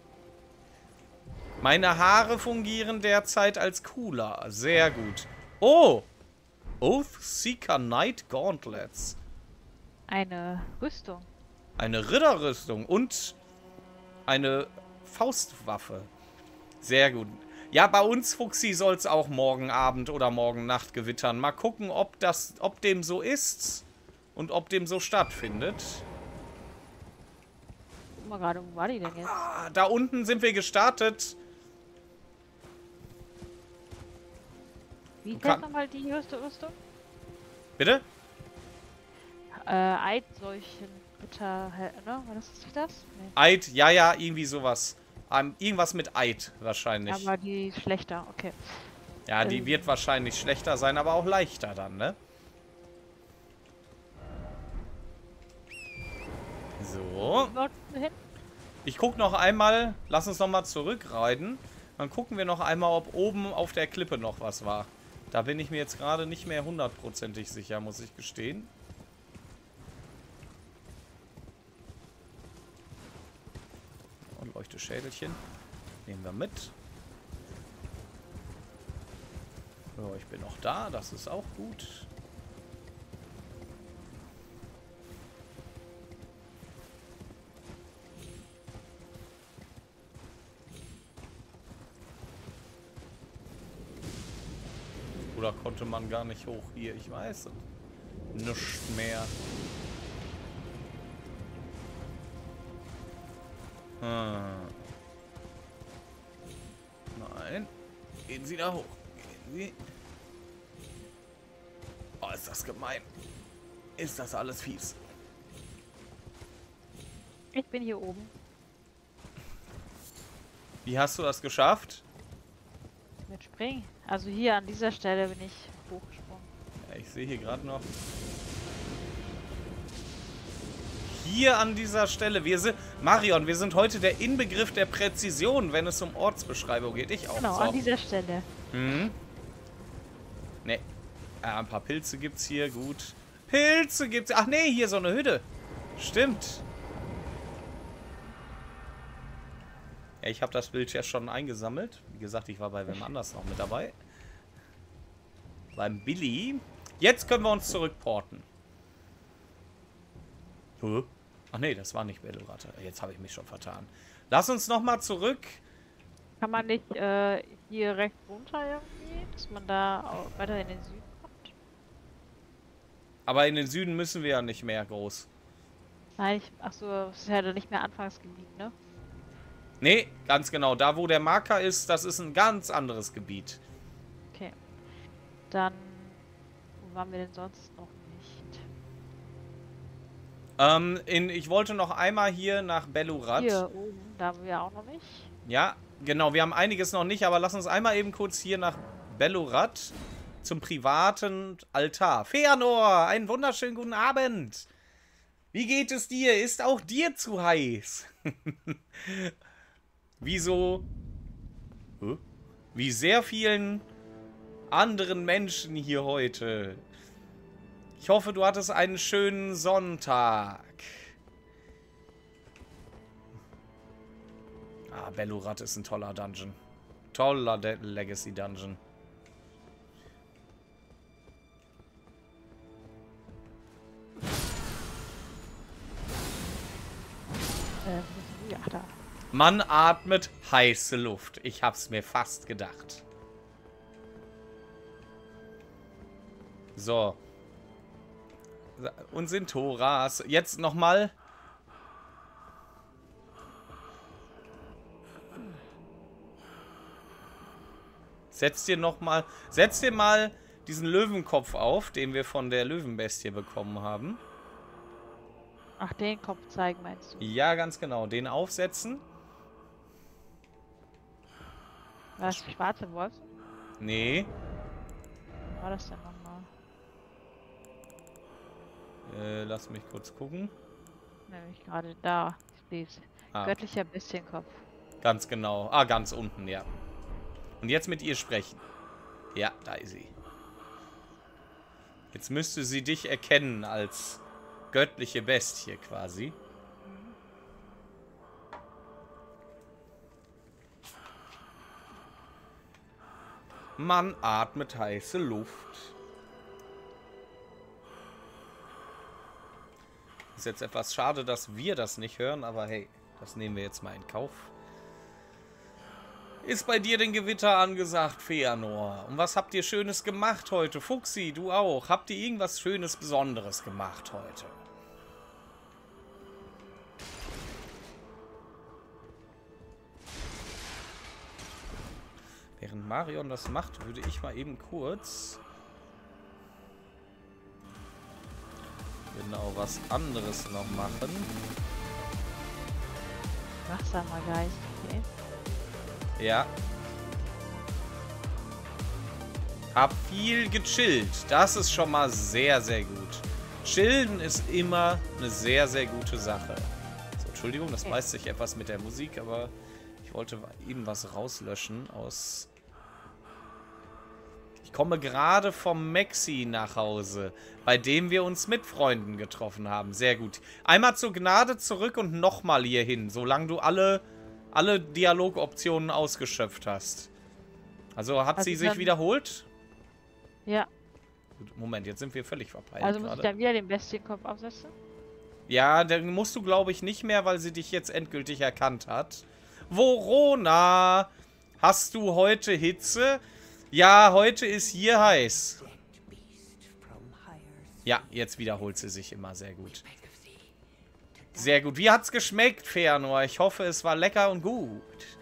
Meine Haare fungieren derzeit als Cooler. Sehr gut. Oh! Oathseeker Knight Gauntlets. Eine Rüstung. Eine Ritterrüstung und eine Faustwaffe. Sehr gut. Ja, bei uns, Fuchsi, soll es auch morgen Abend oder morgen Nacht gewittern. Mal gucken, ob, das, ob dem so ist und ob dem so stattfindet. Guck mal gerade, wo war die denn jetzt? Ah, da unten sind wir gestartet. Wie kann- heißt nochmal die höchste Rüstung? Bitte? Äh, Eidsäuchen, Ritter, ne? War das nicht das? Nee. Eid, ja, ja, irgendwie sowas. Ähm, irgendwas mit Eid wahrscheinlich. Aber die ist schlechter, okay. Ja, die ähm. wird wahrscheinlich schlechter sein, aber auch leichter dann, ne? So. Wo wolltest du hin? Ich guck noch einmal, lass uns noch mal zurückreiten. Dann gucken wir noch einmal, ob oben auf der Klippe noch was war. Da bin ich mir jetzt gerade nicht mehr hundertprozentig sicher, muss ich gestehen. Und Leuchteschädelchen. Nehmen wir mit. So, ich bin noch da, das ist auch gut. Oder konnte man gar nicht hoch hier? Ich weiß es. Nicht mehr. Hm. Nein. Gehen Sie da hoch. Gehen Sie. Oh, ist das gemein. Ist das alles fies. Ich bin hier oben. Wie hast du das geschafft? Mit Springen. Also hier an dieser Stelle bin ich hochgesprungen. Ja, ich sehe hier gerade noch. Hier an dieser Stelle. Wir sind. Marion, wir sind heute der Inbegriff der Präzision, wenn es um Ortsbeschreibung geht. Ich auch. Genau, So. an dieser Stelle. Mhm. Ne. Ja, ein paar Pilze gibt's hier. Gut. Pilze gibt's. Ach nee, hier so eine Hütte. Stimmt. Ja, ich habe das Bild ja schon eingesammelt. Wie gesagt, ich war bei wem anders noch mit dabei. Beim Billy. Jetzt können wir uns zurückporten. Huh? Ach nee, das war nicht Belloratte. Jetzt habe ich mich schon vertan. Lass uns nochmal zurück. Kann man nicht äh, hier rechts runter irgendwie, dass man da auch weiter in den Süden kommt? Aber in den Süden müssen wir ja nicht mehr groß. Nein, ich, ach so, das ist ja dann nicht mehr Anfangsgebiet, ne? Nee, ganz genau. Da, wo der Marker ist, das ist ein ganz anderes Gebiet. Okay. Dann, wo waren wir denn sonst noch nicht? Ähm, in, ich wollte noch einmal hier nach Bellurat. Hier oben, da haben wir auch noch nicht. Ja, genau. Wir haben einiges noch nicht, aber lass uns einmal eben kurz hier nach Bellurat zum privaten Altar. Feanor, einen wunderschönen guten Abend. Wie geht es dir? Ist auch dir zu heiß? Wieso? Wie sehr vielen anderen Menschen hier heute. Ich hoffe, du hattest einen schönen Sonntag. Ah, Bellurat ist ein toller Dungeon. Toller De- Legacy Dungeon. Äh, ja, da. Man atmet heiße Luft. Ich hab's mir fast gedacht. So. Und sind Thoras. Jetzt nochmal. Setz dir nochmal. Setz dir mal diesen Löwenkopf auf, den wir von der Löwenbestie bekommen haben. Ach, den Kopf zeigen meinst du? Ja, ganz genau. Den aufsetzen. Was, schwarze Wolf? Nee. Was war das denn nochmal? Äh, lass mich kurz gucken. Nämlich gerade da. Ich lese. Ah. Göttlicher Bestienkopf. Ganz genau. Ah, ganz unten, ja. Und jetzt mit ihr sprechen. Ja, da ist sie. Jetzt müsste sie dich erkennen als göttliche Bestie quasi. Man atmet heiße Luft. Ist jetzt etwas schade, dass wir das nicht hören, aber hey, das nehmen wir jetzt mal in Kauf. Ist bei dir denn Gewitter angesagt, Feanor? Und was habt ihr Schönes gemacht heute? Fuchsi, du auch. Habt ihr irgendwas Schönes, Besonderes gemacht heute? Während Marion das macht, würde ich mal eben kurz genau was anderes noch machen. Wachsamer Geist, okay. Ja. Hab viel gechillt. Das ist schon mal sehr, sehr gut. Chillen ist immer eine sehr, sehr gute Sache. So, Entschuldigung, das beißt sich etwas mit der Musik, aber ich wollte eben was rauslöschen aus... Ich komme gerade vom Maxi nach Hause, bei dem wir uns mit Freunden getroffen haben. Sehr gut. Einmal zur Gnade zurück und nochmal hier hin, solange du alle... alle Dialogoptionen ausgeschöpft hast. Also hat Also sie sich dann- wiederholt? Ja, Moment, jetzt sind wir völlig verpeilt also muss ich gerade. dann wieder den Bestienkopf aufsetzen? Ja, dann musst du, glaube ich, nicht mehr, weil sie dich jetzt endgültig erkannt hat. Vorona! Hast du heute Hitze? Ja, heute ist hier heiß. Ja, jetzt wiederholt sie sich immer sehr gut. Sehr gut. Wie hat's geschmeckt, Feanor? Ich hoffe, es war lecker und gut.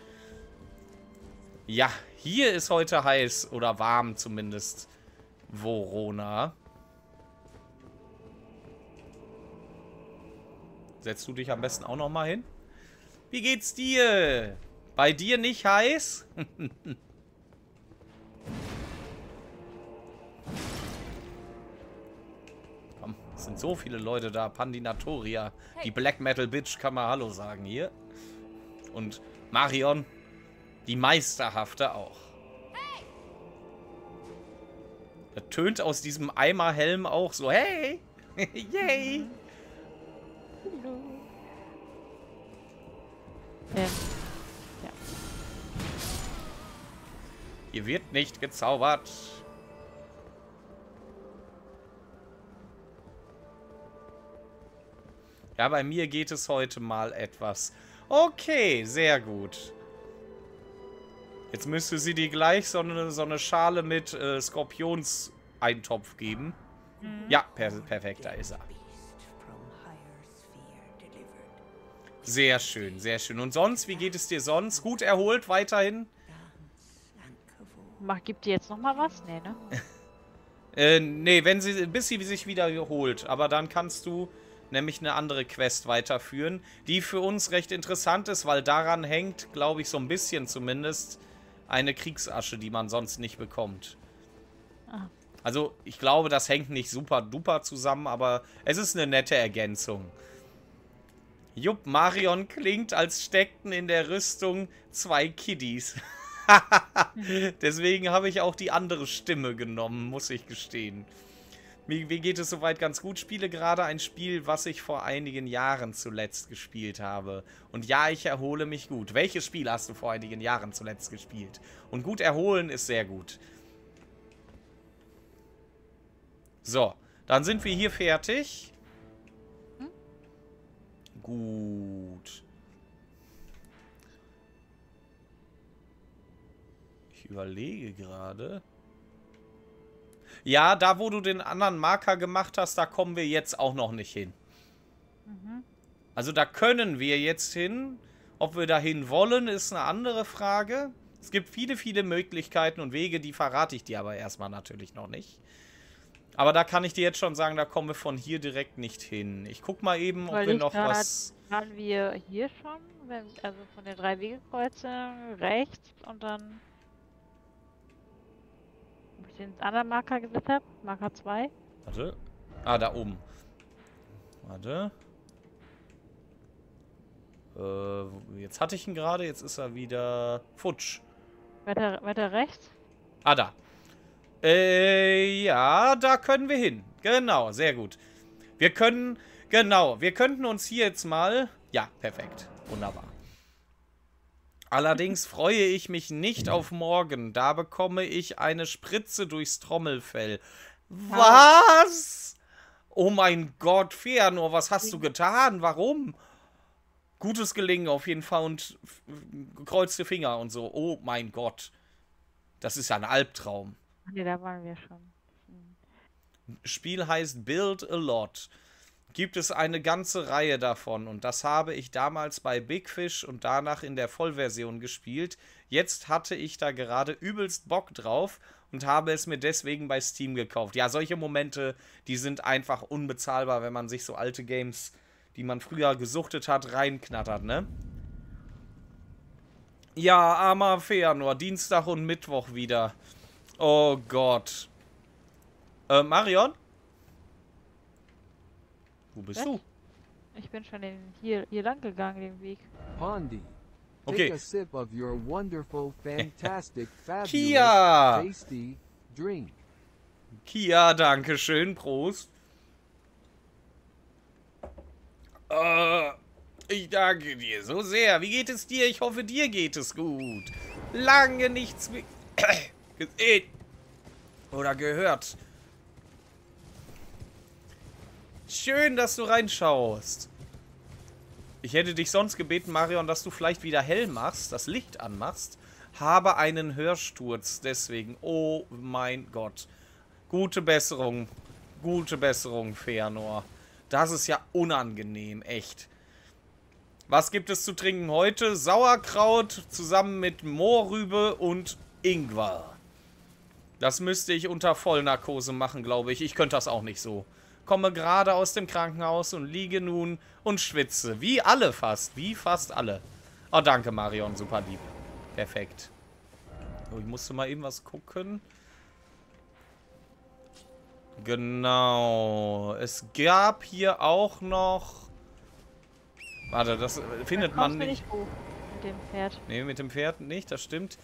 Ja, hier ist heute heiß oder warm zumindest. Vorona. Setzt du dich am besten auch noch mal hin? Wie geht's dir? Bei dir nicht heiß? Komm, es sind so viele Leute da. Pandinatoria. Die Black Metal Bitch kann mal Hallo sagen hier. Und Marion, die Meisterhafte auch. Da tönt aus diesem Eimerhelm auch so, hey! Yay! Hallo. Ähm, ja. Hier wird nicht gezaubert. Ja, bei mir geht es heute mal etwas. Okay, sehr gut. Jetzt müsste sie dir gleich so eine, so eine Schale mit äh, Skorpionseintopf geben. Mhm. Ja, per perfekt, da ist er. Sehr schön, sehr schön. Und sonst, wie geht es dir sonst? Gut erholt weiterhin? Mach, gibt die jetzt noch mal was? Nee, ne? äh, nee, wenn sie, bis sie sich wieder erholt. Aber dann kannst du nämlich eine andere Quest weiterführen, die für uns recht interessant ist, weil daran hängt, glaube ich, so ein bisschen zumindest, eine Kriegsasche, die man sonst nicht bekommt. Ah. Also, ich glaube, das hängt nicht super duper zusammen, aber es ist eine nette Ergänzung. Jupp, Marion klingt, als steckten in der Rüstung zwei Kiddies. Deswegen habe ich auch die andere Stimme genommen, muss ich gestehen. Mir, mir geht es soweit ganz gut. Spiele gerade ein Spiel, was ich vor einigen Jahren zuletzt gespielt habe. Und ja, ich erhole mich gut. Welches Spiel hast du vor einigen Jahren zuletzt gespielt? Und gut erholen ist sehr gut. So, dann sind wir hier fertig. Hm? Gut. Ich überlege gerade. Ja, da wo du den anderen Marker gemacht hast, da kommen wir jetzt auch noch nicht hin. Mhm. Also da können wir jetzt hin. Ob wir dahin wollen, ist eine andere Frage. Es gibt viele, viele Möglichkeiten und Wege, die verrate ich dir aber erstmal natürlich noch nicht. Aber da kann ich dir jetzt schon sagen, da kommen wir von hier direkt nicht hin. Ich guck mal eben, ob Weil wir ich noch grad, was... Waren wir hier schon? Wenn, also von den drei Wegekreuzen rechts und dann... Ob ich den anderen Marker gesetzt habe? Marker zwei. Warte. Ah, da oben. Warte. Äh, jetzt hatte ich ihn gerade, jetzt ist er wieder futsch. Weiter, weiter rechts? Ah, da. Äh, ja, da können wir hin. Genau, sehr gut. Wir können, genau, wir könnten uns hier jetzt mal... Ja, perfekt. Wunderbar. Allerdings freue ich mich nicht auf morgen. Da bekomme ich eine Spritze durchs Trommelfell. Was? Oh mein Gott, Fëanor, was hast du getan? Warum? Gutes Gelingen auf jeden Fall und gekreuzte Finger und so. Oh mein Gott. Das ist ja ein Albtraum. Ne, da waren wir schon. Hm. Spiel heißt Build a Lot. Gibt es eine ganze Reihe davon und das habe ich damals bei Big Fish und danach in der Vollversion gespielt. Jetzt hatte ich da gerade übelst Bock drauf und habe es mir deswegen bei Steam gekauft. Ja, solche Momente, die sind einfach unbezahlbar, wenn man sich so alte Games, die man früher gesuchtet hat, reinknattert, ne? Ja, armer Fëanor, Dienstag und Mittwoch wieder. Oh Gott. Äh, Marion? Wo bist Was? du? Ich bin schon den, hier, hier lang gegangen, den Weg. Pondi, take Okay. a sip of your wonderful, fantastic, fabulous, Kia! tasty drink. Kia, danke schön, Prost. Äh, ich danke dir so sehr. Wie geht es dir? Ich hoffe, dir geht es gut. Lange nichts mehr gesehen oder gehört. Schön, dass du reinschaust. Ich hätte dich sonst gebeten, Marion, dass du vielleicht wieder hell machst, das Licht anmachst. Habe einen Hörsturz, deswegen. Oh mein Gott. Gute Besserung. Gute Besserung, Fëanor. Das ist ja unangenehm, echt. Was gibt es zu trinken heute? Sauerkraut zusammen mit Mohrrübe und Ingwer. Das müsste ich unter Vollnarkose machen, glaube ich. Ich könnte das auch nicht so. Komme gerade aus dem Krankenhaus und liege nun und schwitze. Wie alle fast. Wie fast alle. Oh, danke, Marion. Super lieb. Perfekt. Oh, ich musste mal eben was gucken. Genau. Es gab hier auch noch... Warte, das findet Da man kommst du nicht. nicht hoch mit dem Pferd. Nee, mit dem Pferd nicht. Das stimmt.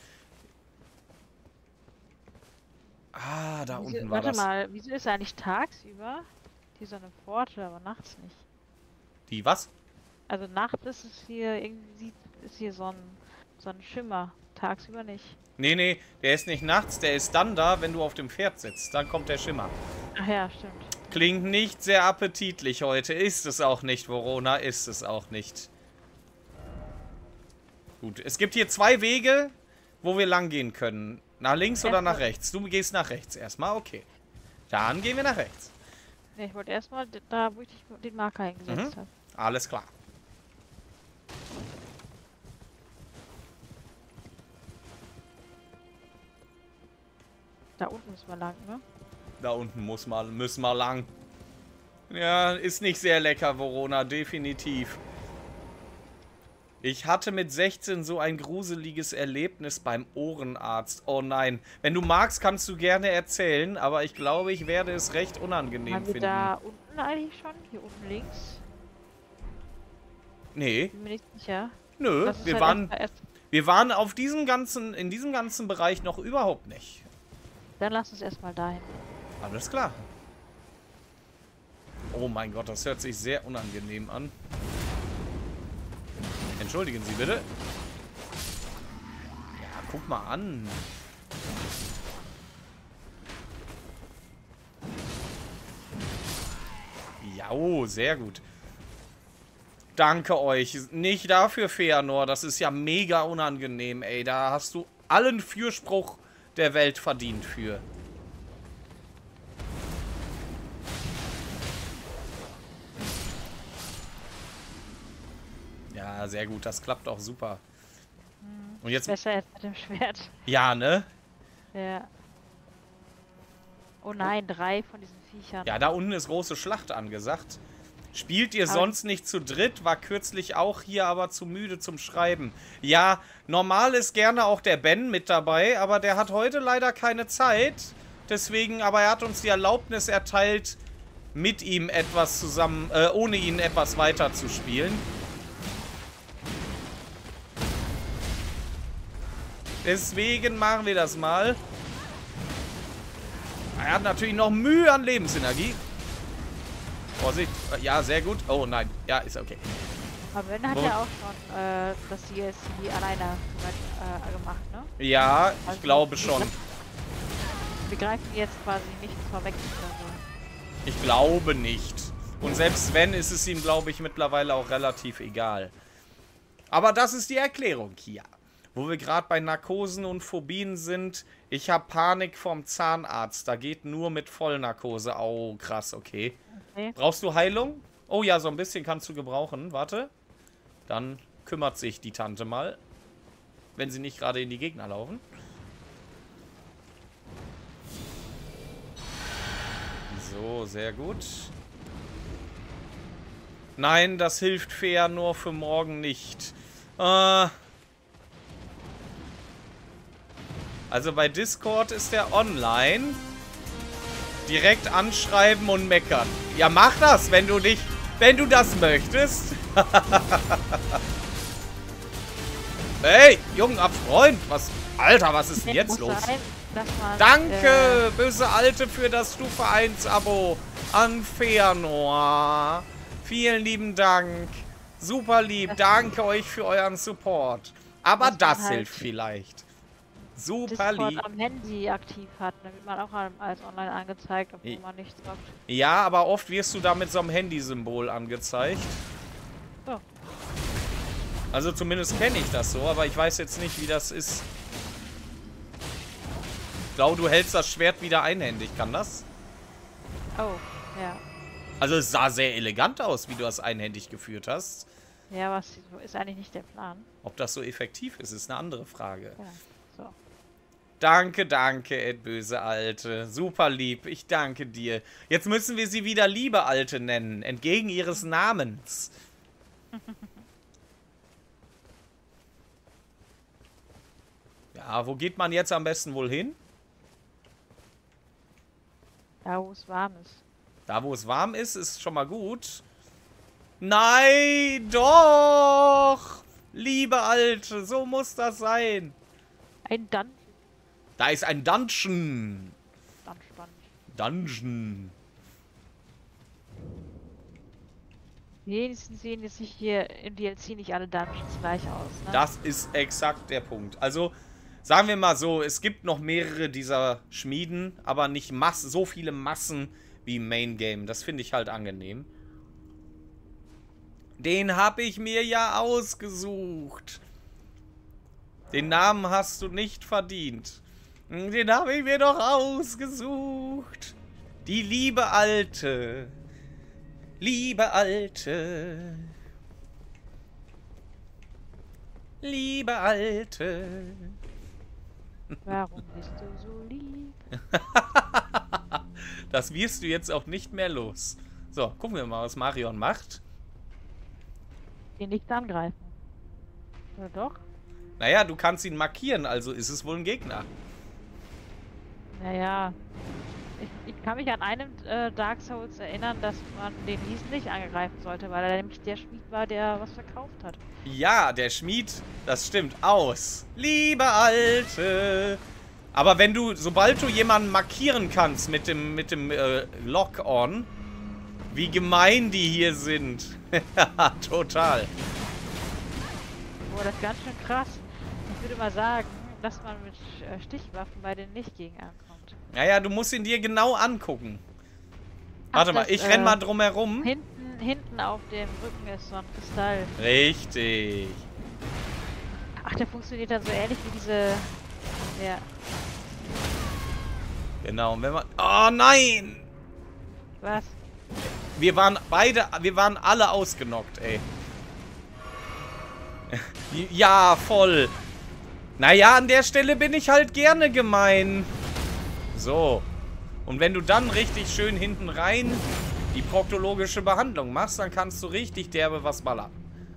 Ah, da Wieso, unten war warte das. mal, wieso ist eigentlich tagsüber hier so eine Pforte, aber nachts nicht? Die was? Also nachts ist es hier irgendwie, ist hier so ein, so ein Schimmer, tagsüber nicht. Nee, nee, der ist nicht nachts, der ist dann da, wenn du auf dem Pferd sitzt. Dann kommt der Schimmer. Ach ja, stimmt. Klingt nicht sehr appetitlich heute. Ist es auch nicht, Vorona. Ist es auch nicht. Gut, es gibt hier zwei Wege, wo wir lang gehen können. Nach links oder nach rechts? Du gehst nach rechts erstmal, okay. Dann gehen wir nach rechts. Ne, ich wollte erstmal da, wo ich den Marker hingesetzt Mhm. habe. Alles klar. Da unten ist mal lang, ne? Da unten muss mal, müssen wir lang. Ja, ist nicht sehr lecker, Vorona, definitiv. Ich hatte mit sechzehn so ein gruseliges Erlebnis beim Ohrenarzt. Oh nein. Wenn du magst, kannst du gerne erzählen, aber ich glaube, ich werde es recht unangenehm Waren wir finden. da unten eigentlich schon? Hier unten links? Nee, Bin mir nicht sicher. nö, Das ist wir halt waren... erst- Wir waren auf diesem ganzen, in diesem ganzen Bereich noch überhaupt nicht. Dann lass uns erstmal dahin. Alles klar. Oh mein Gott, das hört sich sehr unangenehm an. Entschuldigen Sie bitte. Ja, guck mal an. Ja, oh, sehr gut. Danke euch. Nicht dafür, Feanor. Das ist ja mega unangenehm, ey. Da hast du allen Fürspruch der Welt verdient für. Ja, sehr gut. Das klappt auch super. Und jetzt... Besser jetzt mit dem Schwert. Ja, ne? Ja. Oh nein, drei von diesen Viechern. Ja, da unten ist große Schlacht angesagt. Spielt ihr Aber sonst nicht zu dritt? War kürzlich auch hier, aber zu müde zum Schreiben. Ja, normal ist gerne auch der Ben mit dabei, aber der hat heute leider keine Zeit. Deswegen, aber er hat uns die Erlaubnis erteilt, mit ihm etwas zusammen, äh, ohne ihn etwas weiter zu spielen. Deswegen machen wir das mal. Er hat natürlich noch Mühe an Lebensenergie. Vorsicht. Ja, sehr gut. Oh nein. Ja, ist okay. Aber Ben hat Und? ja auch schon äh, das D L C alleine äh, gemacht, ne? Ja, ich Also, glaube schon. Wir greifen jetzt quasi nicht vorweg oder so. Ich glaube nicht. Und selbst wenn, ist es ihm, glaube ich, mittlerweile auch relativ egal. Aber das ist die Erklärung hier. Wo wir gerade bei Narkosen und Phobien sind. Ich habe Panik vom Zahnarzt. Da geht nur mit Vollnarkose. Oh, krass, okay. Okay. Brauchst du Heilung? Oh ja, so ein bisschen kannst du gebrauchen. Warte. Dann kümmert sich die Tante mal. Wenn sie nicht gerade in die Gegner laufen. So, sehr gut. Nein, das hilft fair nur für morgen nicht. Äh... Also bei Discord ist der online. Direkt anschreiben und meckern. Ja, mach das, wenn du dich, wenn du das möchtest. Hey, junger Freund, was, Alter, was ist denn jetzt los? Sein, dass man, Danke, äh, böse Alte, für das Stufe eins Abo an Feanor. Vielen lieben Dank. Super lieb, danke euch für euren Support. Aber dass man das halt hilft vielleicht. Super Discord lieb. am Handy aktiv hat, dann wird man auch als online angezeigt, obwohl I- man nichts sagt. Ja, aber oft wirst du da mit so einem Handysymbol angezeigt. Oh. Also zumindest kenne ich das so, aber ich weiß jetzt nicht, wie das ist. Ich glaube, du hältst das Schwert wieder einhändig, kann das? Oh, ja. Also es sah sehr elegant aus, wie du das einhändig geführt hast. Ja, was ist eigentlich nicht der Plan. Ob das so effektiv ist, ist eine andere Frage. Ja, so. Danke, danke, Ed Böse Alte. Super lieb, ich danke dir. Jetzt müssen wir sie wieder Liebe Alte nennen, entgegen ihres Namens. Ja, wo geht man jetzt am besten wohl hin? Da, wo es warm ist. Da, wo es warm ist, ist schon mal gut. Nein, doch! Liebe Alte, so muss das sein. Ein Dungeon. Da ist ein Dungeon. Dungeon. Dungeon. Wenigstens sehen jetzt nicht hier im D L C nicht alle Dungeons gleich aus, ne? Das ist exakt der Punkt. Also, sagen wir mal so, es gibt noch mehrere dieser Schmieden, aber nicht Mass so viele Massen wie im Main Game. Das finde ich halt angenehm. Den habe ich mir ja ausgesucht. Den Namen hast du nicht verdient. Den habe ich mir doch ausgesucht. Die liebe Alte. Liebe Alte. Liebe Alte. Warum bist du so lieb? Das wirst du jetzt auch nicht mehr los. So, gucken wir mal, was Marion macht. Den nicht angreifen. Oder doch? Naja, du kannst ihn markieren, also ist es wohl ein Gegner. Naja. Ich, ich kann mich an einem äh, Dark Souls erinnern, dass man den Lies nicht angreifen sollte, weil er nämlich der Schmied war, der was verkauft hat. Ja, der Schmied, das stimmt, aus. Liebe Alte. Aber wenn du, sobald du jemanden markieren kannst mit dem, mit dem äh, Lock-on, wie gemein die hier sind. Total. Boah, das ist ganz schön krass. Ich würde mal sagen, dass man mit äh, Stichwaffen bei denen nicht gegen ankommt. Naja, du musst ihn dir genau angucken. Ach, Warte mal, das, ich äh, renn mal drumherum. Hinten, hinten auf dem Rücken ist so ein Kristall. Richtig. Ach, der funktioniert dann so ähnlich wie diese... Ja. Genau, und wenn man... Oh nein! Was? Wir waren beide, wir waren alle ausgenockt, ey. Ja, voll. Naja, an der Stelle bin ich halt gerne gemein. So. Und wenn du dann richtig schön hinten rein die proktologische Behandlung machst, dann kannst du richtig derbe was ballern.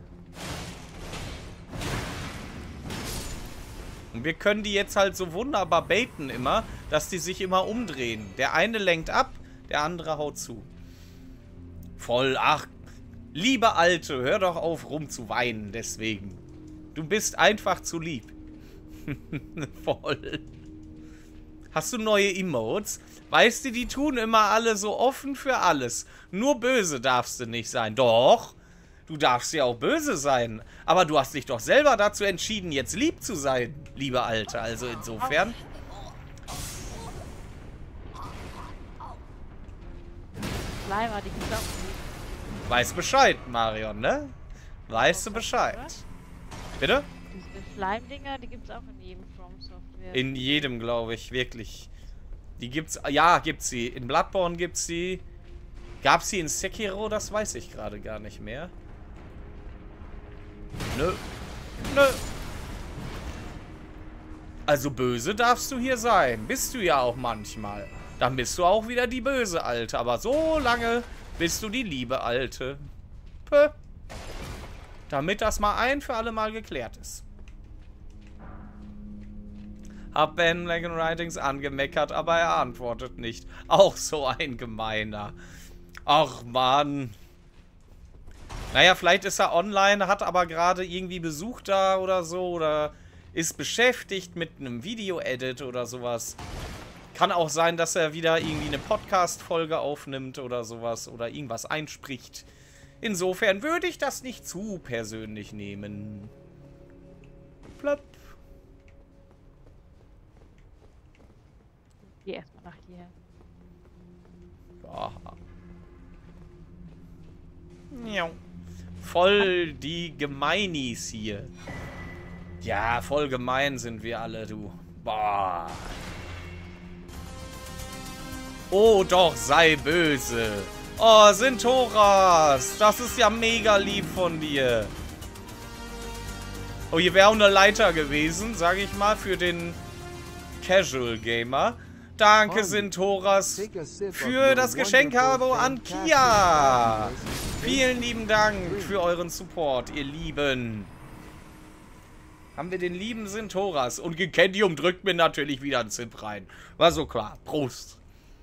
Und wir können die jetzt halt so wunderbar baiten immer, dass die sich immer umdrehen. Der eine lenkt ab, der andere haut zu. Voll, ach, liebe Alte, hör doch auf rumzuweinen deswegen. Du bist einfach zu lieb. Voll. Hast du neue Emotes? Weißt du, die tun immer alle so offen für alles. Nur böse darfst du nicht sein. Doch, du darfst ja auch böse sein. Aber du hast dich doch selber dazu entschieden, jetzt lieb zu sein, liebe Alte. Also insofern... Slimer, die gibt's auch nicht. Weiß Bescheid, Marion, ne? Weißt du Bescheid. Bitte? Diese Slime-Dinger, die gibt's auch in jedem From Software. In jedem, glaube ich, wirklich. Die gibt's, ja, gibt's sie. In Bloodborne gibt's sie. Gab's sie in Sekiro? Das weiß ich gerade gar nicht mehr. Nö. Nö. Also böse darfst du hier sein. Bist du ja auch manchmal. Dann bist du auch wieder die böse Alte. Aber so lange bist du die liebe Alte. Pö. Damit das mal ein für alle Mal geklärt ist. Hab Ben Megan Writings angemeckert, aber er antwortet nicht. Auch so ein Gemeiner. Ach, Mann. Naja, vielleicht ist er online, hat aber gerade irgendwie Besuch da oder so. Oder ist beschäftigt mit einem Video-Edit oder sowas. Kann auch sein, dass er wieder irgendwie eine Podcast-Folge aufnimmt oder sowas. Oder irgendwas einspricht. Insofern würde ich das nicht zu persönlich nehmen. Plopp. Geh erstmal nach hier. Aha. Miau. Voll die Gemeinis hier. Ja, voll gemein sind wir alle, du. Boah. Oh, doch, sei böse. Oh, Sintoras. Das ist ja mega lieb von dir. Oh, hier wäre auch eine Leiter gewesen, sage ich mal, für den Casual Gamer. Danke, Sintoras, für das Geschenk-Abo an Kia. Vielen lieben Dank für euren Support, ihr Lieben. Haben wir den lieben Sintoras. Und Gekendium drückt mir natürlich wieder einen Zip rein. War so klar. Prost.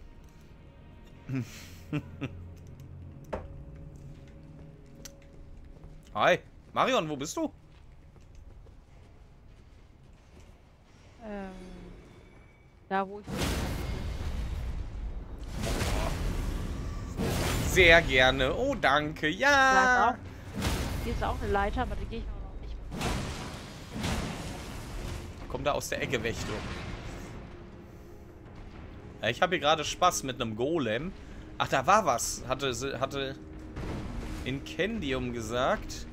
Hi. Marion, wo bist du? Ähm, da wo ich... Sehr gerne. Oh, danke. Da ist Ja. auch, hier ist auch eine Leiter, aber die gehe ich auch noch nicht. Kommt da aus der Ecke weg, du. Ja, ich habe hier gerade Spaß mit einem Golem. Ach, da war was. Hatte, hatte Incendium gesagt.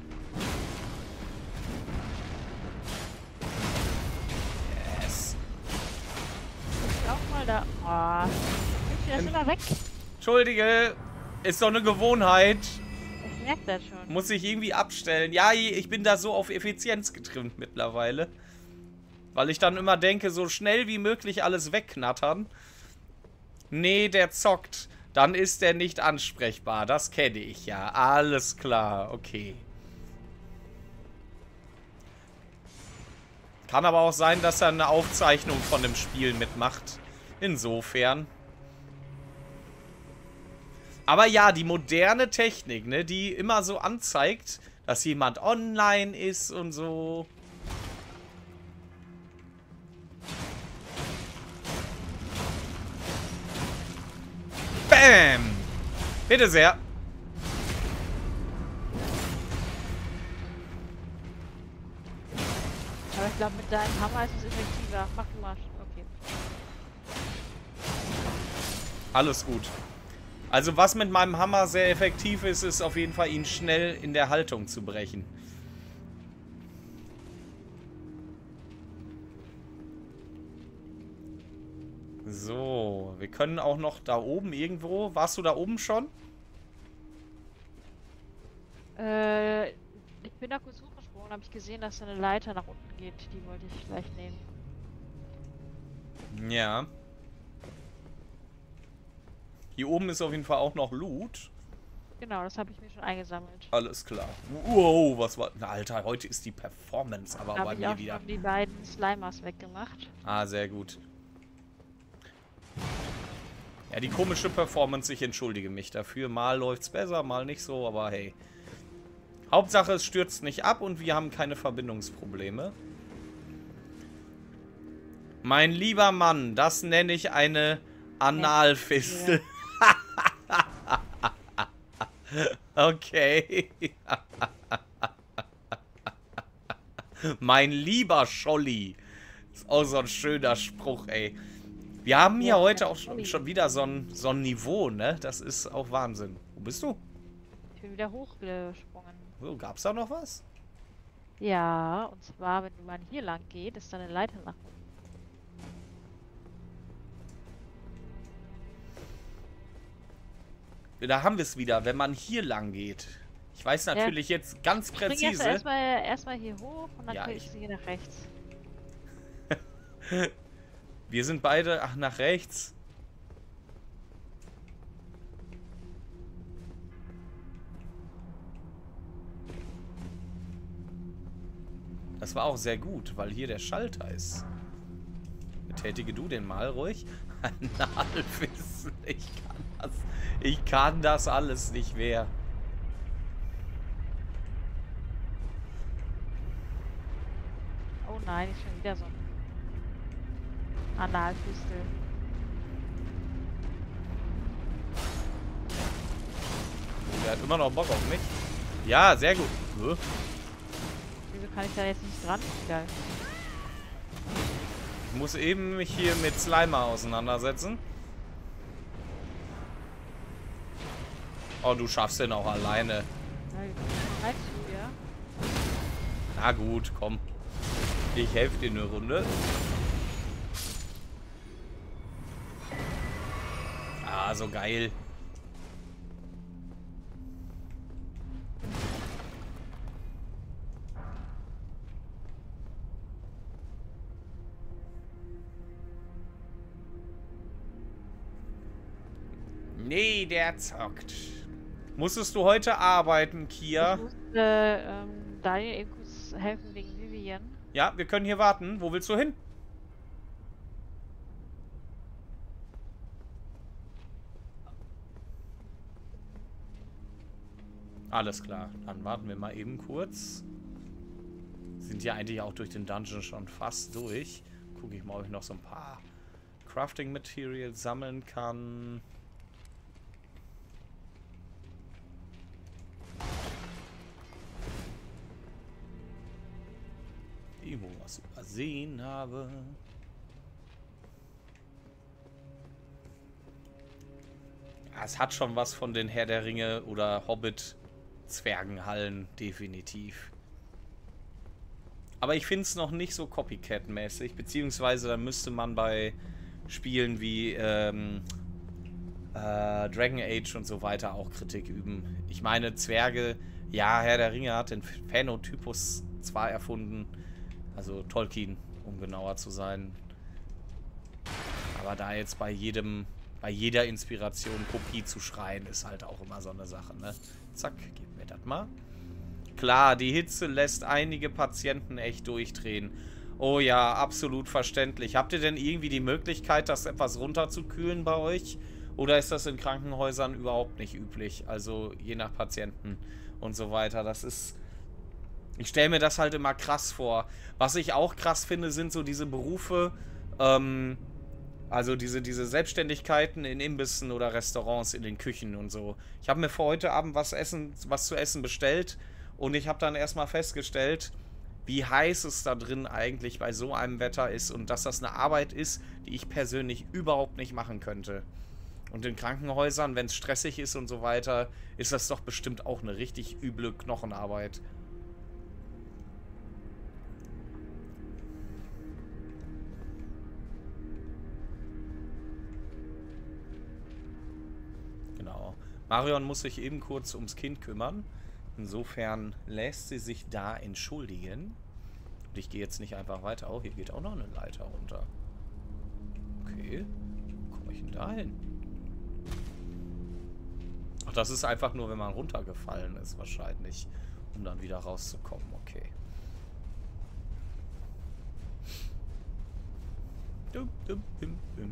Yes. Ich auch mal da. Oh, ich bin immer weg. Entschuldige. Ist doch eine Gewohnheit. Ich merke das schon. Muss ich irgendwie abstellen. Ja, ich bin da so auf Effizienz getrimmt mittlerweile. Weil ich dann immer denke, so schnell wie möglich alles wegknattern. Nee, der zockt. Dann ist der nicht ansprechbar. Das kenne ich ja. Alles klar. Okay. Kann aber auch sein, dass er eine Aufzeichnung von dem Spiel mitmacht. Insofern. Aber ja, die moderne Technik, ne, die immer so anzeigt, dass jemand online ist und so. Bam! Bitte sehr. Aber ich glaube, mit deinem Hammer ist es effektiver. Mach du mal. Okay. Alles gut. Also was mit meinem Hammer sehr effektiv ist, ist auf jeden Fall, ihn schnell in der Haltung zu brechen. So, wir können auch noch da oben irgendwo... Warst du da oben schon? Äh, ich bin da kurz hochgesprungen, habe ich gesehen, dass da eine Leiter nach unten geht. Die wollte ich gleich nehmen. Ja. Hier oben ist auf jeden Fall auch noch Loot. Genau, das habe ich mir schon eingesammelt. Alles klar. Wow, was war... Na, Alter, heute ist die Performance aber Da bei habe ich mir auch wieder. schon die beiden Slimers weggemacht. Ah, sehr gut. Ja, die komische Performance, ich entschuldige mich dafür. Mal läuft's besser, mal nicht so, aber hey. Hauptsache, es stürzt nicht ab und wir haben keine Verbindungsprobleme. Mein lieber Mann, das nenne ich eine Analfistel. Okay. Mein lieber Scholli. Ist auch so ein schöner Spruch, ey. Wir haben hier Ja, heute ja, auch schon, Scholli. schon wieder so ein, so ein Niveau, ne? Das ist auch Wahnsinn. Wo bist du? Ich bin wieder hochgesprungen. So, gab's da noch was? Ja, und zwar, wenn man hier lang geht, ist da eine Leiter nach unten. Da haben wir es wieder, wenn man hier lang geht. Ich weiß natürlich jetzt ganz Spring erst präzise. erstmal erstmal hier hoch und dann Ja, kriegst ich- du hier nach rechts. Wir sind beide, ach, nach rechts. Das war auch sehr gut, weil hier der Schalter ist. Betätige du den mal ruhig. Analwissen, ich kann das. Ich kann das alles nicht mehr. Oh nein, ist schon wieder so ein Analfistel. Der hat immer noch Bock auf mich. Ja, sehr gut. Hä? Wieso kann ich da jetzt nicht dran? Geil. Ich muss eben mich hier mit Slimer auseinandersetzen. Oh, du schaffst den auch alleine. Weißt du, ja? Na gut, komm. Ich helfe dir eine Runde. Ah, so geil. Nee, der zockt. Musstest du heute arbeiten, Kia? Ich musste ähm, Daniel eben kurz helfen wegen Vivian. Ja, wir können hier warten. Wo willst du hin? Alles klar. Dann warten wir mal eben kurz. Sind ja eigentlich auch durch den Dungeon schon fast durch. Gucke ich mal, ob ich noch so ein paar Crafting Materials sammeln kann. Irgendwo was übersehen habe. Ja, es hat schon was von den Herr der Ringe oder Hobbit Zwergenhallen, definitiv. Aber ich finde es noch nicht so Copycat-mäßig, beziehungsweise da müsste man bei Spielen wie ähm, äh, Dragon Age und so weiter auch Kritik üben. Ich meine, Zwerge, ja, Herr der Ringe hat den Phänotypus zwar erfunden, also Tolkien, um genauer zu sein. Aber da jetzt bei jedem, bei jeder Inspiration Kopie zu schreien, ist halt auch immer so eine Sache, ne? Zack, gib mir das mal. Klar, die Hitze lässt einige Patienten echt durchdrehen. Oh ja, absolut verständlich. Habt ihr denn irgendwie die Möglichkeit, das etwas runterzukühlen bei euch? Oder ist das in Krankenhäusern überhaupt nicht üblich? Also je nach Patienten und so weiter. Das ist... Ich stelle mir das halt immer krass vor. Was ich auch krass finde, sind so diese Berufe, ähm, also diese, diese Selbstständigkeiten in Imbissen oder Restaurants in den Küchen und so. Ich habe mir für heute Abend was, essen, was zu essen bestellt und ich habe dann erstmal festgestellt, wie heiß es da drin eigentlich bei so einem Wetter ist und dass das eine Arbeit ist, die ich persönlich überhaupt nicht machen könnte. Und in Krankenhäusern, wenn es stressig ist und so weiter, ist das doch bestimmt auch eine richtig üble Knochenarbeit. Genau. Marion muss sich eben kurz ums Kind kümmern. Insofern lässt sie sich da entschuldigen. Und ich gehe jetzt nicht einfach weiter. Oh, hier geht auch noch eine Leiter runter. Okay. Wo komme ich denn da hin? Ach, das ist einfach nur, wenn man runtergefallen ist, wahrscheinlich. Um dann wieder rauszukommen. Okay. Dum, dum, dum, dum.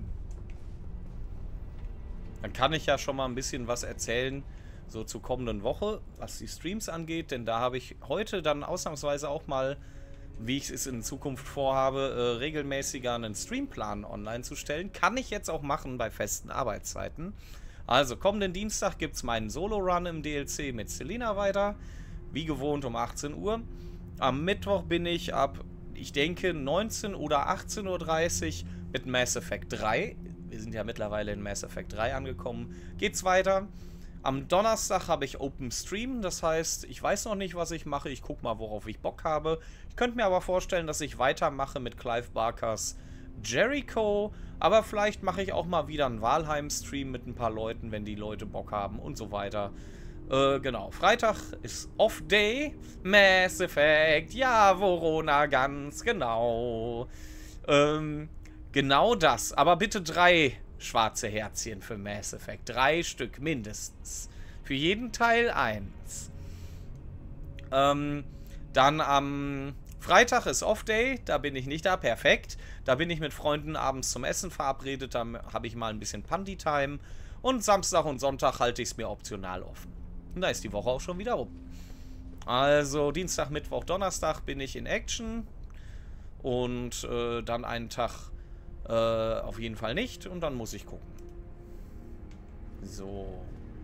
Dann kann ich ja schon mal ein bisschen was erzählen, so zur kommenden Woche, was die Streams angeht, denn da habe ich heute dann ausnahmsweise auch mal, wie ich es in Zukunft vorhabe, äh, regelmäßiger einen Streamplan online zu stellen. Kann ich jetzt auch machen bei festen Arbeitszeiten. Also, kommenden Dienstag gibt es meinen Solo-Run im D L C mit Selina weiter, wie gewohnt um achtzehn Uhr. Am Mittwoch bin ich ab, ich denke, neunzehn oder achtzehn Uhr dreißig mit Mass Effect drei. Wir sind ja mittlerweile in Mass Effect drei angekommen. Geht's weiter. Am Donnerstag habe ich Open Stream, das heißt, ich weiß noch nicht, was ich mache. Ich gucke mal, worauf ich Bock habe. Ich könnte mir aber vorstellen, dass ich weitermache mit Clive Barkers Jericho. Aber vielleicht mache ich auch mal wieder einen Valheim-Stream mit ein paar Leuten, wenn die Leute Bock haben und so weiter. Äh, genau. Freitag ist Off-Day. Mass Effect. Ja, Vorona, ganz genau. Ähm, genau das. Aber bitte drei schwarze Herzchen für Mass Effect. Drei Stück mindestens. Für jeden Teil eins. Ähm, dann am Freitag ist Off-Day. Da bin ich nicht da. Perfekt. Da bin ich mit Freunden abends zum Essen verabredet. Da habe ich mal ein bisschen Pandy-Time. Und Samstag und Sonntag halte ich es mir optional offen. Und da ist die Woche auch schon wieder rum. Also Dienstag, Mittwoch, Donnerstag bin ich in Action. Und äh, dann einen Tag äh, auf jeden Fall nicht. Und dann muss ich gucken. So.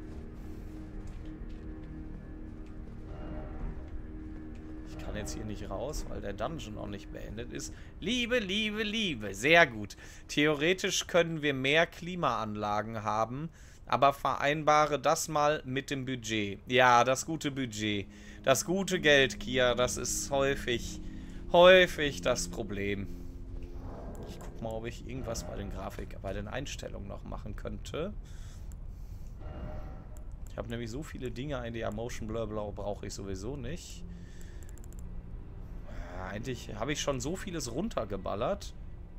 Ich kann jetzt hier nicht raus, weil der Dungeon noch nicht beendet ist. Liebe, Liebe, Liebe. Sehr gut. Theoretisch können wir mehr Klimaanlagen haben. Aber vereinbare das mal mit dem Budget. Ja, das gute Budget. Das gute Geld, Kia. Das ist häufig, häufig das Problem. Ich guck mal, ob ich irgendwas bei den Grafik, bei den Einstellungen noch machen könnte. Ich habe nämlich so viele Dinge in der Motion Blur Blau brauche ich sowieso nicht. Ja, eigentlich habe ich schon so vieles runtergeballert.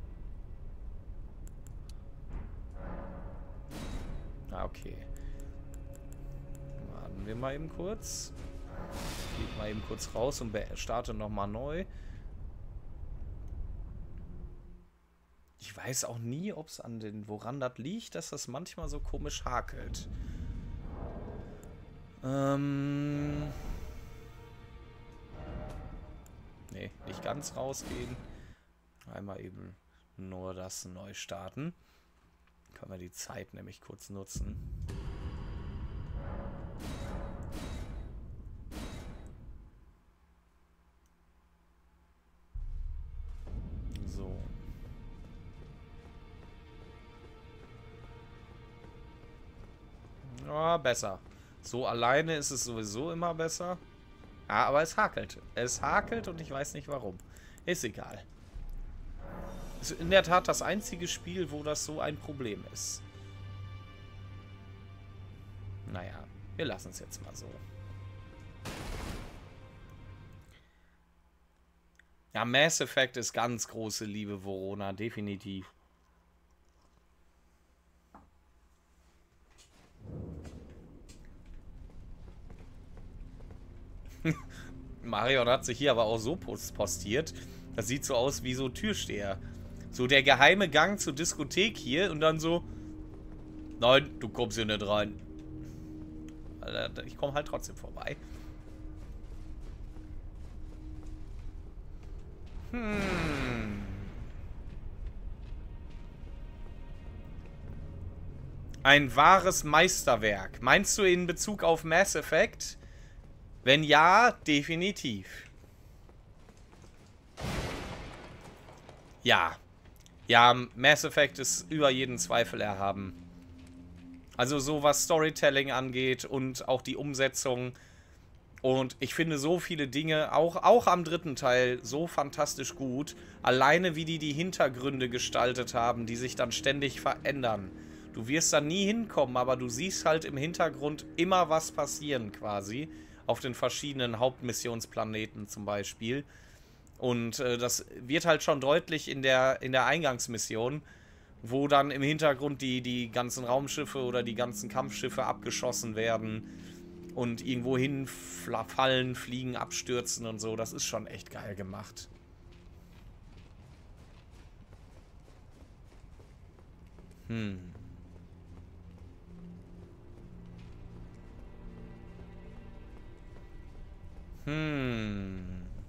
Ah, okay. Warten wir mal eben kurz. Ich gehe mal eben kurz raus und starte nochmal neu. Ich weiß auch nie, ob es an den, woran das liegt, dass das manchmal so komisch hakelt. Ähm. Nee, nicht ganz rausgehen. Einmal eben nur das neu starten. Können wir die Zeit nämlich kurz nutzen. So. Ja, besser. So alleine ist es sowieso immer besser. Ja, aber es hakelt. Es hakelt und ich weiß nicht warum. Ist egal. Ist in der Tat das einzige Spiel, wo das so ein Problem ist. Naja, wir lassen es jetzt mal so. Ja, Mass Effect ist ganz große Liebe, Vorona, definitiv. Marion hat sich hier aber auch so postiert. Das sieht so aus wie so Türsteher. So der geheime Gang zur Diskothek hier und dann so Nein, du kommst hier nicht rein. Ich komme halt trotzdem vorbei. Hm. Ein wahres Meisterwerk. Meinst du in Bezug auf Mass Effect? Wenn ja, definitiv. Ja. Ja, Mass Effect ist über jeden Zweifel erhaben. Also so was Storytelling angeht und auch die Umsetzung. Und ich finde so viele Dinge, auch, auch am dritten Teil, so fantastisch gut. Alleine wie die die Hintergründe gestaltet haben, die sich dann ständig verändern. Du wirst da nie hinkommen, aber du siehst halt im Hintergrund immer was passieren quasi. Auf den verschiedenen Hauptmissionsplaneten zum Beispiel. Und äh, das wird halt schon deutlich in der, in der Eingangsmission, wo dann im Hintergrund die, die ganzen Raumschiffe oder die ganzen Kampfschiffe abgeschossen werden und irgendwo hinfallen, fliegen, abstürzen und so. Das ist schon echt geil gemacht. Hm. Hm.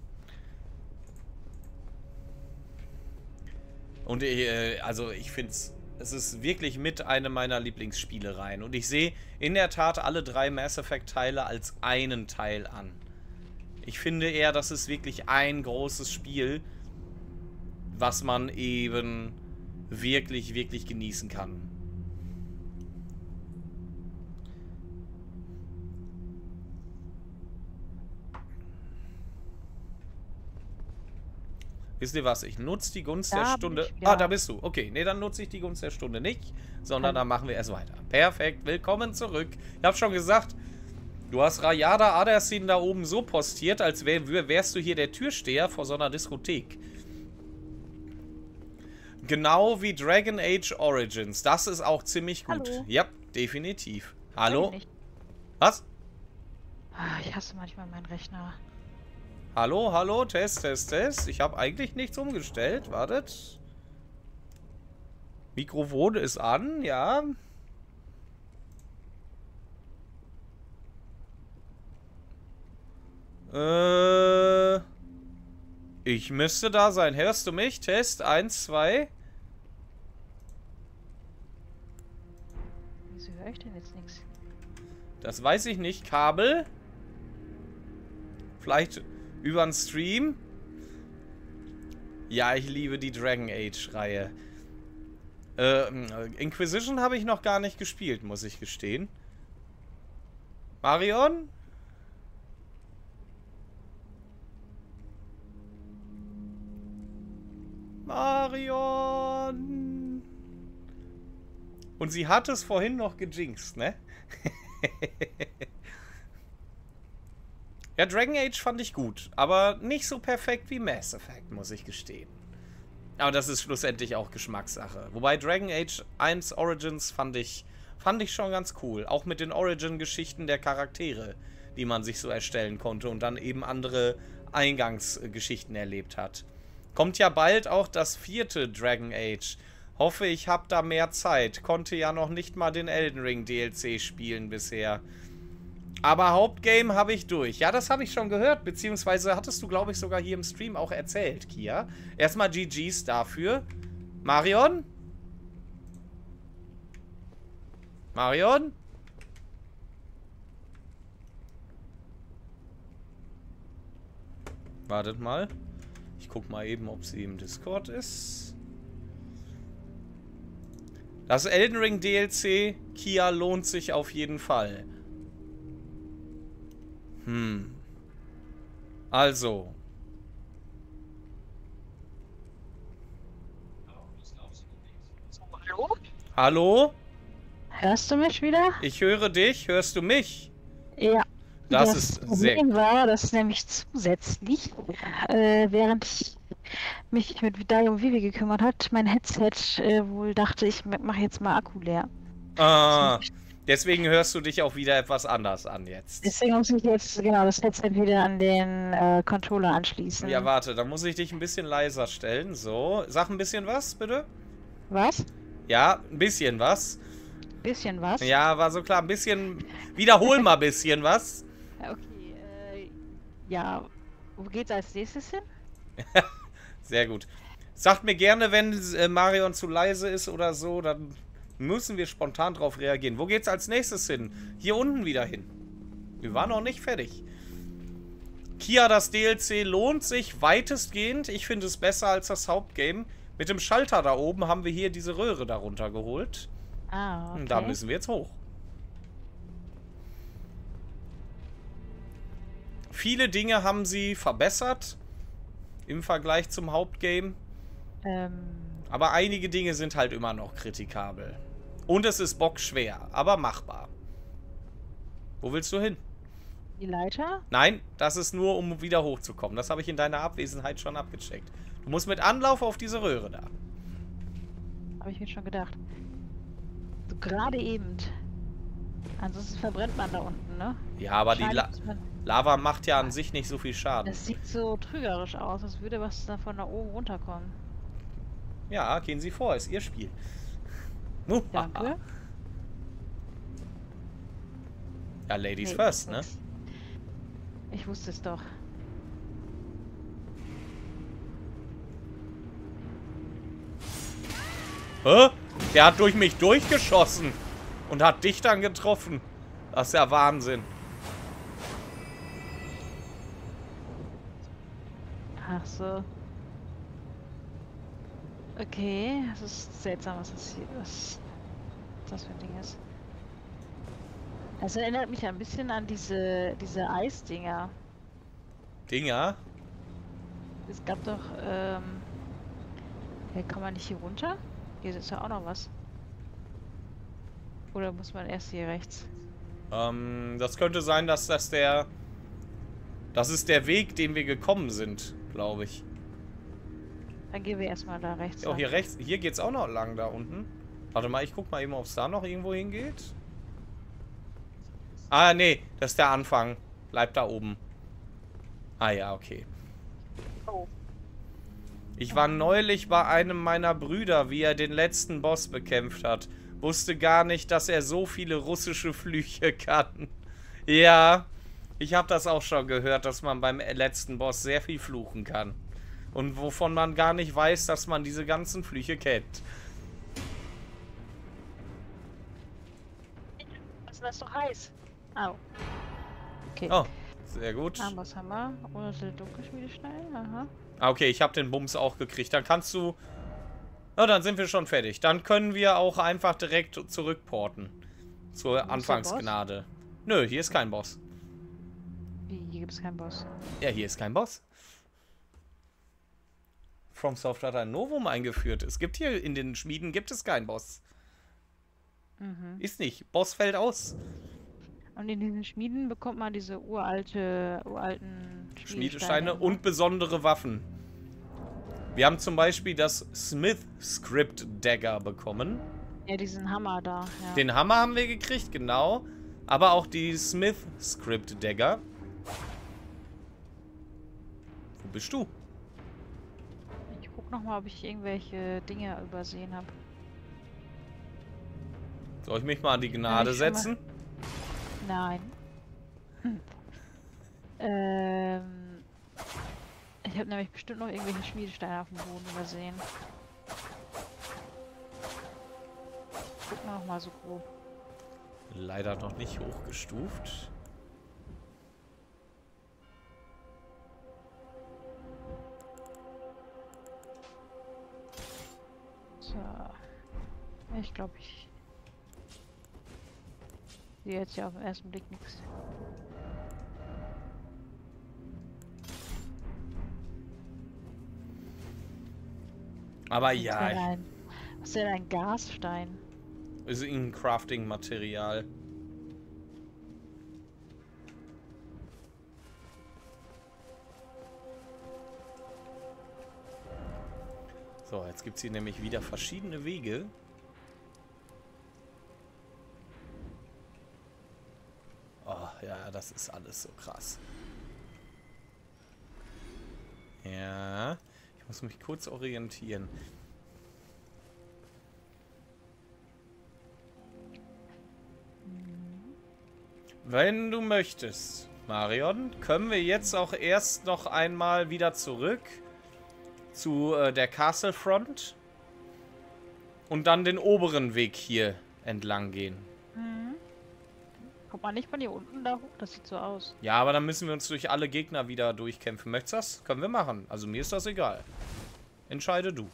Und äh, also ich finde es, es ist wirklich mit eine meiner Lieblingsspielereien. Und ich sehe in der Tat alle drei Mass Effect Teile als einen Teil an. Ich finde eher, das ist wirklich ein großes Spiel, was man eben wirklich, wirklich genießen kann. Wisst ihr was? Ich nutze die Gunst Da der bin Stunde. ich wieder. Ah, da bist du. Okay, nee, dann nutze ich die Gunst der Stunde nicht, sondern dann machen wir erst weiter. Perfekt, willkommen zurück. Ich habe schon gesagt, du hast Rayada Adersin da oben so postiert, als wär, wärst du hier der Türsteher vor so einer Diskothek. Genau wie Dragon Age Origins. Das ist auch ziemlich gut. Hallo. Ja, definitiv. Hallo? Nicht. Was? Ah, ich hasse manchmal meinen Rechner. Hallo, hallo, Test, Test, Test. Ich habe eigentlich nichts umgestellt. Wartet. Mikrofon ist an, ja. Äh. Ich müsste da sein. Hörst du mich? Test eins, zwei. Wieso höre ich denn jetzt nichts? Das weiß ich nicht. Kabel? Vielleicht über den Stream? Ja, ich liebe die Dragon Age-Reihe. Äh, Inquisition habe ich noch gar nicht gespielt, muss ich gestehen. Marion? Marion! Und sie hat es vorhin noch gejinxt, ne? Ja, Dragon Age fand ich gut, aber nicht so perfekt wie Mass Effect, muss ich gestehen. Aber das ist schlussendlich auch Geschmackssache. Wobei Dragon Age eins Origins fand ich, fand ich schon ganz cool. Auch mit den Origin-Geschichten der Charaktere, die man sich so erstellen konnte und dann eben andere Eingangsgeschichten erlebt hat. Kommt ja bald auch das vierte Dragon Age. Hoffe, ich habe da mehr Zeit. Konnte ja noch nicht mal den Elden Ring D L C spielen bisher. Aber Hauptgame habe ich durch. Ja, das habe ich schon gehört. Beziehungsweise hattest du, glaube ich, sogar hier im Stream auch erzählt, Kia. Erstmal G Gs dafür. Marion? Marion? Wartet mal. Ich guck mal eben, ob sie im Discord ist. Das Elden Ring D L C, Kia, lohnt sich auf jeden Fall. Hm. Also. Hallo? Hallo? Hörst du mich wieder? Ich höre dich. Hörst du mich? Ja. Das, ist sehr... Problem war, dass nämlich zusätzlich, äh, während ich mich mit Vidal um Vivi gekümmert hat, mein Headset äh, wohl dachte, ich mache jetzt mal Akku leer. Ah, deswegen hörst du dich auch wieder etwas anders an jetzt. Deswegen muss ich jetzt genau das Headset wieder an den äh, Controller anschließen. Ja, warte, da muss ich dich ein bisschen leiser stellen. So, sag ein bisschen was, bitte. Was? Ja, ein bisschen was. Bisschen was? Ja, war so klar. Ein bisschen. Wiederhol mal ein bisschen was. Okay, äh, ja. Wo geht's als nächstes hin? Sehr gut. Sagt mir gerne, wenn äh, Marion zu leise ist oder so, dann müssen wir spontan drauf reagieren. Wo geht's als nächstes hin? Hier unten wieder hin. Wir waren noch nicht fertig. Kia, das D L C lohnt sich weitestgehend. Ich finde es besser als das Hauptgame. Mit dem Schalter da oben haben wir hier diese Röhre darunter geholt. Ah, okay. Und da müssen wir jetzt hoch. Viele Dinge haben sie verbessert im Vergleich zum Hauptgame. Ähm, Aber einige Dinge sind halt immer noch kritikabel. Und es ist bockschwer, aber machbar. Wo willst du hin? die Leiter? Nein, das ist nur, um wieder hochzukommen. Das habe ich in deiner Abwesenheit schon abgecheckt. Du musst mit Anlauf auf diese Röhre da. Habe ich mir schon gedacht. So gerade eben. Ansonsten verbrennt man da unten, ne? Ja, aber die Schade, La dass man- Lava macht ja an sich nicht so viel Schaden. Das sieht so trügerisch aus, als würde was da von da oben runterkommen. Ja, gehen Sie vor, ist Ihr Spiel. Danke. Ja, Ladies Nee, first, ne? nix. Ich wusste es doch. Hä? Der hat durch mich durchgeschossen und hat dich dann getroffen. Das ist ja Wahnsinn. Ach so. Okay, es ist seltsam, was das hier was das für ein Ding ist. Das erinnert mich ein bisschen an diese diese Eisdinger. Dinger? Es gab doch, ähm... Ja, kann man nicht hier runter? Hier ist ja auch noch was. Oder muss man erst hier rechts? Ähm, das könnte sein, dass das der... Das ist der Weg, den wir gekommen sind, glaube ich. Dann gehen wir erstmal da rechts Oh, lang. hier rechts. Hier geht's auch noch lang, da unten. Warte mal, ich guck mal eben, ob es da noch irgendwo hingeht. Ah, nee, das ist der Anfang. Bleibt da oben. Ah ja, okay. Oh. Ich war neulich bei einem meiner Brüder, wie er den letzten Boss bekämpft hat. Wusste gar nicht, dass er so viele russische Flüche kann. Ja, ich habe das auch schon gehört, dass man beim letzten Boss sehr viel fluchen kann. Und wovon man gar nicht weiß, dass man diese ganzen Flüche kennt. Was ist das doch heiß? Au. Okay. Oh, sehr gut. Amboss Hammer. Oder der Dunkelschmiedestein. Aha. Ah, okay, ich habe den Bums auch gekriegt. Dann kannst du... Na, dann sind wir schon fertig. Dann können wir auch einfach direkt zurückporten. Zur Wo ist der Anfangsgnade. Nö, hier ist kein Boss. Wie, hier gibt es keinen Boss. Ja, hier ist kein Boss. FromSoft hat ein Novum eingeführt. Es gibt hier in den Schmieden gibt es keinen Boss. Mhm. Ist nicht. Boss fällt aus. Und in diesen Schmieden bekommt man diese uralte, uralten Schmiedesteine ne? und besondere Waffen. Wir haben zum Beispiel das Smith Script Dagger bekommen. Ja, diesen Hammer da. Ja. Den Hammer haben wir gekriegt, genau. Aber auch die Smith Script Dagger. Wo bist du? Ich guck noch mal, ob ich irgendwelche Dinge übersehen habe. Soll ich mich mal an die Gnade ich schon mal- setzen? Nein. Hm. Ähm. Ich habe nämlich bestimmt noch irgendwelche Schmiedesteine auf dem Boden übersehen. Gucken wir noch mal so grob. Leider noch nicht hochgestuft. So. Ich glaube, ich sehe jetzt ja auf den ersten Blick nichts. Aber Was ist ja, denn ein, was ist denn ein Gasstein? ist ein Crafting-Material. So, jetzt gibt es hier nämlich wieder verschiedene Wege. Oh, ja, das ist alles so krass. Ja, ich muss mich kurz orientieren. Wenn du möchtest, Marion, können wir jetzt auch erst noch einmal wieder zurück zu äh, der Castle Front und dann den oberen Weg hier entlang gehen. Mhm. Kommt man nicht von hier unten da hoch? Das sieht so aus. Ja, aber dann müssen wir uns durch alle Gegner wieder durchkämpfen. Möchtest du das? Können wir machen. Also mir ist das egal. Entscheide du.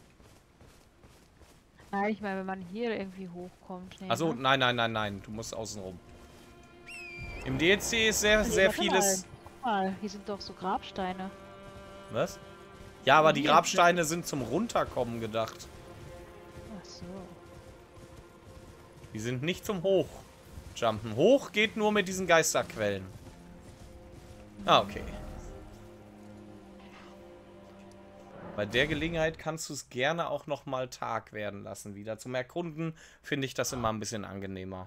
Nein, ich meine, wenn man hier irgendwie hochkommt. Nee, Achso, ne? nein, nein, nein, nein. Du musst außen rum. Im D L C ist sehr, Also, sehr warte vieles... Mal. Guck mal, hier sind doch so Grabsteine. Was? Ja, aber die Hier. Grabsteine sind zum Runterkommen gedacht. Ach so. Die sind nicht zum Hochjumpen. Hoch geht nur mit diesen Geisterquellen. Ah, okay. Bei der Gelegenheit kannst du es gerne auch nochmal Tag werden lassen wieder. Zum Erkunden finde ich das immer ein bisschen angenehmer.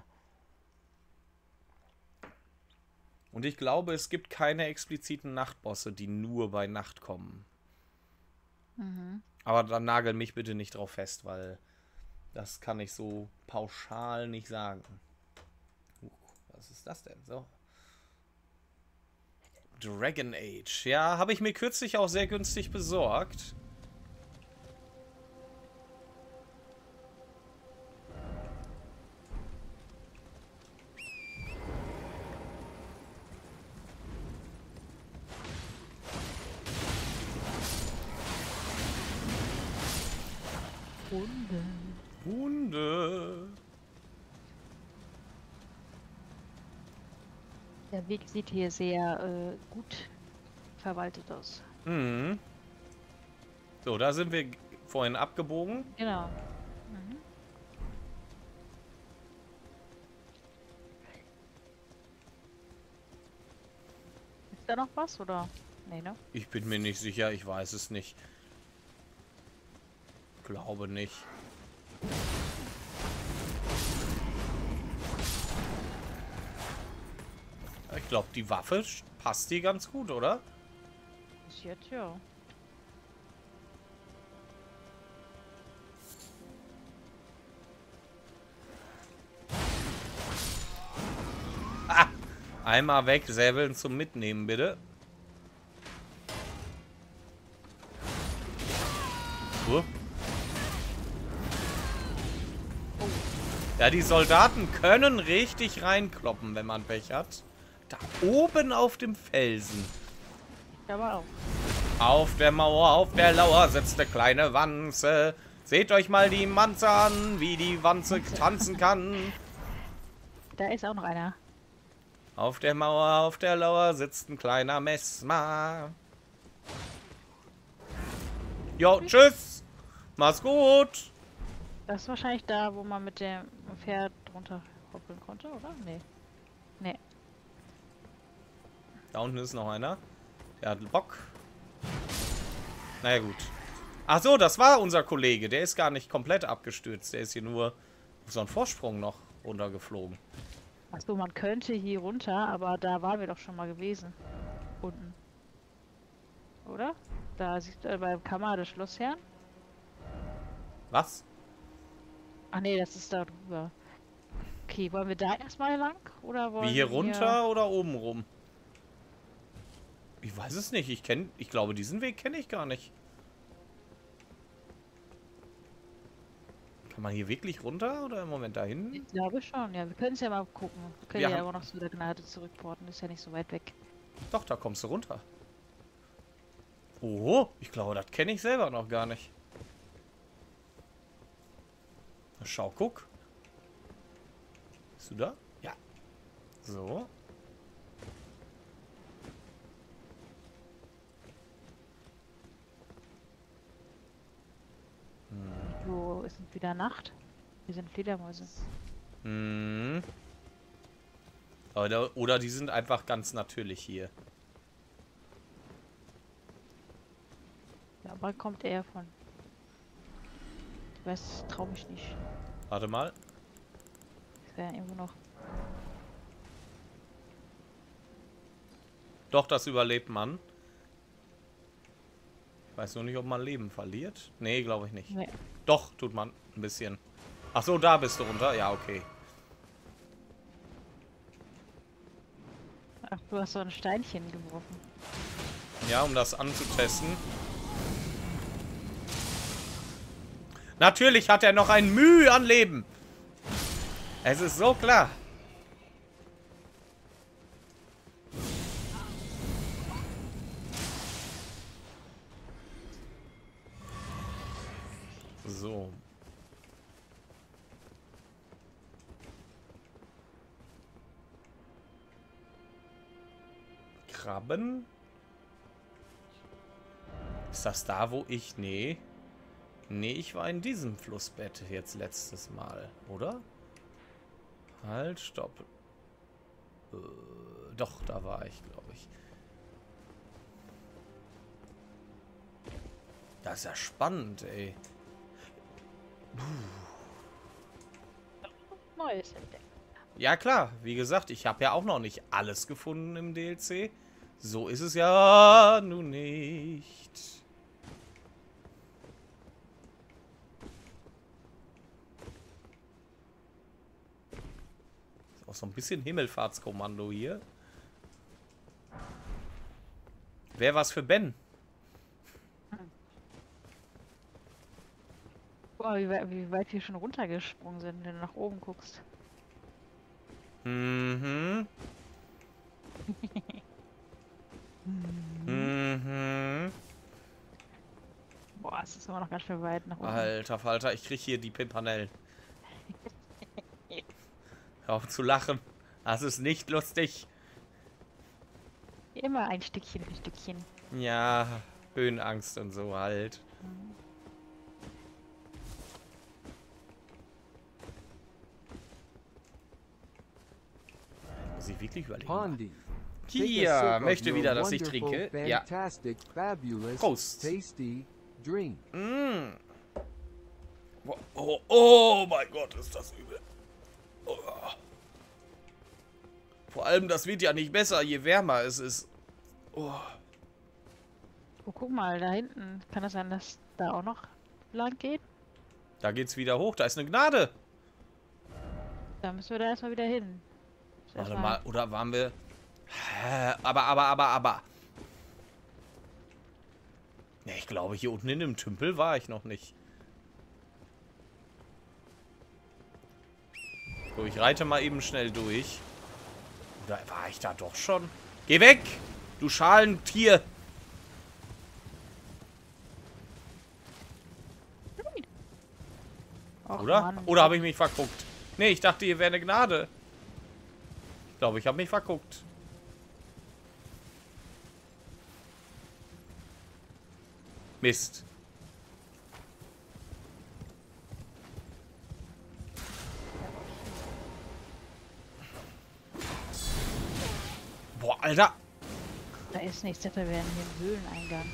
Und ich glaube, es gibt keine expliziten Nachtbosse, die nur bei Nacht kommen. Mhm. Aber dann nagel mich bitte nicht drauf fest, weil das kann ich so pauschal nicht sagen. Uh, was ist das denn? So. Dragon Age. Ja, habe ich mir kürzlich auch sehr günstig besorgt. Hunde. Hunde. Der Weg sieht hier sehr äh, gut verwaltet aus. Mhm. So, da sind wir vorhin abgebogen. Genau. Mhm. Ist da noch was, oder? Nee, ne? Ich bin mir nicht sicher, ich weiß es nicht. Glaube nicht. Ich glaube, die Waffe passt die ganz gut, oder? Bis jetzt, ja. Ah, einmal weg, Säbeln zum Mitnehmen, bitte. Uh. Ja, die Soldaten können richtig reinkloppen, wenn man Pech hat. Da oben auf dem Felsen. Ich aber auch. Auf der Mauer, auf der Lauer sitzt eine kleine Wanze. Seht euch mal die Manze an, wie die Wanze tanzen kann. Da ist auch noch einer. Auf der Mauer, auf der Lauer sitzt ein kleiner Messmer. Jo, tschüss. Mach's gut. Das ist wahrscheinlich da, wo man mit dem Pferd drunter hoppeln konnte, oder? Nee. Nee. Da unten ist noch einer. Der hat Bock. Naja, gut. Ach so, das war unser Kollege. Der ist gar nicht komplett abgestürzt. Der ist hier nur auf so einen Vorsprung noch runtergeflogen. Achso, man könnte hier runter, aber da waren wir doch schon mal gewesen. Unten. Oder? Da siehst du äh, beim Kammer des Schlossherrn. Was? Ach nee, das ist da drüber. Okay, wollen wir da erstmal lang? Oder wollen Wie hier wir runter oder oben rum? Ich weiß es nicht. Ich kenne, ich glaube, diesen Weg kenne ich gar nicht. Kann man hier wirklich runter oder im Moment da hinten? Ich glaube schon, ja. Wir können es ja mal gucken. Wir können Wir ja haben- aber noch zu der Gnade zurückporten. Ist ja nicht so weit weg. Doch, da kommst du runter. Oh, ich glaube, das kenne ich selber noch gar nicht. Na, schau, guck. Bist du da? Ja. So. Wo ist denn wieder Nacht? Hier sind Fledermäuse. Hm. Oder, oder die sind einfach ganz natürlich hier. Ja, aber kommt er von. Ich weiß, trau mich nicht. Warte mal. Ist ja irgendwo noch. Doch, das überlebt man. Ich weiß nur nicht, ob man Leben verliert. Nee, glaube ich nicht. Nee. Doch, tut man. Ein bisschen. Ach so, da bist du runter. Ja, okay. Ach, du hast so ein Steinchen geworfen. Ja, um das anzutesten. Natürlich hat er noch ein Mühe an Leben. Es ist so klar. So. Krabben? Ist das da, wo ich... Nee. Nee, ich war in diesem Flussbett jetzt letztes Mal, oder? Halt, stopp. Äh, doch, da war ich, glaube ich. Das ist ja spannend, ey. Neues entdeckt. Ja klar, wie gesagt, ich habe ja auch noch nicht alles gefunden im D L C. So ist es ja nun nicht. Ist auch so ein bisschen Himmelfahrtskommando hier. Wäre was für Ben. Boah, wie, wei wie weit wir schon runtergesprungen sind, wenn du nach oben guckst. Mhm. Mhm. Boah, es ist immer noch ganz schön weit nach oben. Alter Falter, ich krieg hier die Pimpanellen. Hör auf zu lachen. Das ist nicht lustig. Immer ein Stückchen, ein Stückchen. Ja, Höhenangst und so halt. Muss ich wirklich überlegen. Pondi. Hier, möchte wieder, dass ich trinke. Ja. Fantastic, fabulous, Prost. tasty drink. Mm. Oh, oh, oh mein Gott, ist das übel. Oh. Vor allem, das wird ja nicht besser, je wärmer es ist. Oh. Oh, guck mal, da hinten. Kann das sein, dass da auch noch lang geht? Da geht's wieder hoch, da ist eine Gnade. Da müssen wir da erstmal wieder hin. Warte mal, oder waren wir... Hä? Aber, aber, aber, aber... Ne, ich glaube, hier unten in dem Tümpel war ich noch nicht. So, ich reite mal eben schnell durch. Oder war ich da doch schon? Geh weg, du Schalentier! Och, Oder? Mann. Oder habe ich mich verguckt? Nee, ich dachte, hier wäre eine Gnade. Ich glaube, ich habe mich verguckt. Mist. Boah, Alter. Da ist nichts, da wären hier ein Höhleneingang.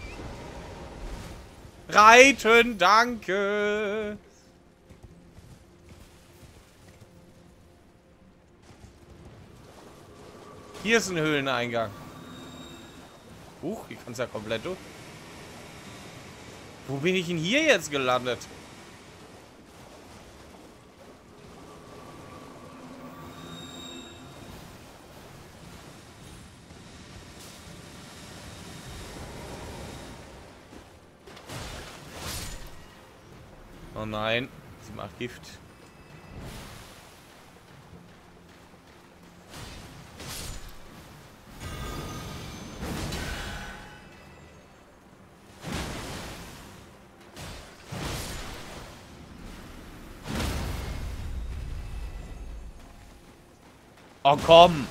Reiten, danke. Hier ist ein Höhleneingang. Huch, hier kannst du ja komplett durch. Wo bin ich denn hier jetzt gelandet? Oh nein, sie macht Gift. Oh komm!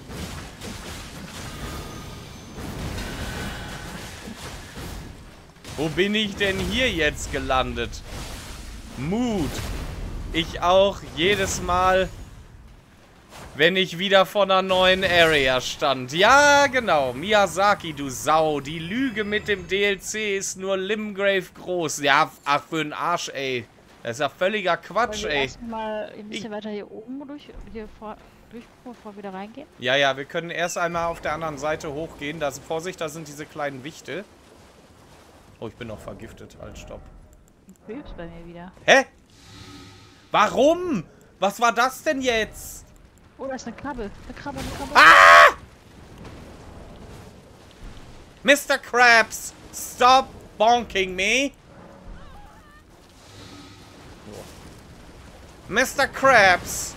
Wo bin ich denn hier jetzt gelandet? Mut. Ich auch jedes Mal, wenn ich wieder vor einer neuen Area stand. Ja, genau. Miyazaki, du Sau. Die Lüge mit dem D L C ist nur Limgrave groß. Ja, ach, für den Arsch, ey. Das ist ja völliger Quatsch, Wollen wir ey. erstmal ein bisschen Ich- weiter hier oben durch, hier vor, durchgucken, bevor wir wieder reingehen? Ja, ja, wir können erst einmal auf der anderen Seite hochgehen. Da, Vorsicht, da sind diese kleinen Wichte. Oh, ich bin noch vergiftet. Halt, stopp. Du hilfst bei mir wieder. Hä? Warum? Was war das denn jetzt? Oh, da ist eine Krabbe. Eine Krabbe, eine Krabbe. Ah! Mister Krabs, stop bonking me. Mister Krabs.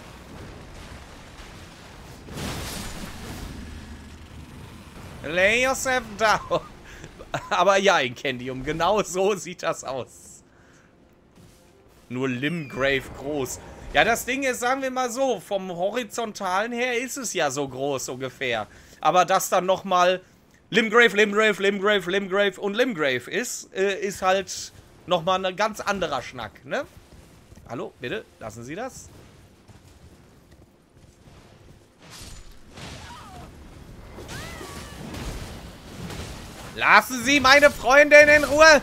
Lay yourself down. Aber ja, Incendium, genau so sieht das aus. Nur Limgrave groß. Ja, das Ding ist, sagen wir mal so, vom Horizontalen her ist es ja so groß ungefähr. Aber dass dann nochmal Limgrave, Limgrave, Limgrave, Limgrave und Limgrave ist, äh, ist halt nochmal ein ganz anderer Schnack, ne? Hallo, bitte, lassen Sie das. Lassen Sie meine Freundin in Ruhe!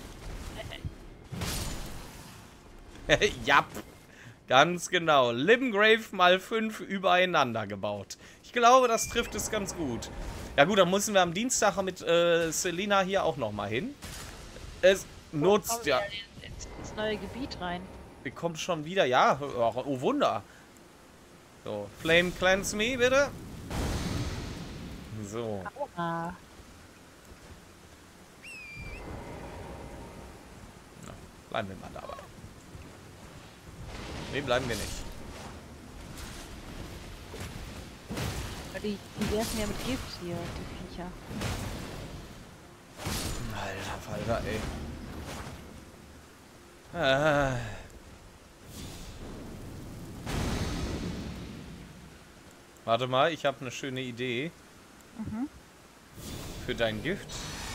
Jap. Ganz genau. Limgrave mal fünf übereinander gebaut. Ich glaube, das trifft es ganz gut. Ja gut, dann müssen wir am Dienstag mit äh, Selina hier auch nochmal hin. Es nutzt ja... ins neue Gebiet rein. Wir kommen schon wieder, ja. Oh, oh Wunder. So, Flame Cleanse me, bitte. So. Ah. Na, bleiben wir mal dabei. Nee, bleiben wir nicht. Die, die werfen ja mit Gift hier, die Viecher. Alter Falter, ey. Ah. Warte mal, ich habe eine schöne Idee. Mhm. Für dein Gift.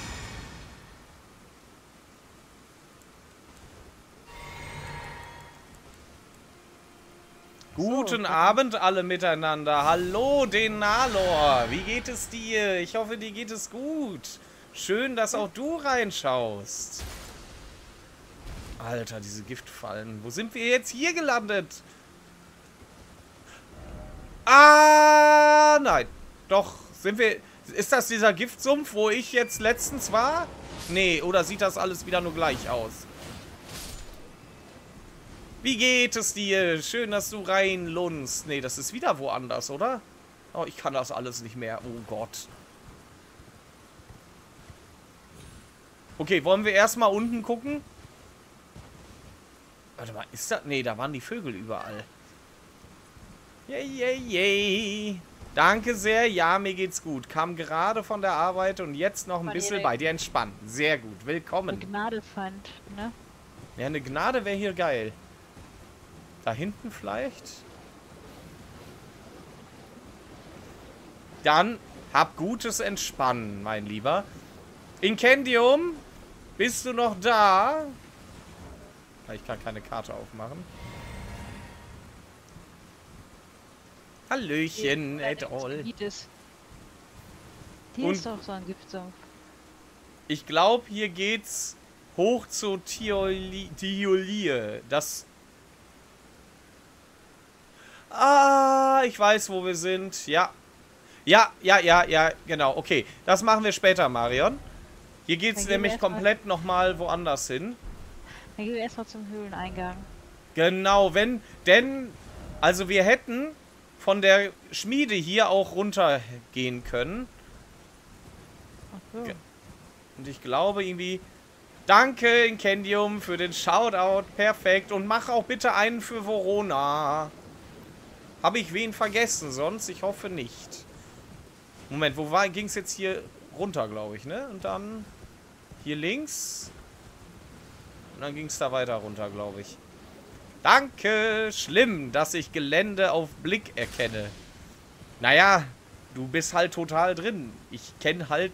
Guten So, Abend alle miteinander. Hallo Denalor, wie geht es dir? Ich hoffe, dir geht es gut. Schön, dass auch du reinschaust. Alter, diese Giftfallen. Wo sind wir jetzt hier gelandet? Ah, nein. Doch, sind wir... Ist das dieser Giftsumpf, wo ich jetzt letztens war? Nee, oder sieht das alles wieder nur gleich aus? Wie geht es dir? Schön, dass du reinlunst. Nee, das ist wieder woanders, oder? Oh, ich kann das alles nicht mehr. Oh Gott. Okay, wollen wir erstmal unten gucken? Warte mal, ist das... Nee, da waren die Vögel überall. Yay, yay, yay. Danke sehr. Ja, mir geht's gut. Kam gerade von der Arbeit und jetzt noch ein bisschen bei dir entspannen. Sehr gut. Willkommen. Eine Gnade fand, ne? Ja, eine Gnade wäre hier geil. Da hinten vielleicht? Dann hab gutes Entspannen, mein Lieber. Incendium, bist du noch da? Ich kann keine Karte aufmachen. Hallöchen, et al. Hier Und ist doch so ein Giftsumpf. ich glaube, hier geht's hoch zu Tioli Tiolie. Das... Ah, ich weiß, wo wir sind. Ja. Ja, ja, ja, ja, genau. Okay, das machen wir später, Marion. Hier geht's nämlich komplett nochmal woanders hin. Dann gehen wir erstmal zum Höhleneingang. Genau, wenn... Denn... Also wir hätten von der Schmiede hier auch runtergehen können. Ach so. Und ich glaube irgendwie... Danke, Incendium, für den Shoutout. Perfekt. Und mach auch bitte einen für Vorona. Habe ich wen vergessen sonst? Ich hoffe nicht. Moment, wo war, ging es jetzt hier runter, glaube ich, ne? Und dann hier links. Und dann ging es da weiter runter, glaube ich. Danke. Schlimm, dass ich Gelände auf Blick erkenne. Naja, du bist halt total drin. Ich kenne halt...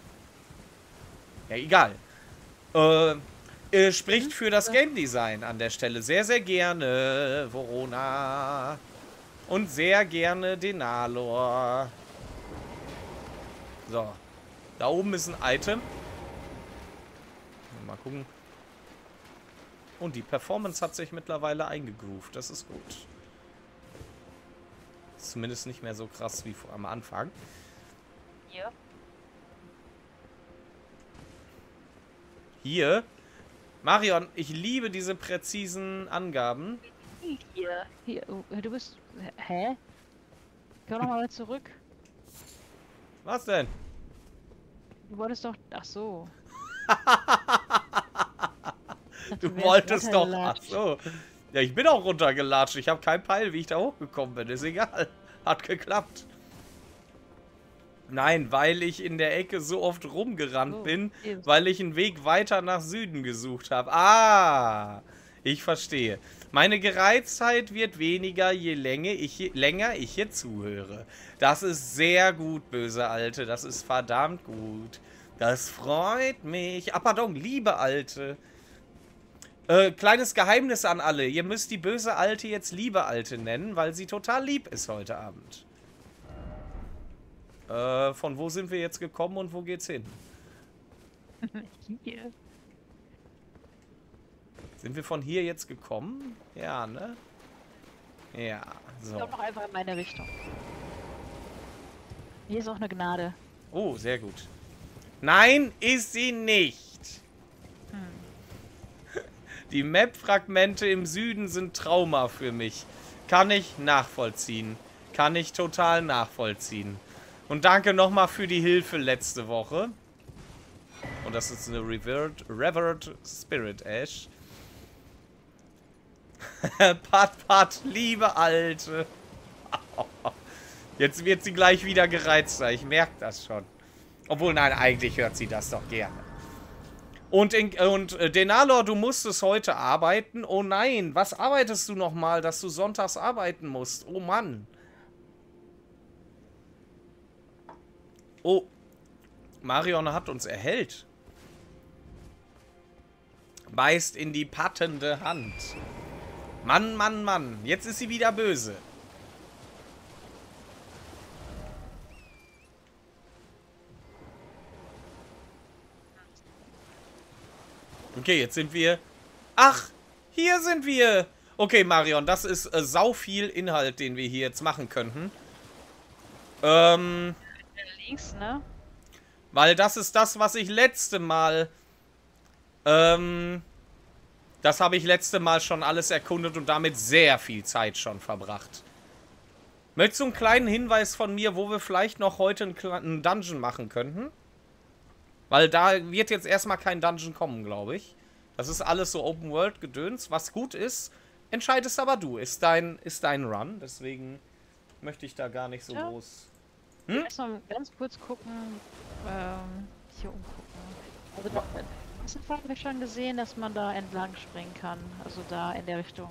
Ja, egal. Äh, äh, spricht für das Game Design an der Stelle. Sehr, sehr gerne, Vorona. Und sehr gerne Denalor. So. Da oben ist ein Item. Mal gucken. Und die Performance hat sich mittlerweile eingegroovt. Das ist gut. Ist zumindest nicht mehr so krass wie am Anfang. Ja. Hier. Marion, ich liebe diese präzisen Angaben. Hier. Hier. Oh, du bist... Hä? Komm noch mal zurück. Was denn? Du wolltest doch. Ach so. Du wärst wolltest doch... Ach runtergelatscht. so. Ja, ich bin auch runtergelatscht. Ich habe keinen Peil, wie ich da hochgekommen bin. Ist egal. Hat geklappt. Nein, weil ich in der Ecke so oft rumgerannt Oh, bin, eben. weil ich einen Weg weiter nach Süden gesucht habe. Ah, ich verstehe. Meine Gereiztheit wird weniger, je länger ich hier, länger ich hier zuhöre. Das ist sehr gut, böse Alte. Das ist verdammt gut. Das freut mich. Ah, pardon, liebe Alte. Äh, kleines Geheimnis an alle. Ihr müsst die böse Alte jetzt liebe Alte nennen, weil sie total lieb ist heute Abend. Äh, von wo sind wir jetzt gekommen und wo geht's hin? Hier. Sind wir von hier jetzt gekommen? Ja, ne? Ja, Ich so. glaube noch einfach in meine Richtung. Hier ist auch eine Gnade. Oh, sehr gut. Nein, ist sie nicht. Hm. Die Map-Fragmente im Süden sind Trauma für mich. Kann ich nachvollziehen. Kann ich total nachvollziehen. Und danke nochmal für die Hilfe letzte Woche. Und das ist eine Revered, Revered Spirit Ash. Pat, Pat, liebe Alte. Jetzt wird sie gleich wieder gereizter. Ich merke das schon. Obwohl, nein, eigentlich hört sie das doch gerne. Und, in, und äh, Denalor, du musstest heute arbeiten. Oh nein, was arbeitest du nochmal, dass du sonntags arbeiten musst? Oh Mann. Oh. Marion hat uns erhellt. Beißt in die pattende Hand. Mann, Mann, Mann. Jetzt ist sie wieder böse. Okay, jetzt sind wir... Ach, hier sind wir. Okay, Marion, das ist äh, sau viel Inhalt, den wir hier jetzt machen könnten. Ähm... Links, ne? Weil das ist das, was ich letzte Mal... Ähm... Das habe ich letzte Mal schon alles erkundet und damit sehr viel Zeit schon verbracht. Möchtest du einen kleinen Hinweis von mir, wo wir vielleicht noch heute einen, einen Dungeon machen könnten? Weil da wird jetzt erstmal kein Dungeon kommen, glaube ich. Das ist alles so Open-World-Gedöns. Was gut ist, entscheidest aber du. Ist dein, ist dein Run. Deswegen möchte ich da gar nicht so Ja. groß... Hm? Erstmal ganz kurz gucken. Ähm, hier umgucken. Also da, das haben wir schon gesehen, dass man da entlang springen kann. Also da in der Richtung.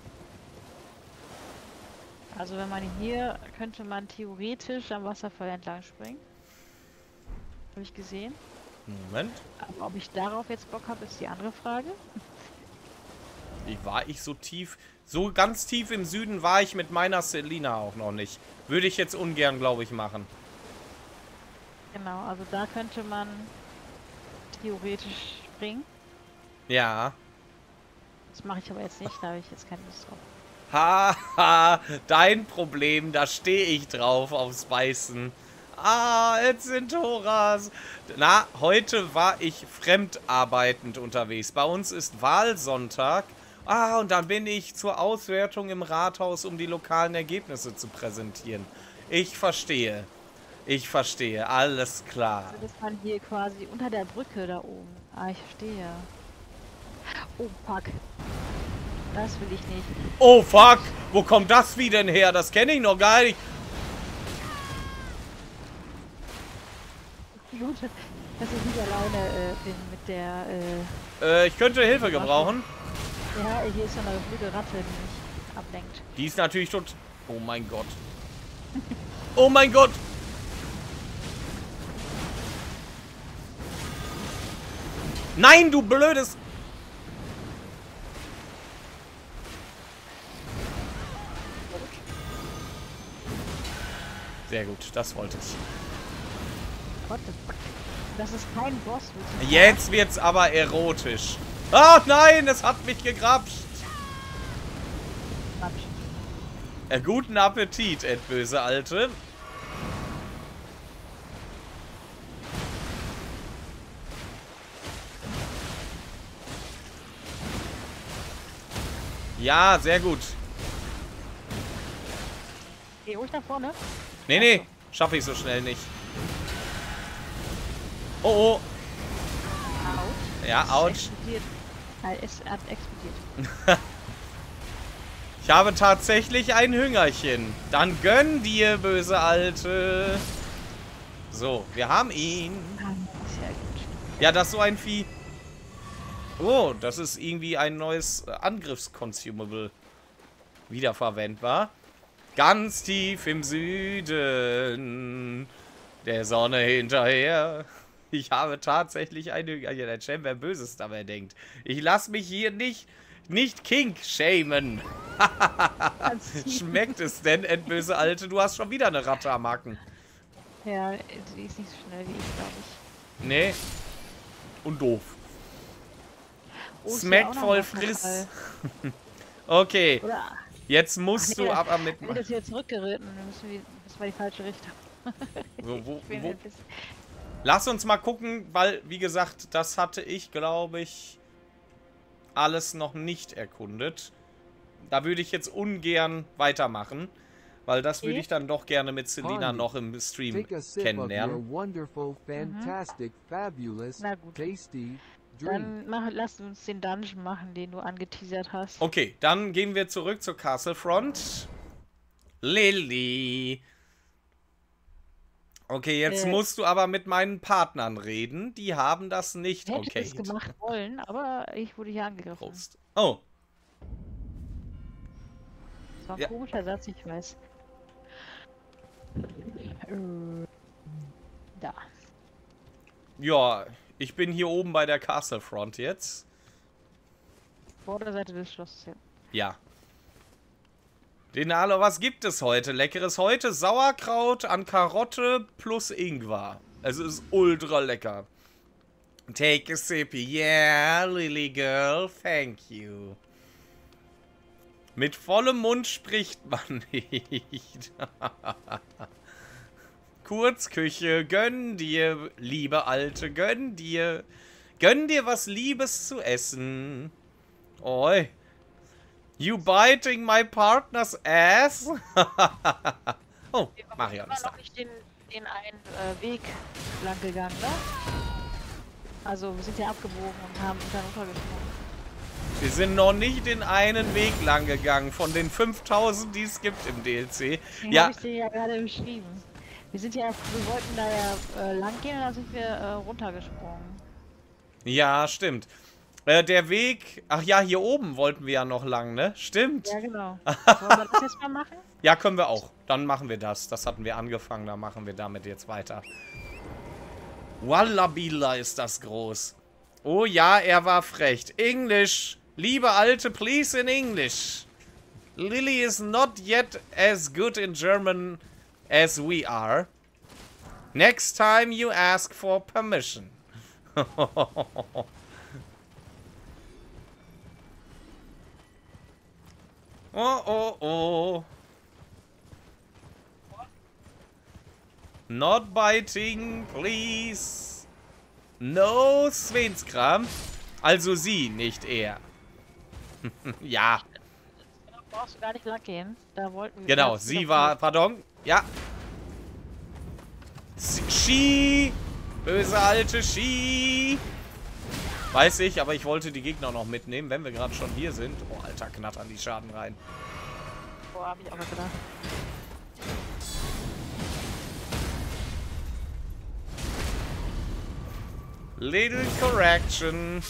Also wenn man hier, könnte man theoretisch am Wasserfall entlang springen. Habe ich gesehen. Moment. Aber ob ich darauf jetzt Bock habe, ist die andere Frage. Wie war ich so tief? So ganz tief im Süden war ich mit meiner Selina auch noch nicht. Würde ich jetzt ungern, glaube ich, machen. Genau, also da könnte man theoretisch springen. Ja. Das mache ich aber jetzt nicht, da habe ich jetzt keine Lust drauf. Haha, dein Problem, da stehe ich drauf aufs Beißen. Ah, jetzt sind Horas. Na, heute war ich fremdarbeitend unterwegs. Bei uns ist Wahlsonntag. Ah, und dann bin ich zur Auswertung im Rathaus, um die lokalen Ergebnisse zu präsentieren. Ich verstehe. Ich verstehe. Alles klar. Also ist man hier quasi unter der Brücke da oben. Ah, ich verstehe. Oh, fuck. Das will ich nicht. Oh, fuck. Wo kommt das wie denn her? Das kenne ich noch gar nicht. Gut, dass ich nicht alleine äh, bin mit der, äh... Äh, ich könnte Hilfe gebrauchen. Ja, hier ist so eine blöde Ratte, die mich ablenkt. Die ist natürlich tot. Oh mein Gott. Oh mein Gott. Nein, du blödes... Sehr gut, das wollte ich. What the fuck? Das ist kein Boss. willst du Jetzt wird's aber erotisch. Ah, nein, es hat mich gegrapscht. sagen? Äh, guten Appetit, Ed, böse Alte. Ja, sehr gut. Geh ruhig nach vorne. Nee, nee, schaffe ich so schnell nicht. Oh, oh. Out. Ja, Es ouch. explodiert. Nein, Es hat explodiert. Ich habe tatsächlich ein Hüngerchen. Dann gönn dir, böse Alte. So, wir haben ihn. Ah, sehr gut. Ja, das ist so ein Vieh. Oh, das ist irgendwie ein neues äh, Angriffsconsumable. Wiederverwendbar. Ganz tief im Süden. Der Sonne hinterher. Ich habe tatsächlich eine... Ja, der Cem, wer Böses dabei denkt. Ich lasse mich hier nicht... Nicht Kink shamen. Schmeckt es denn, endböse Alte? Du hast schon wieder eine Ratte am Hacken. Ja, die ist nicht so schnell wie ich, glaube ich. Nee. Und doof. Oh, ist hier Smackt auch noch voll was Friss. dabei. Okay. Oder? Jetzt musst Ach nee, du aber Wir mitmachen. das wieder zurückgeritten. Dann müssen wir, das war die falsche Richtung. So, wo, Ich bin wo? ein bisschen- Lass uns mal gucken, weil, wie gesagt, das hatte ich, glaube ich, alles noch nicht erkundet. Da würde ich jetzt ungern weitermachen, weil das würde Okay. ich dann doch gerne mit Selina Honey, noch im Stream Take a sip of your kennenlernen. wonderful, fantastic, fabulous, Na gut. tasty drink. Dann mach, lass uns den Dungeon machen, den du angeteasert hast. Okay, dann gehen wir zurück zur Castle Front. Lilly. Okay, jetzt Äh. musst du aber mit meinen Partnern reden. Die haben das nicht Ich hätte okay. es gemacht wollen, aber ich wurde hier angegriffen. Prost. Oh, Das war ein Ja. komischer Satz, ich weiß. Äh, Da. ja, ich bin hier oben bei der Castle Front jetzt. Vorderseite des Schlosses. Ja. Ja. Denalo, was gibt es heute? Leckeres heute? Sauerkraut an Karotte plus Ingwer. Es ist ultra lecker. Take a sip. Yeah, Lily Girl. Thank you. Mit vollem Mund spricht man nicht. Kurzküche, gönn dir, liebe Alte, gönn dir. Gönn dir was Liebes zu essen. Oi. You biting my partner's ass? Oh, Marion Wir ist sind da. noch nicht den, den einen äh, Weg lang gegangen, ne? Also, wir sind ja abgebogen und haben dann runtergesprungen. Wir sind noch nicht den einen Weg lang gegangen von den fünftausend, die es gibt im D L C. Den Ja, habe ich dir ja gerade beschrieben. Wir sind ja, wir wollten da ja äh, lang gehen und dann sind wir äh, runtergesprungen. ja, stimmt. Äh, der Weg, ach ja, hier oben wollten wir ja noch lang, ne? Stimmt. Ja, genau. Wollen wir das jetzt mal machen? Ja, können wir auch. Dann machen wir das. Das hatten wir angefangen, dann machen wir damit jetzt weiter. Wallabila ist das groß. Oh ja, er war frech. English. Liebe Alte, please in English. Lily is not yet as good in German as we are. Next time you ask for permission. Oh, oh, oh. Not biting, please. No Svenskram. Also sie, nicht er. Ja, Da brauchst du gar nicht lang gehen. Da wollten wir. genau. da- Sie da- war, pardon. Ja. Ski. Böse alte Ski. Weiß ich, aber ich wollte die Gegner noch mitnehmen, wenn wir gerade schon hier sind. Oh, Alter, knattern die Schaden rein. Boah, hab ich auch mal gedacht. Little correction.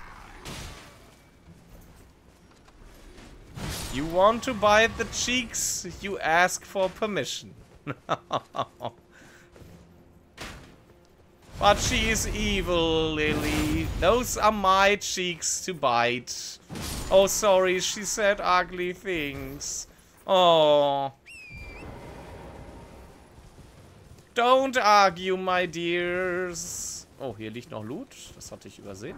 You want to bite the cheeks, you ask for permission. But she is evil, Lily. Those are my cheeks to bite. Oh, sorry, she said ugly things. Oh. Don't argue, my dears. Oh, hier liegt noch Loot. Das hatte ich übersehen.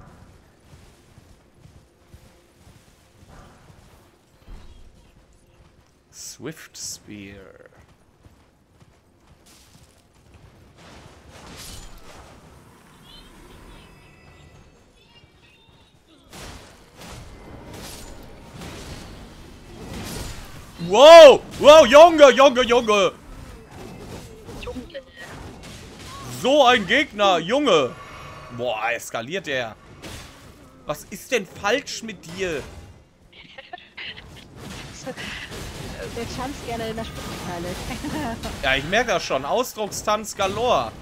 Swift Spear. Wow! Wow, Junge, Junge, Junge! So ein Gegner, Junge! Boah, eskaliert der. Was ist denn falsch mit dir? Der tanzt gerne in der Spitzenteile. Ja, ich merke das schon. Ausdruckstanz galore.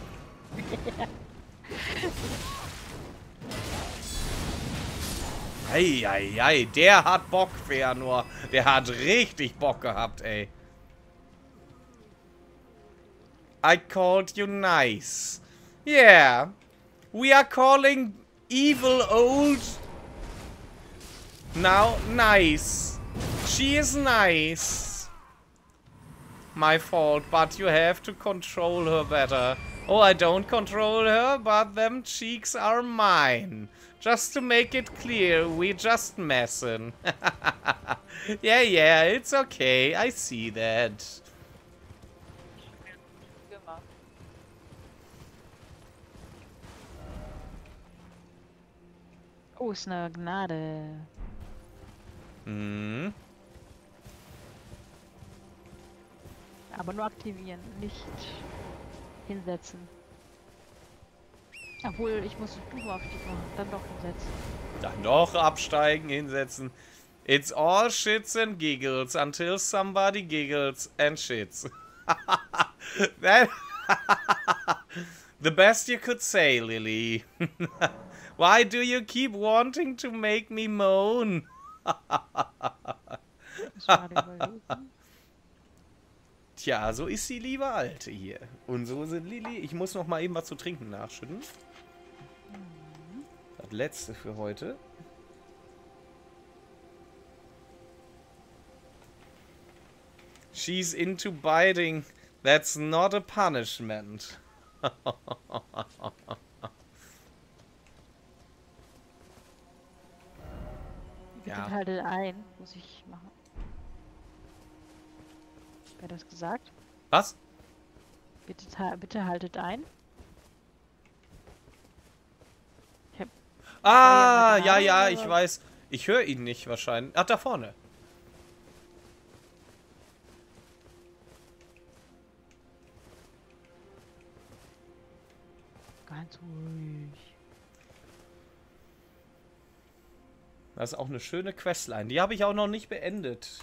Eieiei, der hat Bock, Fëanor. Der hat richtig Bock gehabt, ey. I called you nice. Yeah. We are calling evil old now nice. She is nice. My fault, but you have to control her better. Oh, I don't control her, but them cheeks are mine. Just to make it clear, we just messing. Yeah, yeah, it's okay. I see that. Oh, ist eine Gnade. Hm. Aber nur aktivieren, nicht hinsetzen. Obwohl, ich muss die Stufe auf die machen, dann doch hinsetzen. Dann doch absteigen, hinsetzen. It's all shits and giggles until somebody giggles and shits. That the best you could say, Lily. Why do you keep wanting to make me moan? Tja, so ist die liebe Alte hier. Und so sind Lili. Ich muss noch mal eben was zu trinken nachschütten. Das letzte für heute. She's into biting. That's not a punishment. Bitte Ja. halte ein, muss ich machen. Wer hat das gesagt? Was? Bitte, ta- bitte haltet ein. Ich hab Ah, ja, ja, mit ja, Gnade, ich aber- weiß. Ich höre ihn nicht wahrscheinlich. Ach, da vorne. ganz ruhig. Das ist auch eine schöne Questline. Die habe ich auch noch nicht beendet.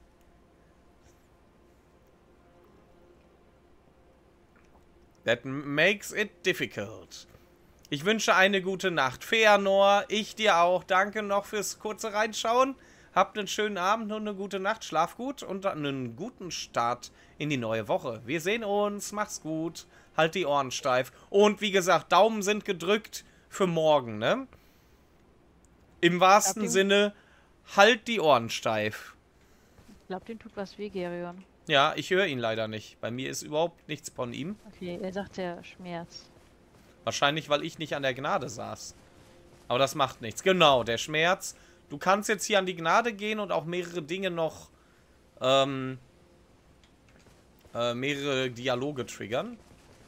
That makes it difficult. Ich wünsche eine gute Nacht. Fëanor, ich dir auch. Danke noch fürs kurze Reinschauen. Habt einen schönen Abend und eine gute Nacht. Schlaf gut und einen guten Start in die neue Woche. Wir sehen uns. Mach's gut. Halt die Ohren steif. Und wie gesagt, Daumen sind gedrückt für morgen, ne? Im wahrsten dem- Sinne, halt die Ohren steif. Ich glaube, dem tut was weh, Gerion. Ja, ich höre ihn leider nicht. Bei mir ist überhaupt nichts von ihm. Okay, er sagt der Schmerz. Wahrscheinlich, weil ich nicht an der Gnade saß. Aber das macht nichts. Genau, der Schmerz. Du kannst jetzt hier an die Gnade gehen und auch mehrere Dinge noch, ähm, äh, mehrere Dialoge triggern.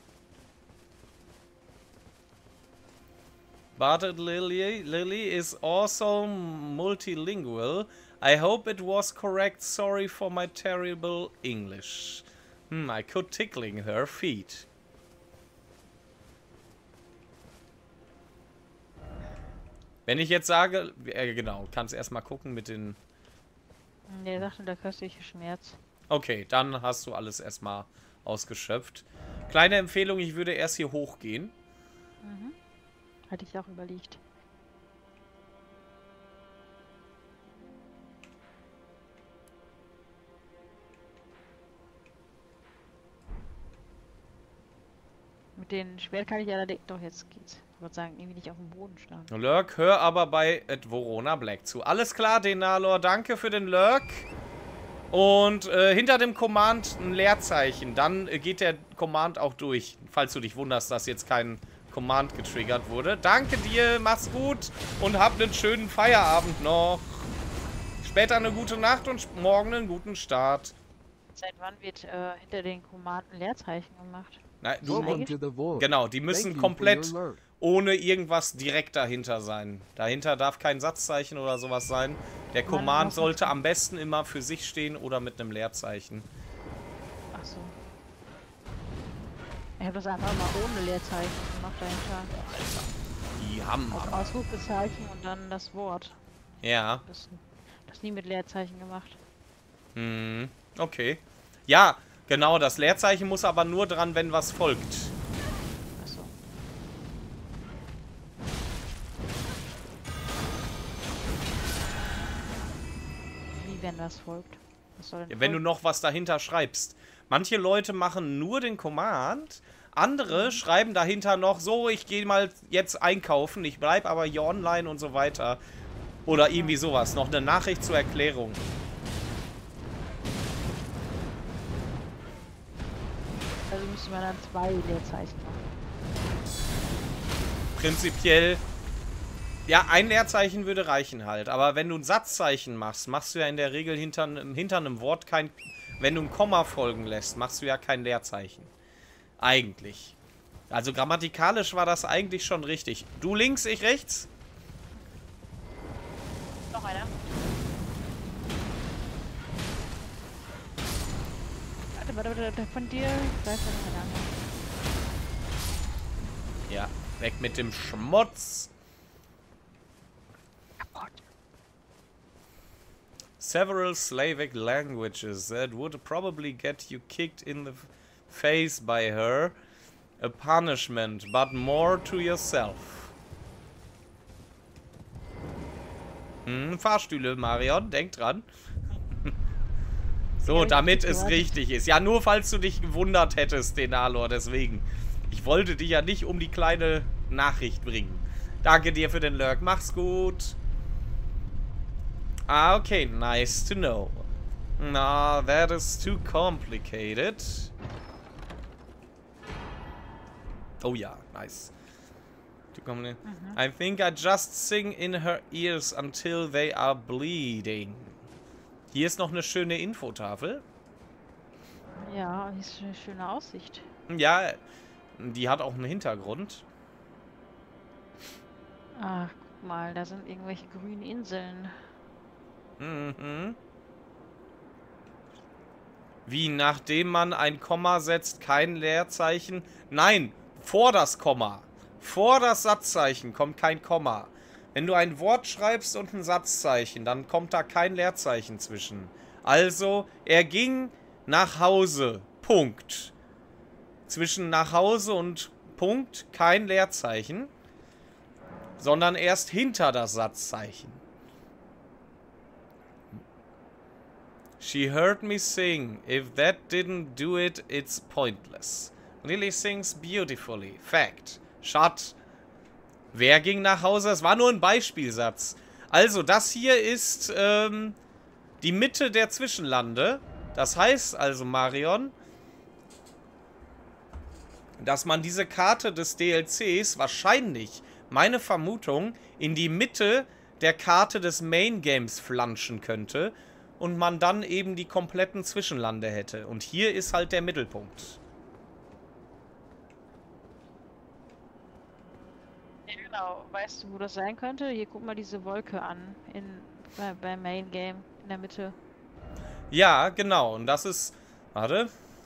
But Lily, Lily is also multilingual. I hope it was correct. Sorry for my terrible English. Hmm, I could tickling her feet. Wenn ich jetzt sage, äh, genau, kannst erstmal gucken mit den... Ne, er sagt nur der köstliche Schmerz. Okay, dann hast du alles erstmal ausgeschöpft. Kleine Empfehlung, ich würde erst hier hochgehen. Mhm. Hatte ich auch überlegt. Mit dem Schwert kann ich allerdings... Doch, jetzt geht's. Ich würde sagen, irgendwie nicht auf dem Boden schlagen. Lurk, hör aber bei Ed Vorona Black zu. Alles klar, Denalor, danke für den Lurk. Und äh, hinter dem Command ein Leerzeichen. Dann äh, geht der Command auch durch. Falls du dich wunderst, dass jetzt kein Command getriggert wurde. Danke dir, mach's gut und hab einen schönen Feierabend noch. Später eine gute Nacht und morgen einen guten Start. Seit wann wird äh, hinter den Kommanden Leerzeichen gemacht? Nein, du, Welcome to the vault. genau, die Thank müssen you for komplett your lurk. ohne irgendwas direkt dahinter sein. Dahinter darf kein Satzzeichen oder sowas sein. Der Man Command braucht sollte nicht. am besten immer für sich stehen oder mit einem Leerzeichen. Ach so. Ich habe das einfach mal ohne Leerzeichen gemacht dahinter. die haben Aus aber. Ausrufezeichen und dann das Wort. Ja. Das, das nie mit Leerzeichen gemacht. Hm, okay. Ja, genau, das Leerzeichen muss aber nur dran, wenn was folgt. Achso. Wie wenn was folgt? Was soll denn Ja, wenn du folgen? noch was dahinter schreibst. Manche Leute machen nur den Command, andere schreiben dahinter noch so, ich gehe mal jetzt einkaufen, ich bleib aber hier online und so weiter. Oder irgendwie sowas. Noch eine Nachricht zur Erklärung. Also müsste man dann zwei Leerzeichen machen. Prinzipiell, ja, ein Leerzeichen würde reichen halt. Aber wenn du ein Satzzeichen machst, machst du ja in der Regel hinter, hinter einem Wort kein... Wenn du ein Komma folgen lässt, machst du ja kein Leerzeichen. Eigentlich. Also grammatikalisch war das eigentlich schon richtig. Du links, ich rechts? Noch einer. Warte, warte, warte, von dir. Da ist noch einer. Ja, weg mit dem Schmutz. Kaputt. Several Slavic languages that would probably get you kicked in the face by her. A punishment, but more to yourself. Hm, Fahrstühle, Marion, denk dran. So, damit es richtig ist. Ja, nur falls du dich gewundert hättest, Denalor, deswegen. Ich wollte dich ja nicht um die kleine Nachricht bringen. Danke dir für den Lurk, mach's gut. Ah, okay, nice to know. Nah, that is too complicated. Oh ja, nice. Too compli- I think I just sing in her ears until they are bleeding. Hier ist noch eine schöne Infotafel. Ja, hier ist eine schöne Aussicht. Ja, die hat auch einen Hintergrund. Ach, guck mal, da sind irgendwelche grünen Inseln. Mhm. Wie, nachdem man ein Komma setzt, kein Leerzeichen? Nein, vor das Komma. Vor das Satzzeichen kommt kein Komma. Wenn du ein Wort schreibst und ein Satzzeichen, dann kommt da kein Leerzeichen zwischen. Also, er ging nach Hause. Punkt. Zwischen nach Hause und Punkt kein Leerzeichen, sondern erst hinter das Satzzeichen. She heard me sing. If that didn't do it, it's pointless. Lily sings beautifully. Fact. Shut. Wer ging nach Hause? Es war nur ein Beispielsatz. Also, das hier ist ähm, die Mitte der Zwischenlande. Das heißt also, Marion, dass man diese Karte des D L Cs wahrscheinlich, meine Vermutung, in die Mitte der Karte des Main Games flanschen könnte und man dann eben die kompletten Zwischenlande hätte. Und hier ist halt der Mittelpunkt. Ja, genau. Weißt du, wo das sein könnte? Hier, guck mal diese Wolke an. In, bei, beim Main Game. In der Mitte. Ja, genau. Und das ist... Warte.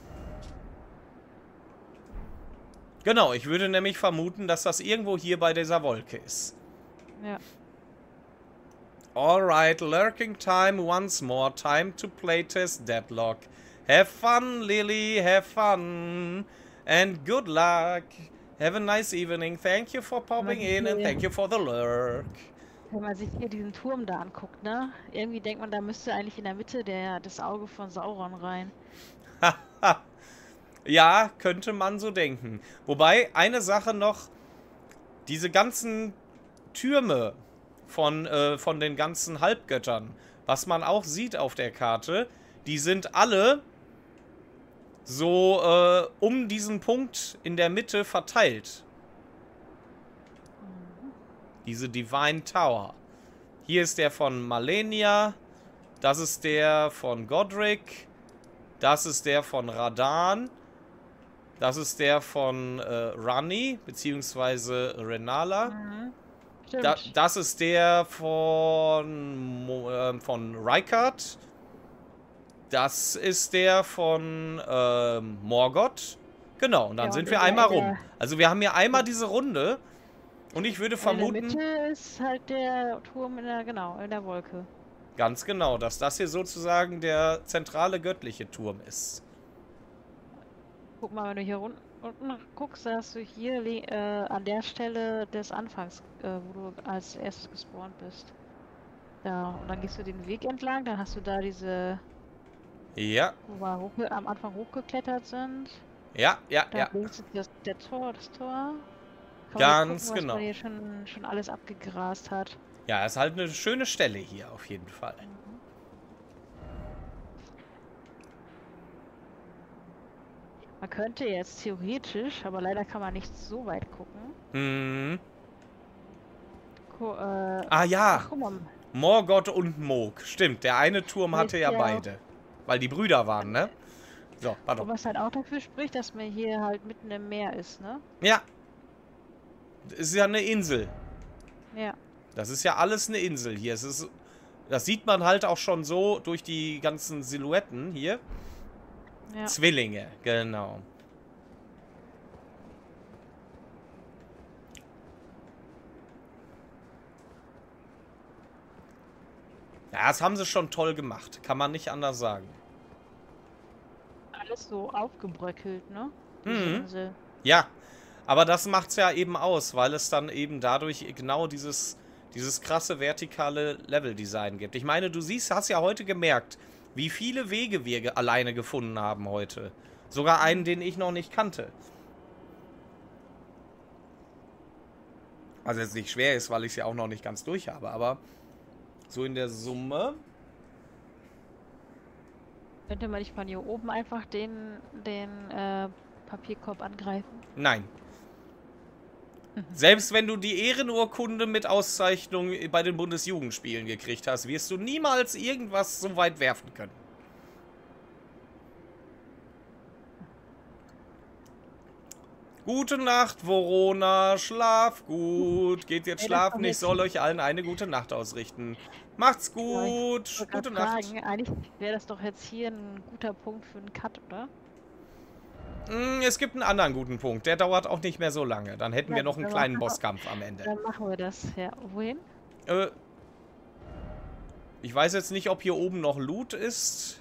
Genau, ich würde nämlich vermuten, dass das irgendwo hier bei dieser Wolke ist. Ja. Alright, lurking time once more. Time to playtest Deadlock. Have fun, Lily, have fun. And good luck. Have a nice evening. Thank you for popping in and thank you for the lurk. Wenn man sich hier diesen Turm da anguckt, ne? Irgendwie denkt man, da müsste eigentlich in der Mitte der, das Auge von Sauron rein. Ja, könnte man so denken. Wobei, eine Sache noch. Diese ganzen Türme von, äh, von den ganzen Halbgöttern, was man auch sieht auf der Karte, die sind alle so äh, um diesen Punkt in der Mitte verteilt. Diese Divine Tower. Hier ist der von Malenia. Das ist der von Godric. Das ist der von Radan. Das ist der von äh, Rani, beziehungsweise Renala. Mhm. Stimmt. Da, das ist der von, Mo- äh, von Rykard. Das ist der von ähm, Morgoth. Genau, und dann Ja, sind und wir in der- einmal in rum. der- Also wir haben hier einmal diese Runde. Und ich würde Und in der vermuten, Mitte ist halt der Turm in der, genau, in der Wolke. ganz genau, dass das hier sozusagen der zentrale göttliche Turm ist. Guck mal, wenn du hier unten, unten guckst, da hast du hier li- äh, an der Stelle des Anfangs, äh, wo du als erstes gespawnt bist. Da, und dann gehst du den Weg entlang, dann hast du da diese, Ja, wo wir hochge am Anfang hochgeklettert sind. ja, ja, Da ja. links ist das, der Tor, das Tor. Kann man hier Ganz gucken, was genau. man hier schon, schon alles abgegrast hat. Ja, ist halt eine schöne Stelle hier auf jeden Fall. Man könnte jetzt theoretisch, aber leider kann man nicht so weit gucken. Hm. Gu äh, Ah ja, ach, guck mal, Morgoth und Moog. Stimmt, der eine Turm hatte ja Ja. beide. Weil die Brüder waren, ne? So, und pardon. was halt auch dafür spricht, dass man hier halt mitten im Meer ist, ne? Ja. Das ist ja eine Insel. Ja. Das ist ja alles eine Insel hier. Es ist, das sieht man halt auch schon so durch die ganzen Silhouetten hier. Ja. Zwillinge, genau. Ja, das haben sie schon toll gemacht. Kann man nicht anders sagen. Alles so aufgebröckelt, ne? Diese Mhm. Insel. Ja, aber das macht's ja eben aus, weil es dann eben dadurch genau dieses, dieses krasse vertikale Level-Design gibt. Ich meine, du siehst, hast ja heute gemerkt, wie viele Wege wir ge alleine gefunden haben heute. Sogar einen, den ich noch nicht kannte. Also jetzt nicht schwer ist, weil ich es ja auch noch nicht ganz durch habe, aber so in der Summe. Könnte man nicht von hier oben einfach den, den äh, Papierkorb angreifen? Nein. Selbst wenn du die Ehrenurkunde mit Auszeichnung bei den Bundesjugendspielen gekriegt hast, wirst du niemals irgendwas so weit werfen können. Gute Nacht, Verona. Schlaf gut. Geht jetzt Ey, das schlafen. doch Ich jetzt- soll euch allen eine gute Nacht ausrichten. Macht's Ja, gut. ich wollte Gute grad Nacht. fragen, eigentlich wäre das doch jetzt hier ein guter Punkt für einen Cut, oder? Mm, Es gibt einen anderen guten Punkt. Der dauert auch nicht mehr so lange. Dann hätten Ja, wir noch einen dann kleinen machen wir- Bosskampf am Ende. Dann machen wir das. Ja, wohin? Äh, ich weiß jetzt nicht, ob hier oben noch Loot ist.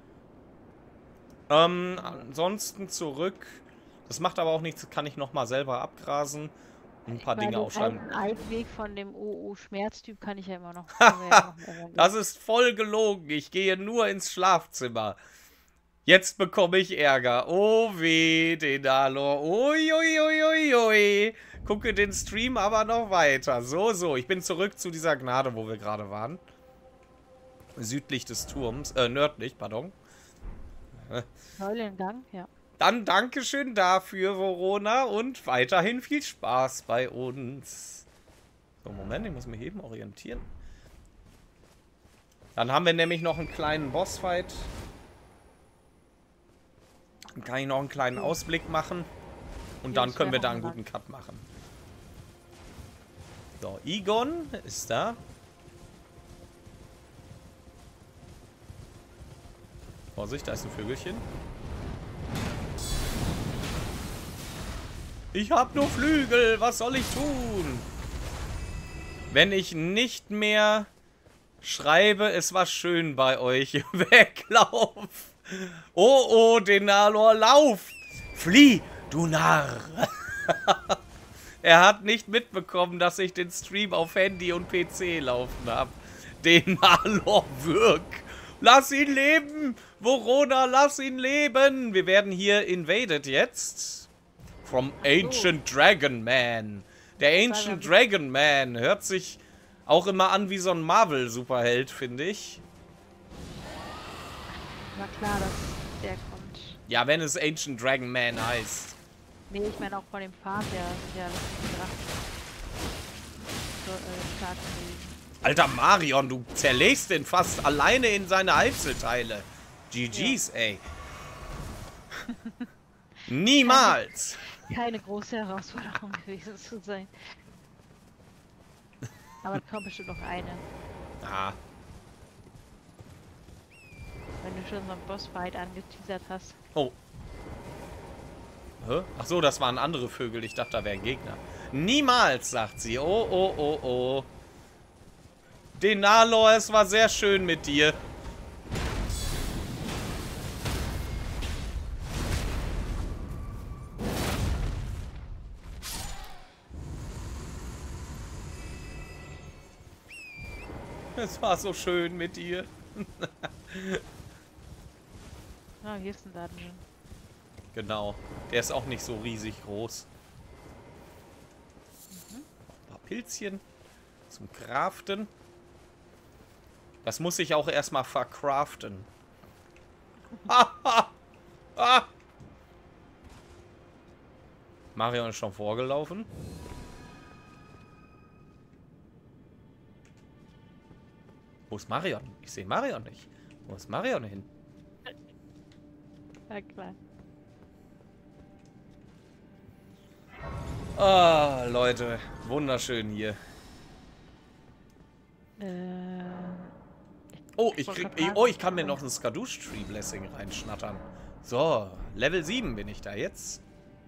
Ähm, ansonsten zurück. Das macht aber auch nichts, kann ich nochmal selber abgrasen und ein paar Weil Dinge den aufschreiben. alten Einweg von dem O O-Schmerztyp kann ich ja immer noch. können wir ja noch mal Das ist voll gelogen. Ich gehe nur ins Schlafzimmer. Jetzt bekomme ich Ärger. Oh weh, Denalor. Uiuiuiui. Gucke den Stream aber noch weiter. So, so. Ich bin zurück zu dieser Gnade, wo wir gerade waren. Südlich des Turms. Äh, nördlich, pardon. Säulengang, ja. Dann Dankeschön dafür, Verona. Und weiterhin viel Spaß bei uns. So, Moment, ich muss mich eben orientieren. Dann haben wir nämlich noch einen kleinen Bossfight. Dann kann ich noch einen kleinen Ausblick machen. Und Ja, dann das können wir wär da noch einen mal guten Cut machen. So, Egon ist da. Vorsicht, da ist ein Vögelchen. Ich hab nur Flügel, was soll ich tun? Wenn ich nicht mehr schreibe, es war schön bei euch. Weglauf! Oh, oh, Denalor, lauf! Flieh, du Narr! Er hat nicht mitbekommen, dass ich den Stream auf Handy und P C laufen habe. Denalor, wirk! Lass ihn leben! Verona, lass ihn leben! Wir werden hier invaded jetzt. From Ancient Dragon Man. Der Ancient Dragon Man hört sich auch immer an wie so ein Marvel-Superheld, finde ich. War klar, dass der kommt. Ja, wenn es Ancient Dragon Man heißt. Nee, ich meine auch von dem Pfad her sind ja das Drachen. So, äh, stark gewesen. Alter Marion, du zerlegst den fast alleine in seine Einzelteile. G G's, ey. Niemals. Keine große Herausforderung gewesen zu sein. Aber es kommt bestimmt noch eine. Ah, Wenn du schon so einen Bossfight angeteasert hast. oh. Hä? Ach so, das waren andere Vögel. Ich dachte, da wären Gegner. Niemals, sagt sie. Oh, oh, oh, oh. Denalor, es war sehr schön mit dir. Es war so schön mit dir. Ah, hier ist ein Dungeon. Genau. Der ist auch nicht so riesig groß. Mhm. Ein paar Pilzchen zum Craften. Das muss ich auch erstmal verkraften. Ah, ah. Marion ist schon vorgelaufen. Wo ist Marion? Ich sehe Marion nicht. Wo ist Marion hin? Ja, klar. Ah, Leute. Wunderschön hier. Äh, Oh, ich krieg. Oh, ich kann mir noch ein Skadoosh Tree Blessing reinschnattern. So, Level sieben bin ich da jetzt.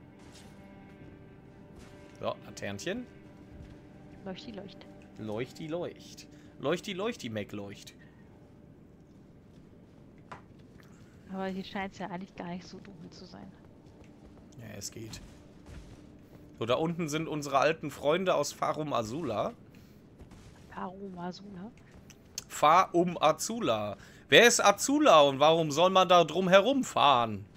So, Laternchen. Leuchti, leucht. Leuchti, leucht. Leuchti, leuchti, Mac, leucht. Aber hier scheint es ja eigentlich gar nicht so dunkel zu sein. Ja, es geht. So, da unten sind unsere alten Freunde aus Farum Azula. Farum Azula? Farum Azula. Wer ist Azula und warum soll man da drum herumfahren?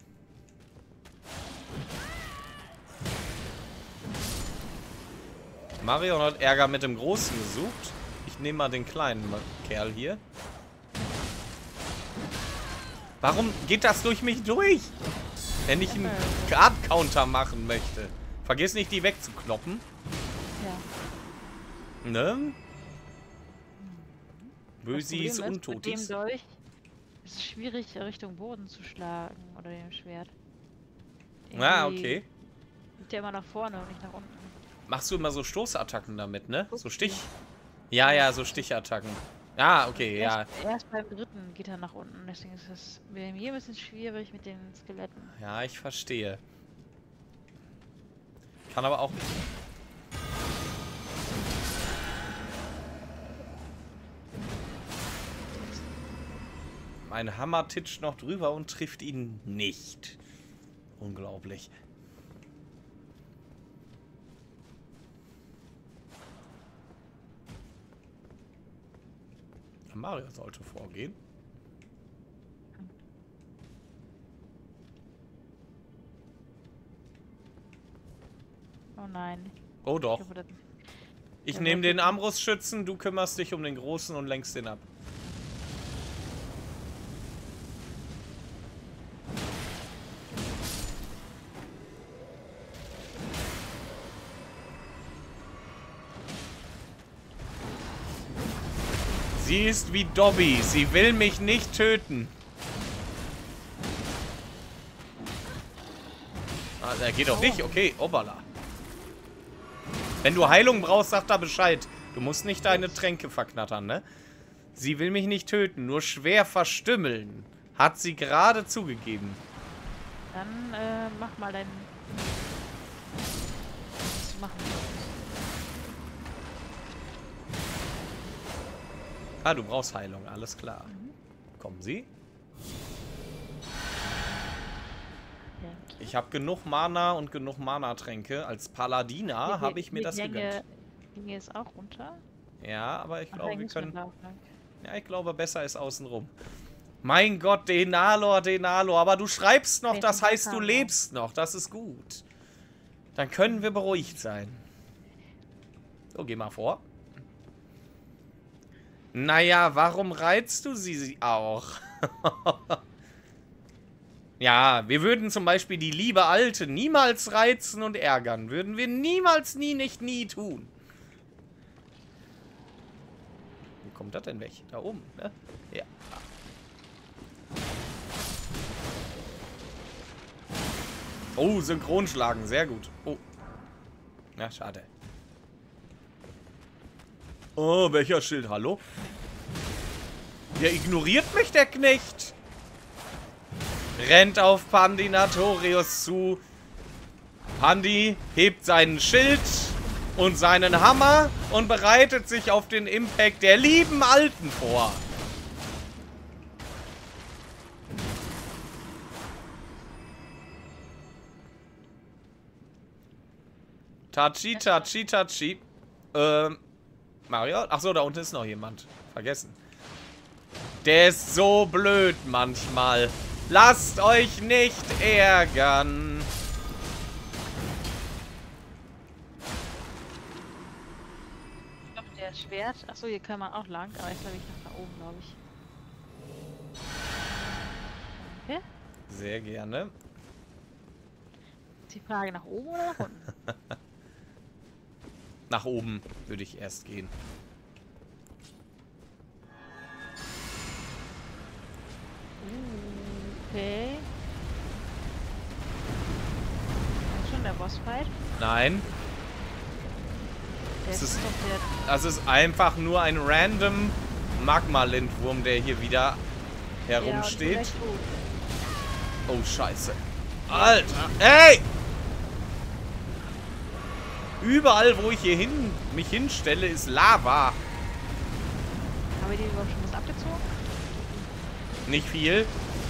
Marion hat Ärger mit dem Großen gesucht. Ich nehme mal den kleinen Kerl hier. Warum geht das durch mich durch? Wenn ich einen Grad-Counter machen möchte. Vergiss nicht, die wegzukloppen. Ja. Ne? Das Bösis Problem ist, und mit dem Totis. Dolch ist es schwierig, Richtung Boden zu schlagen. Oder dem Schwert. Ah, Irgendwie okay. geht der immer nach vorne und nicht nach unten. Machst du immer so Stoßattacken damit, ne? So Stich. Ja, ja, so Stichattacken. Ah, okay, ja. Erst, erst beim dritten geht er nach unten. Deswegen ist es mir hier ein bisschen schwierig mit den Skeletten. Ja, ich verstehe. Kann aber auch. Mein Hammer titscht noch drüber und trifft ihn nicht. Unglaublich. Mario sollte vorgehen. Oh nein. Oh Ich doch. hoffe, das- Ich Ja, nehme warte. den Ambrus-Schützen, du kümmerst dich um den Großen und lenkst den ab. Sie ist wie Dobby. Sie will mich nicht töten. Ah, der geht doch nicht. Okay, obala. Wenn du Heilung brauchst, sag da Bescheid. Du musst nicht deine Tränke verknattern, ne? Sie will mich nicht töten, nur schwer verstümmeln. Hat sie gerade zugegeben. Dann äh, mach mal dein. Was du machen willst. Ah, du brauchst Heilung, alles klar. Kommen Sie? Ja. Ich habe genug Mana und genug Mana-Tränke. Als Paladiner Hier- habe ich mir hier das ginge- gegönnt. Ginge es auch runter? Ja, aber ich Ach, glaube, eigentlich wir muss man können... da auch lang. Ja, ich glaube, besser ist außenrum. Mein Gott, Denalor, Denalor. Aber du schreibst noch, Nee, das heißt, du Denalor. lebst noch. Das ist gut. Dann können wir beruhigt sein. So, geh mal vor. Naja, warum reizt du sie auch? Ja, wir würden zum Beispiel die liebe Alte niemals reizen und ärgern. Würden wir niemals, nie, nicht, nie tun. Wo kommt das denn weg? Da oben, ne? Ja. Oh, Synchronschlagen, sehr gut. Oh. Na, schade. Oh, welcher Schild? Hallo? Der ignoriert mich, der Knecht. Rennt auf Pandinatorius zu. Pandi hebt seinen Schild und seinen Hammer und bereitet sich auf den Impact der lieben Alten vor. Tachi, Tachi, Tachi. Ähm, Mario? Achso, da unten ist noch jemand. Vergessen. Der ist so blöd manchmal. Lasst euch nicht ärgern. Der Schwert. Achso, hier kann man auch lang, aber ich glaube, ich nach da oben, glaube ich. Okay. Sehr gerne. Ist die Frage nach oben oder nach unten? Nach oben würde ich erst gehen. Okay. Ist schon der Bossfight? Nein. Der Es ist ist- doch der. Das ist einfach nur ein random Magma-Lindwurm, der hier wieder Ja, und herumsteht. vielleicht tot. Oh, scheiße. Alter. Ey! Überall, wo ich hier hin, mich hinstelle, ist Lava. Haben wir die überhaupt schon was abgezogen? Nicht viel.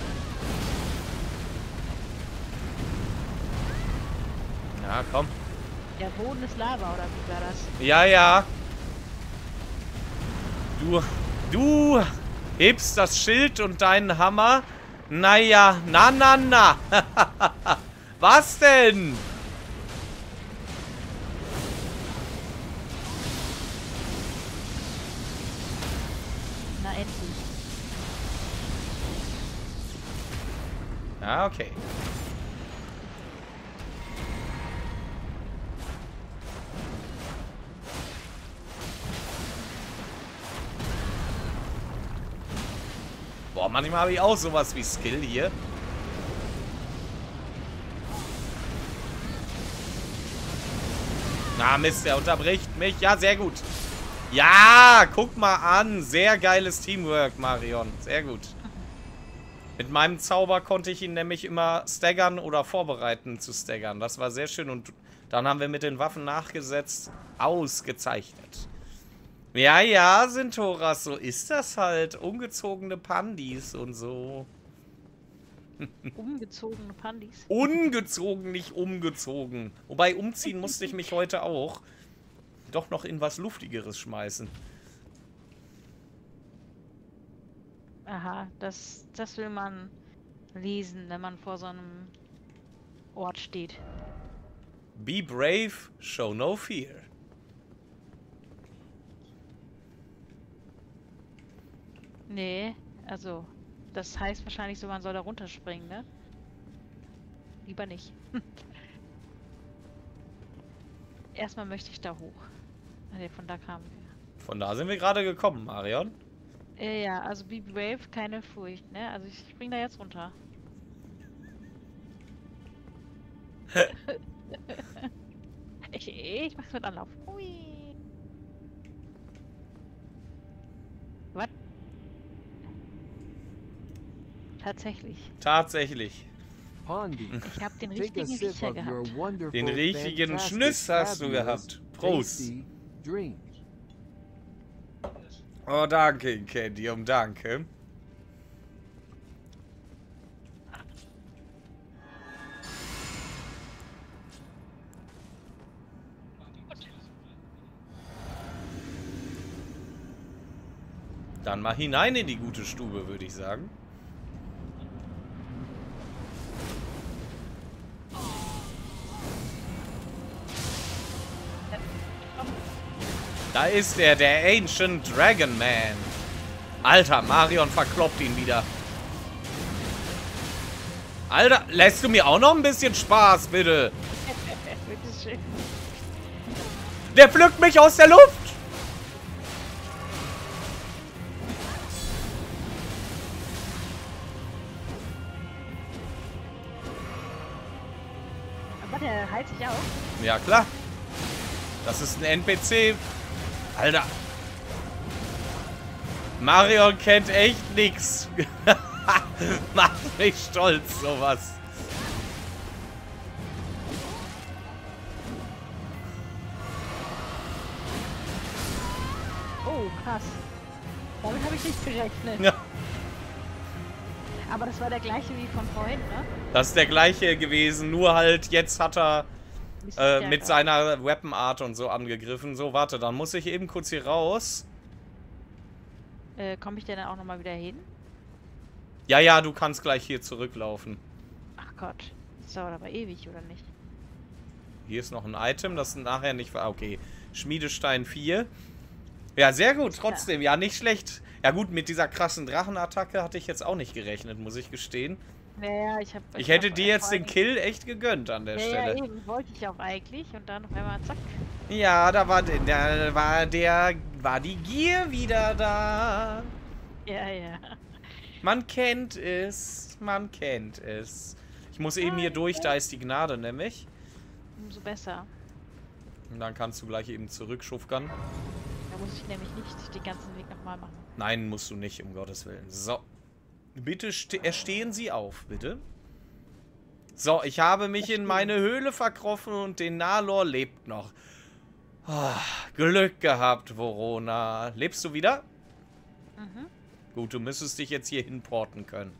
Ja, komm. Der Boden ist Lava, oder wie war das? Ja, ja. Du, du hebst das Schild und deinen Hammer. Naja, na, na, na. Was denn? Na endlich. Ja, okay. Boah, manchmal habe ich auch sowas wie Skill hier. Na Mist, der unterbricht mich. Ja, sehr gut. Ja, guck mal an. Sehr geiles Teamwork, Marion. Sehr gut. Mit meinem Zauber konnte ich ihn nämlich immer staggern oder vorbereiten zu staggern. Das war sehr schön. Und dann haben wir mit den Waffen nachgesetzt. Ausgezeichnet. Ja, ja, Sintoras, so ist das halt. Ungezogene Pandis und so. Umgezogene Pandis. Ungezogen, nicht umgezogen. Wobei, umziehen musste ich mich heute auch. Doch noch in was Luftigeres schmeißen. Aha, das, das will man lesen, wenn man vor so einem Ort steht. Be brave, show no fear. Nee, also, das heißt wahrscheinlich so, man soll da runterspringen, ne? Lieber nicht. Erstmal möchte ich da hoch. Ne, von da kamen wir. Von da sind wir gerade gekommen, Marion. Äh, ja, also be brave, keine Furcht, ne? Also ich spring da jetzt runter. ich, ich mach's mit Anlauf. Hui. Was? Tatsächlich. Tatsächlich. Pandi, Ich habe den take a richtigen sip Riecher of your gehabt. wonderful, Den richtigen fantastic, Schniss hast du fabulous, gehabt. Prost. tasty drink. Oh, danke, Candium, danke. Dann mal hinein in die gute Stube, würde ich sagen. Da ist er, der Ancient Dragon Man. Alter, Marion verkloppt ihn wieder. Alter, lässt du mir auch noch ein bisschen Spaß, bitte? Bitteschön. Der pflückt mich aus der Luft. Aber der heilt sich auch. Ja, klar. Das ist ein N P C. Alter. Marion kennt echt nix. Macht mich stolz, sowas. krass. Damit habe ich nicht gerechnet. Ja. Aber das war der gleiche wie von vorhin, ne? Das ist der gleiche gewesen, nur halt jetzt hat er äh, mit seiner Weapon Art und so angegriffen. So, warte, dann muss ich eben kurz hier raus. Äh, komme ich denn dann auch nochmal wieder hin? Ja, ja, du kannst gleich hier zurücklaufen. Ach Gott, das dauert aber ewig, oder nicht? Hier ist noch ein Item, das nachher nicht war. Okay, Schmiedestein vier. Ja, sehr gut, trotzdem. Ja, nicht schlecht. Ja gut, mit dieser krassen Drachenattacke hatte ich jetzt auch nicht gerechnet, muss ich gestehen. Naja, ich habe... Ich, ich hätte hab dir jetzt den Kill echt gegönnt an der ja, Stelle. Ja, eben, wollte ich auch eigentlich. Und dann auf einmal zack. Ja, da war, da war der... war die Gier wieder da. Ja, ja. Man kennt es. Man kennt es. Ich muss eben hier durch, da ist die Gnade nämlich. Umso besser. Und dann kannst du gleich eben zurückschufkern. Da muss ich nämlich nicht den ganzen Weg nochmal machen. Nein, musst du nicht, um Gottes Willen. So. Bitte erstehen Sie auf, bitte. So, ich habe mich in meine Höhle verkrochen und den Nalor lebt noch. Oh, Glück gehabt, Vorona. Lebst du wieder? Mhm. Gut, du müsstest dich jetzt hier hinporten können.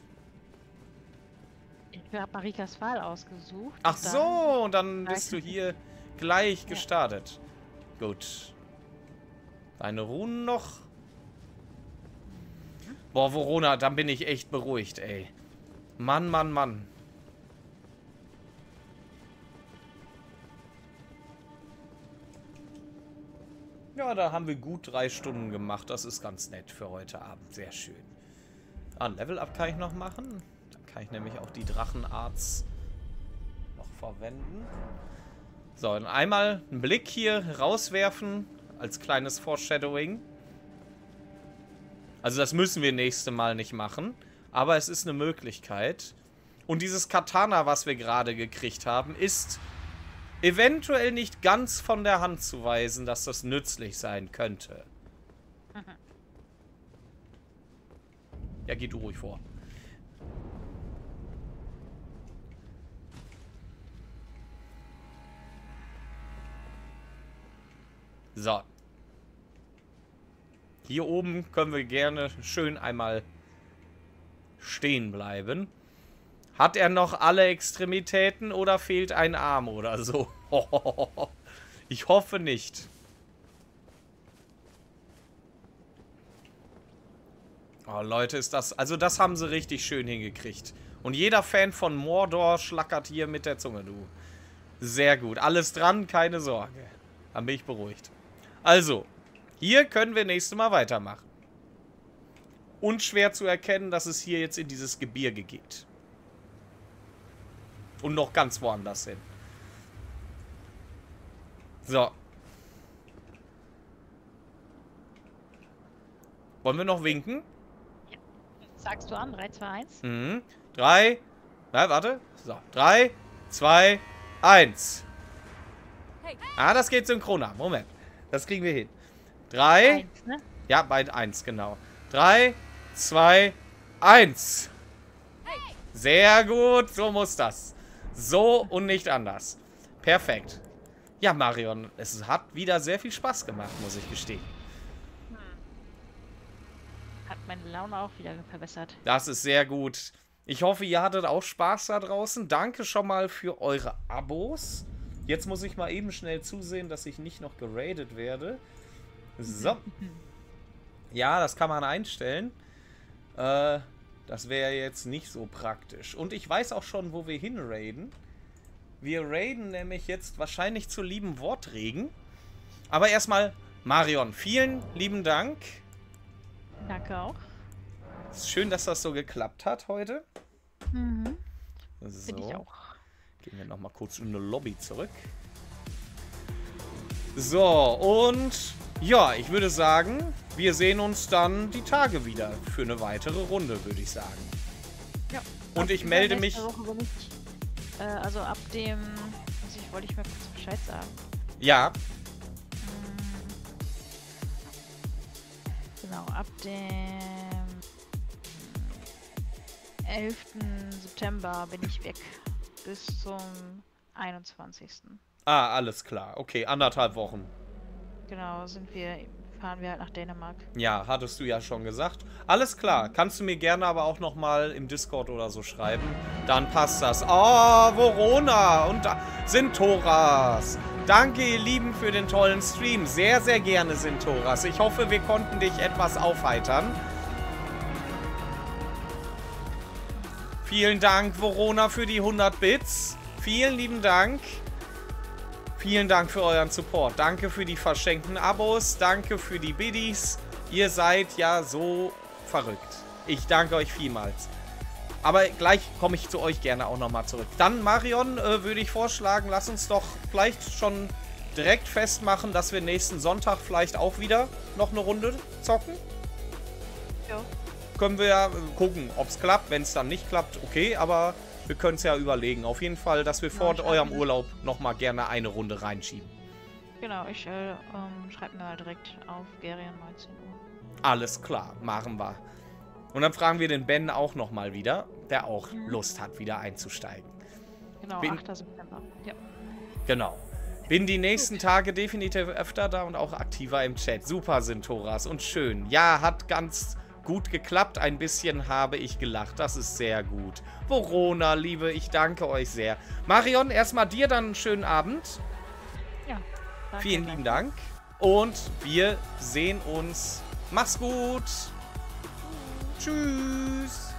Ich habe Marikas Pfahl ausgesucht. Ach so, und dann bist du hier gleich gestartet. Ja. Gut. Deine Runen noch? Boah, Vorona, dann bin ich echt beruhigt, ey. Mann, Mann, Mann. Ja, da haben wir gut drei Stunden gemacht. Das ist ganz nett für heute Abend. Sehr schön. Ah, ein Level-Up kann ich noch machen. Dann kann ich nämlich auch die Drachenarts noch verwenden. So, und einmal einen Blick hier rauswerfen als kleines Foreshadowing. Also das müssen wir nächste Mal nicht machen. Aber es ist eine Möglichkeit. Und dieses Katana, was wir gerade gekriegt haben, ist eventuell nicht ganz von der Hand zu weisen, dass das nützlich sein könnte. Mhm. Ja, geh du ruhig vor. So. Hier oben können wir gerne schön einmal stehen bleiben. Hat er noch alle Extremitäten oder fehlt ein Arm oder so? Ich hoffe nicht. Oh, Leute, ist das... Also das haben sie richtig schön hingekriegt. Und jeder Fan von Mordor schlackert hier mit der Zunge, du. Sehr gut. Alles dran, keine Sorge. Dann bin ich beruhigt. Also, hier können wir nächstes Mal weitermachen. Unschwer zu erkennen, dass es hier jetzt in dieses Gebirge geht. Und noch ganz woanders hin. So. Wollen wir noch winken? Ja. Sagst du an? drei, zwei, eins? Mhm. drei. Na, warte. So. drei, zwei, eins. Ah, das geht synchroner. Moment. Das kriegen wir hin. drei. eins, ne? Ja, bei eins, genau. drei, zwei, eins. Sehr gut. So muss das. So und nicht anders. Perfekt. Ja, Marion, es hat wieder sehr viel Spaß gemacht, muss ich gestehen. Hm. Hat meine Laune auch wieder verbessert. Das ist sehr gut. Ich hoffe, ihr hattet auch Spaß da draußen. Danke schon mal für eure Abos. Jetzt muss ich mal eben schnell zusehen, dass ich nicht noch geradet werde. So. Ja, das kann man einstellen. Äh... Das wäre jetzt nicht so praktisch. Und ich weiß auch schon, wo wir hin raiden. Wir raiden nämlich jetzt wahrscheinlich zur lieben Wortregen. Aber erstmal, Marion, vielen lieben Dank. Danke auch. Es ist schön, dass das so geklappt hat heute. Mhm. So. Finde ich auch. Gehen wir nochmal kurz in eine Lobby zurück. So, und ja, ich würde sagen, wir sehen uns dann die Tage wieder für eine weitere Runde, würde ich sagen. Ja. Und ich melde mich... Woche bin ich, äh, also ab dem... Also ich wollte ich mal kurz Bescheid sagen. Ja. Genau, ab dem elften September bin ich weg. Bis zum einundzwanzigsten Ah, alles klar. Okay, anderthalb Wochen. Genau, sind wir fahren wir halt nach Dänemark. Ja, hattest du ja schon gesagt. Alles klar, kannst du mir gerne aber auch nochmal im Discord oder so schreiben. Dann passt das. Oh, Vorona und da Sintoras. Danke, ihr Lieben, für den tollen Stream. Sehr, sehr gerne, Sintoras. Ich hoffe, wir konnten dich etwas aufheitern. Vielen Dank, Vorona, für die hundert Bits. Vielen lieben Dank. Vielen Dank für euren Support. Danke für die verschenkten Abos. Danke für die Biddies. Ihr seid ja so verrückt. Ich danke euch vielmals. Aber gleich komme ich zu euch gerne auch nochmal zurück. Dann, Marion, äh, würde ich vorschlagen, lass uns doch vielleicht schon direkt festmachen, dass wir nächsten Sonntag vielleicht auch wieder noch eine Runde zocken. Ja. Können wir ja gucken, ob es klappt. Wenn es dann nicht klappt, okay, aber wir können es ja überlegen. Auf jeden Fall, dass wir Ja, vor ich eurem hab- Urlaub nochmal gerne eine Runde reinschieben. Genau, ich äh, ähm, schreibe mir mal direkt auf Gerion neunzehn Uhr. Alles klar, machen wir. Und dann fragen wir den Ben auch nochmal wieder, der auch Lust hat, wieder einzusteigen. Genau, Bin- achter September. Ja. Genau. Bin die nächsten Tage definitiv öfter da und auch aktiver im Chat. Super, Sintoras, und schön. Ja, hat ganz gut geklappt. Ein bisschen habe ich gelacht. Das ist sehr gut. Vorona, Liebe, ich danke euch sehr. Marion, erstmal dir dann einen schönen Abend. Ja. Danke, Vielen danke. lieben Dank. Und wir sehen uns. Mach's gut. Tschüss.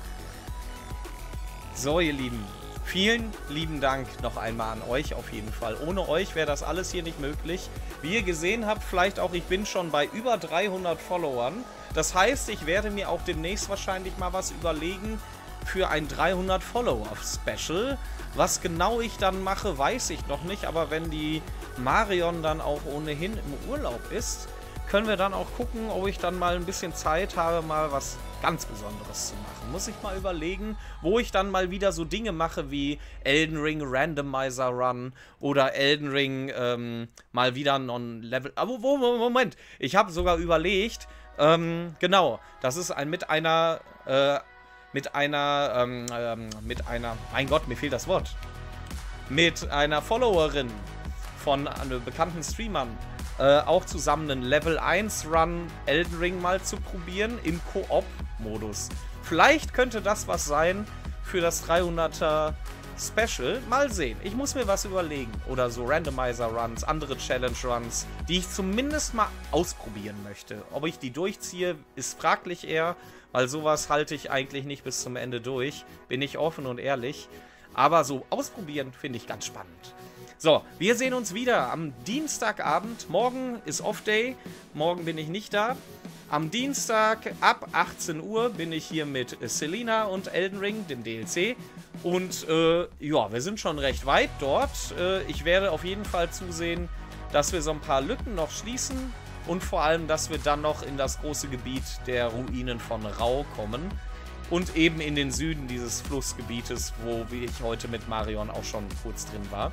So, ihr Lieben. Vielen lieben Dank noch einmal an euch auf jeden Fall. Ohne euch wäre das alles hier nicht möglich. Wie ihr gesehen habt, vielleicht auch, ich bin schon bei über dreihundert Followern. Das heißt, ich werde mir auch demnächst wahrscheinlich mal was überlegen für ein dreihundert Follower Special. Was genau ich dann mache, weiß ich noch nicht. Aber wenn die Marion dann auch ohnehin im Urlaub ist, können wir dann auch gucken, ob ich dann mal ein bisschen Zeit habe, mal was ganz Besonderes zu machen. Muss ich mal überlegen, wo ich dann mal wieder so Dinge mache wie Elden Ring Randomizer Run oder Elden Ring ähm, mal wieder Non-Level... Aber wo, wo, Moment, ich habe sogar überlegt, ähm, genau, das ist ein mit einer, äh, mit einer, ähm, ähm, mit einer, mein Gott, mir fehlt das Wort, mit einer Followerin von einem bekannten Streamern Äh, auch zusammen einen Level eins Run Elden Ring mal zu probieren im Koop-Modus. Vielleicht könnte das was sein für das dreihunderter Special. Mal sehen. Ich muss mir was überlegen. Oder so Randomizer-Runs, andere Challenge-Runs, die ich zumindest mal ausprobieren möchte. Ob ich die durchziehe, ist fraglich eher, weil sowas halte ich eigentlich nicht bis zum Ende durch. Bin ich offen und ehrlich. Aber so ausprobieren finde ich ganz spannend. So, wir sehen uns wieder am Dienstagabend. Morgen ist Off-Day. Morgen bin ich nicht da. Am Dienstag ab achtzehn Uhr bin ich hier mit Selina und Elden Ring, dem D L C. Und äh, ja, wir sind schon recht weit dort. Äh, ich werde auf jeden Fall zusehen, dass wir so ein paar Lücken noch schließen. Und vor allem, dass wir dann noch in das große Gebiet der Ruinen von Rau kommen. Und eben in den Süden dieses Flussgebietes, wo ich heute mit Marion auch schon kurz drin war.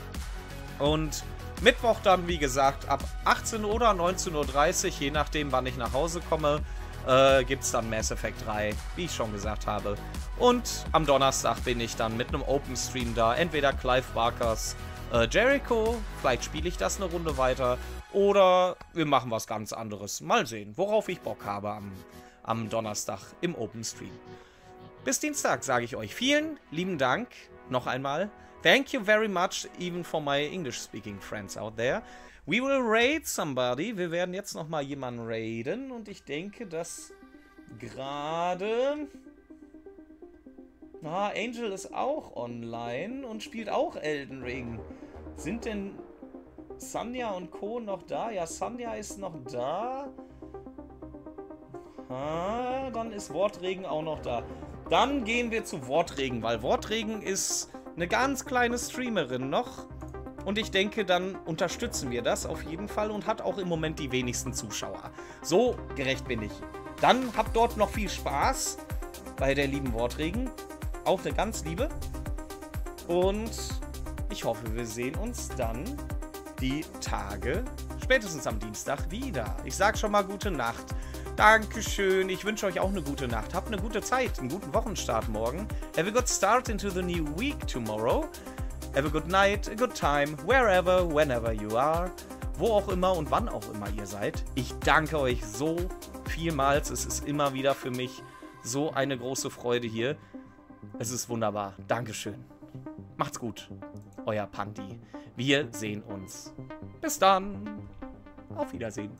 Und Mittwoch dann, wie gesagt, ab achtzehn Uhr oder neunzehn Uhr dreißig, je nachdem, wann ich nach Hause komme, äh, gibt es dann Mass Effect drei, wie ich schon gesagt habe. Und am Donnerstag bin ich dann mit einem Open Stream da. Entweder Clive Barkers äh, Jericho, vielleicht spiele ich das eine Runde weiter, oder wir machen was ganz anderes. Mal sehen, worauf ich Bock habe am, am Donnerstag im Open Stream. Bis Dienstag sage ich euch vielen lieben Dank noch einmal. Thank you very much, even for my English-speaking friends out there. We will raid somebody. Wir werden jetzt nochmal jemanden raiden. Und ich denke, dass gerade... Na, Angel ist auch online und spielt auch Elden Ring. Sind denn Sanja und Co. noch da? Ja, Sanja ist noch da. Ah, dann ist Wortregen auch noch da. Dann gehen wir zu Wortregen, weil Wortregen ist eine ganz kleine Streamerin noch. Und ich denke, dann unterstützen wir das auf jeden Fall und hat auch im Moment die wenigsten Zuschauer. So gerecht bin ich. Dann habt dort noch viel Spaß bei der lieben Wortregen. Auch eine ganz liebe. Und ich hoffe, wir sehen uns dann die Tage, spätestens am Dienstag, wieder. Ich sag schon mal gute Nacht. Dankeschön. Ich wünsche euch auch eine gute Nacht. Habt eine gute Zeit, einen guten Wochenstart morgen. Have a good start into the new week tomorrow. Have a good night, a good time, wherever, whenever you are. wo auch immer und wann auch immer ihr seid. Ich danke euch so vielmals. Es ist immer wieder für mich so eine große Freude hier. Es ist wunderbar. Dankeschön. Macht's gut. Euer Pandi. Wir sehen uns. Bis dann. Auf Wiedersehen.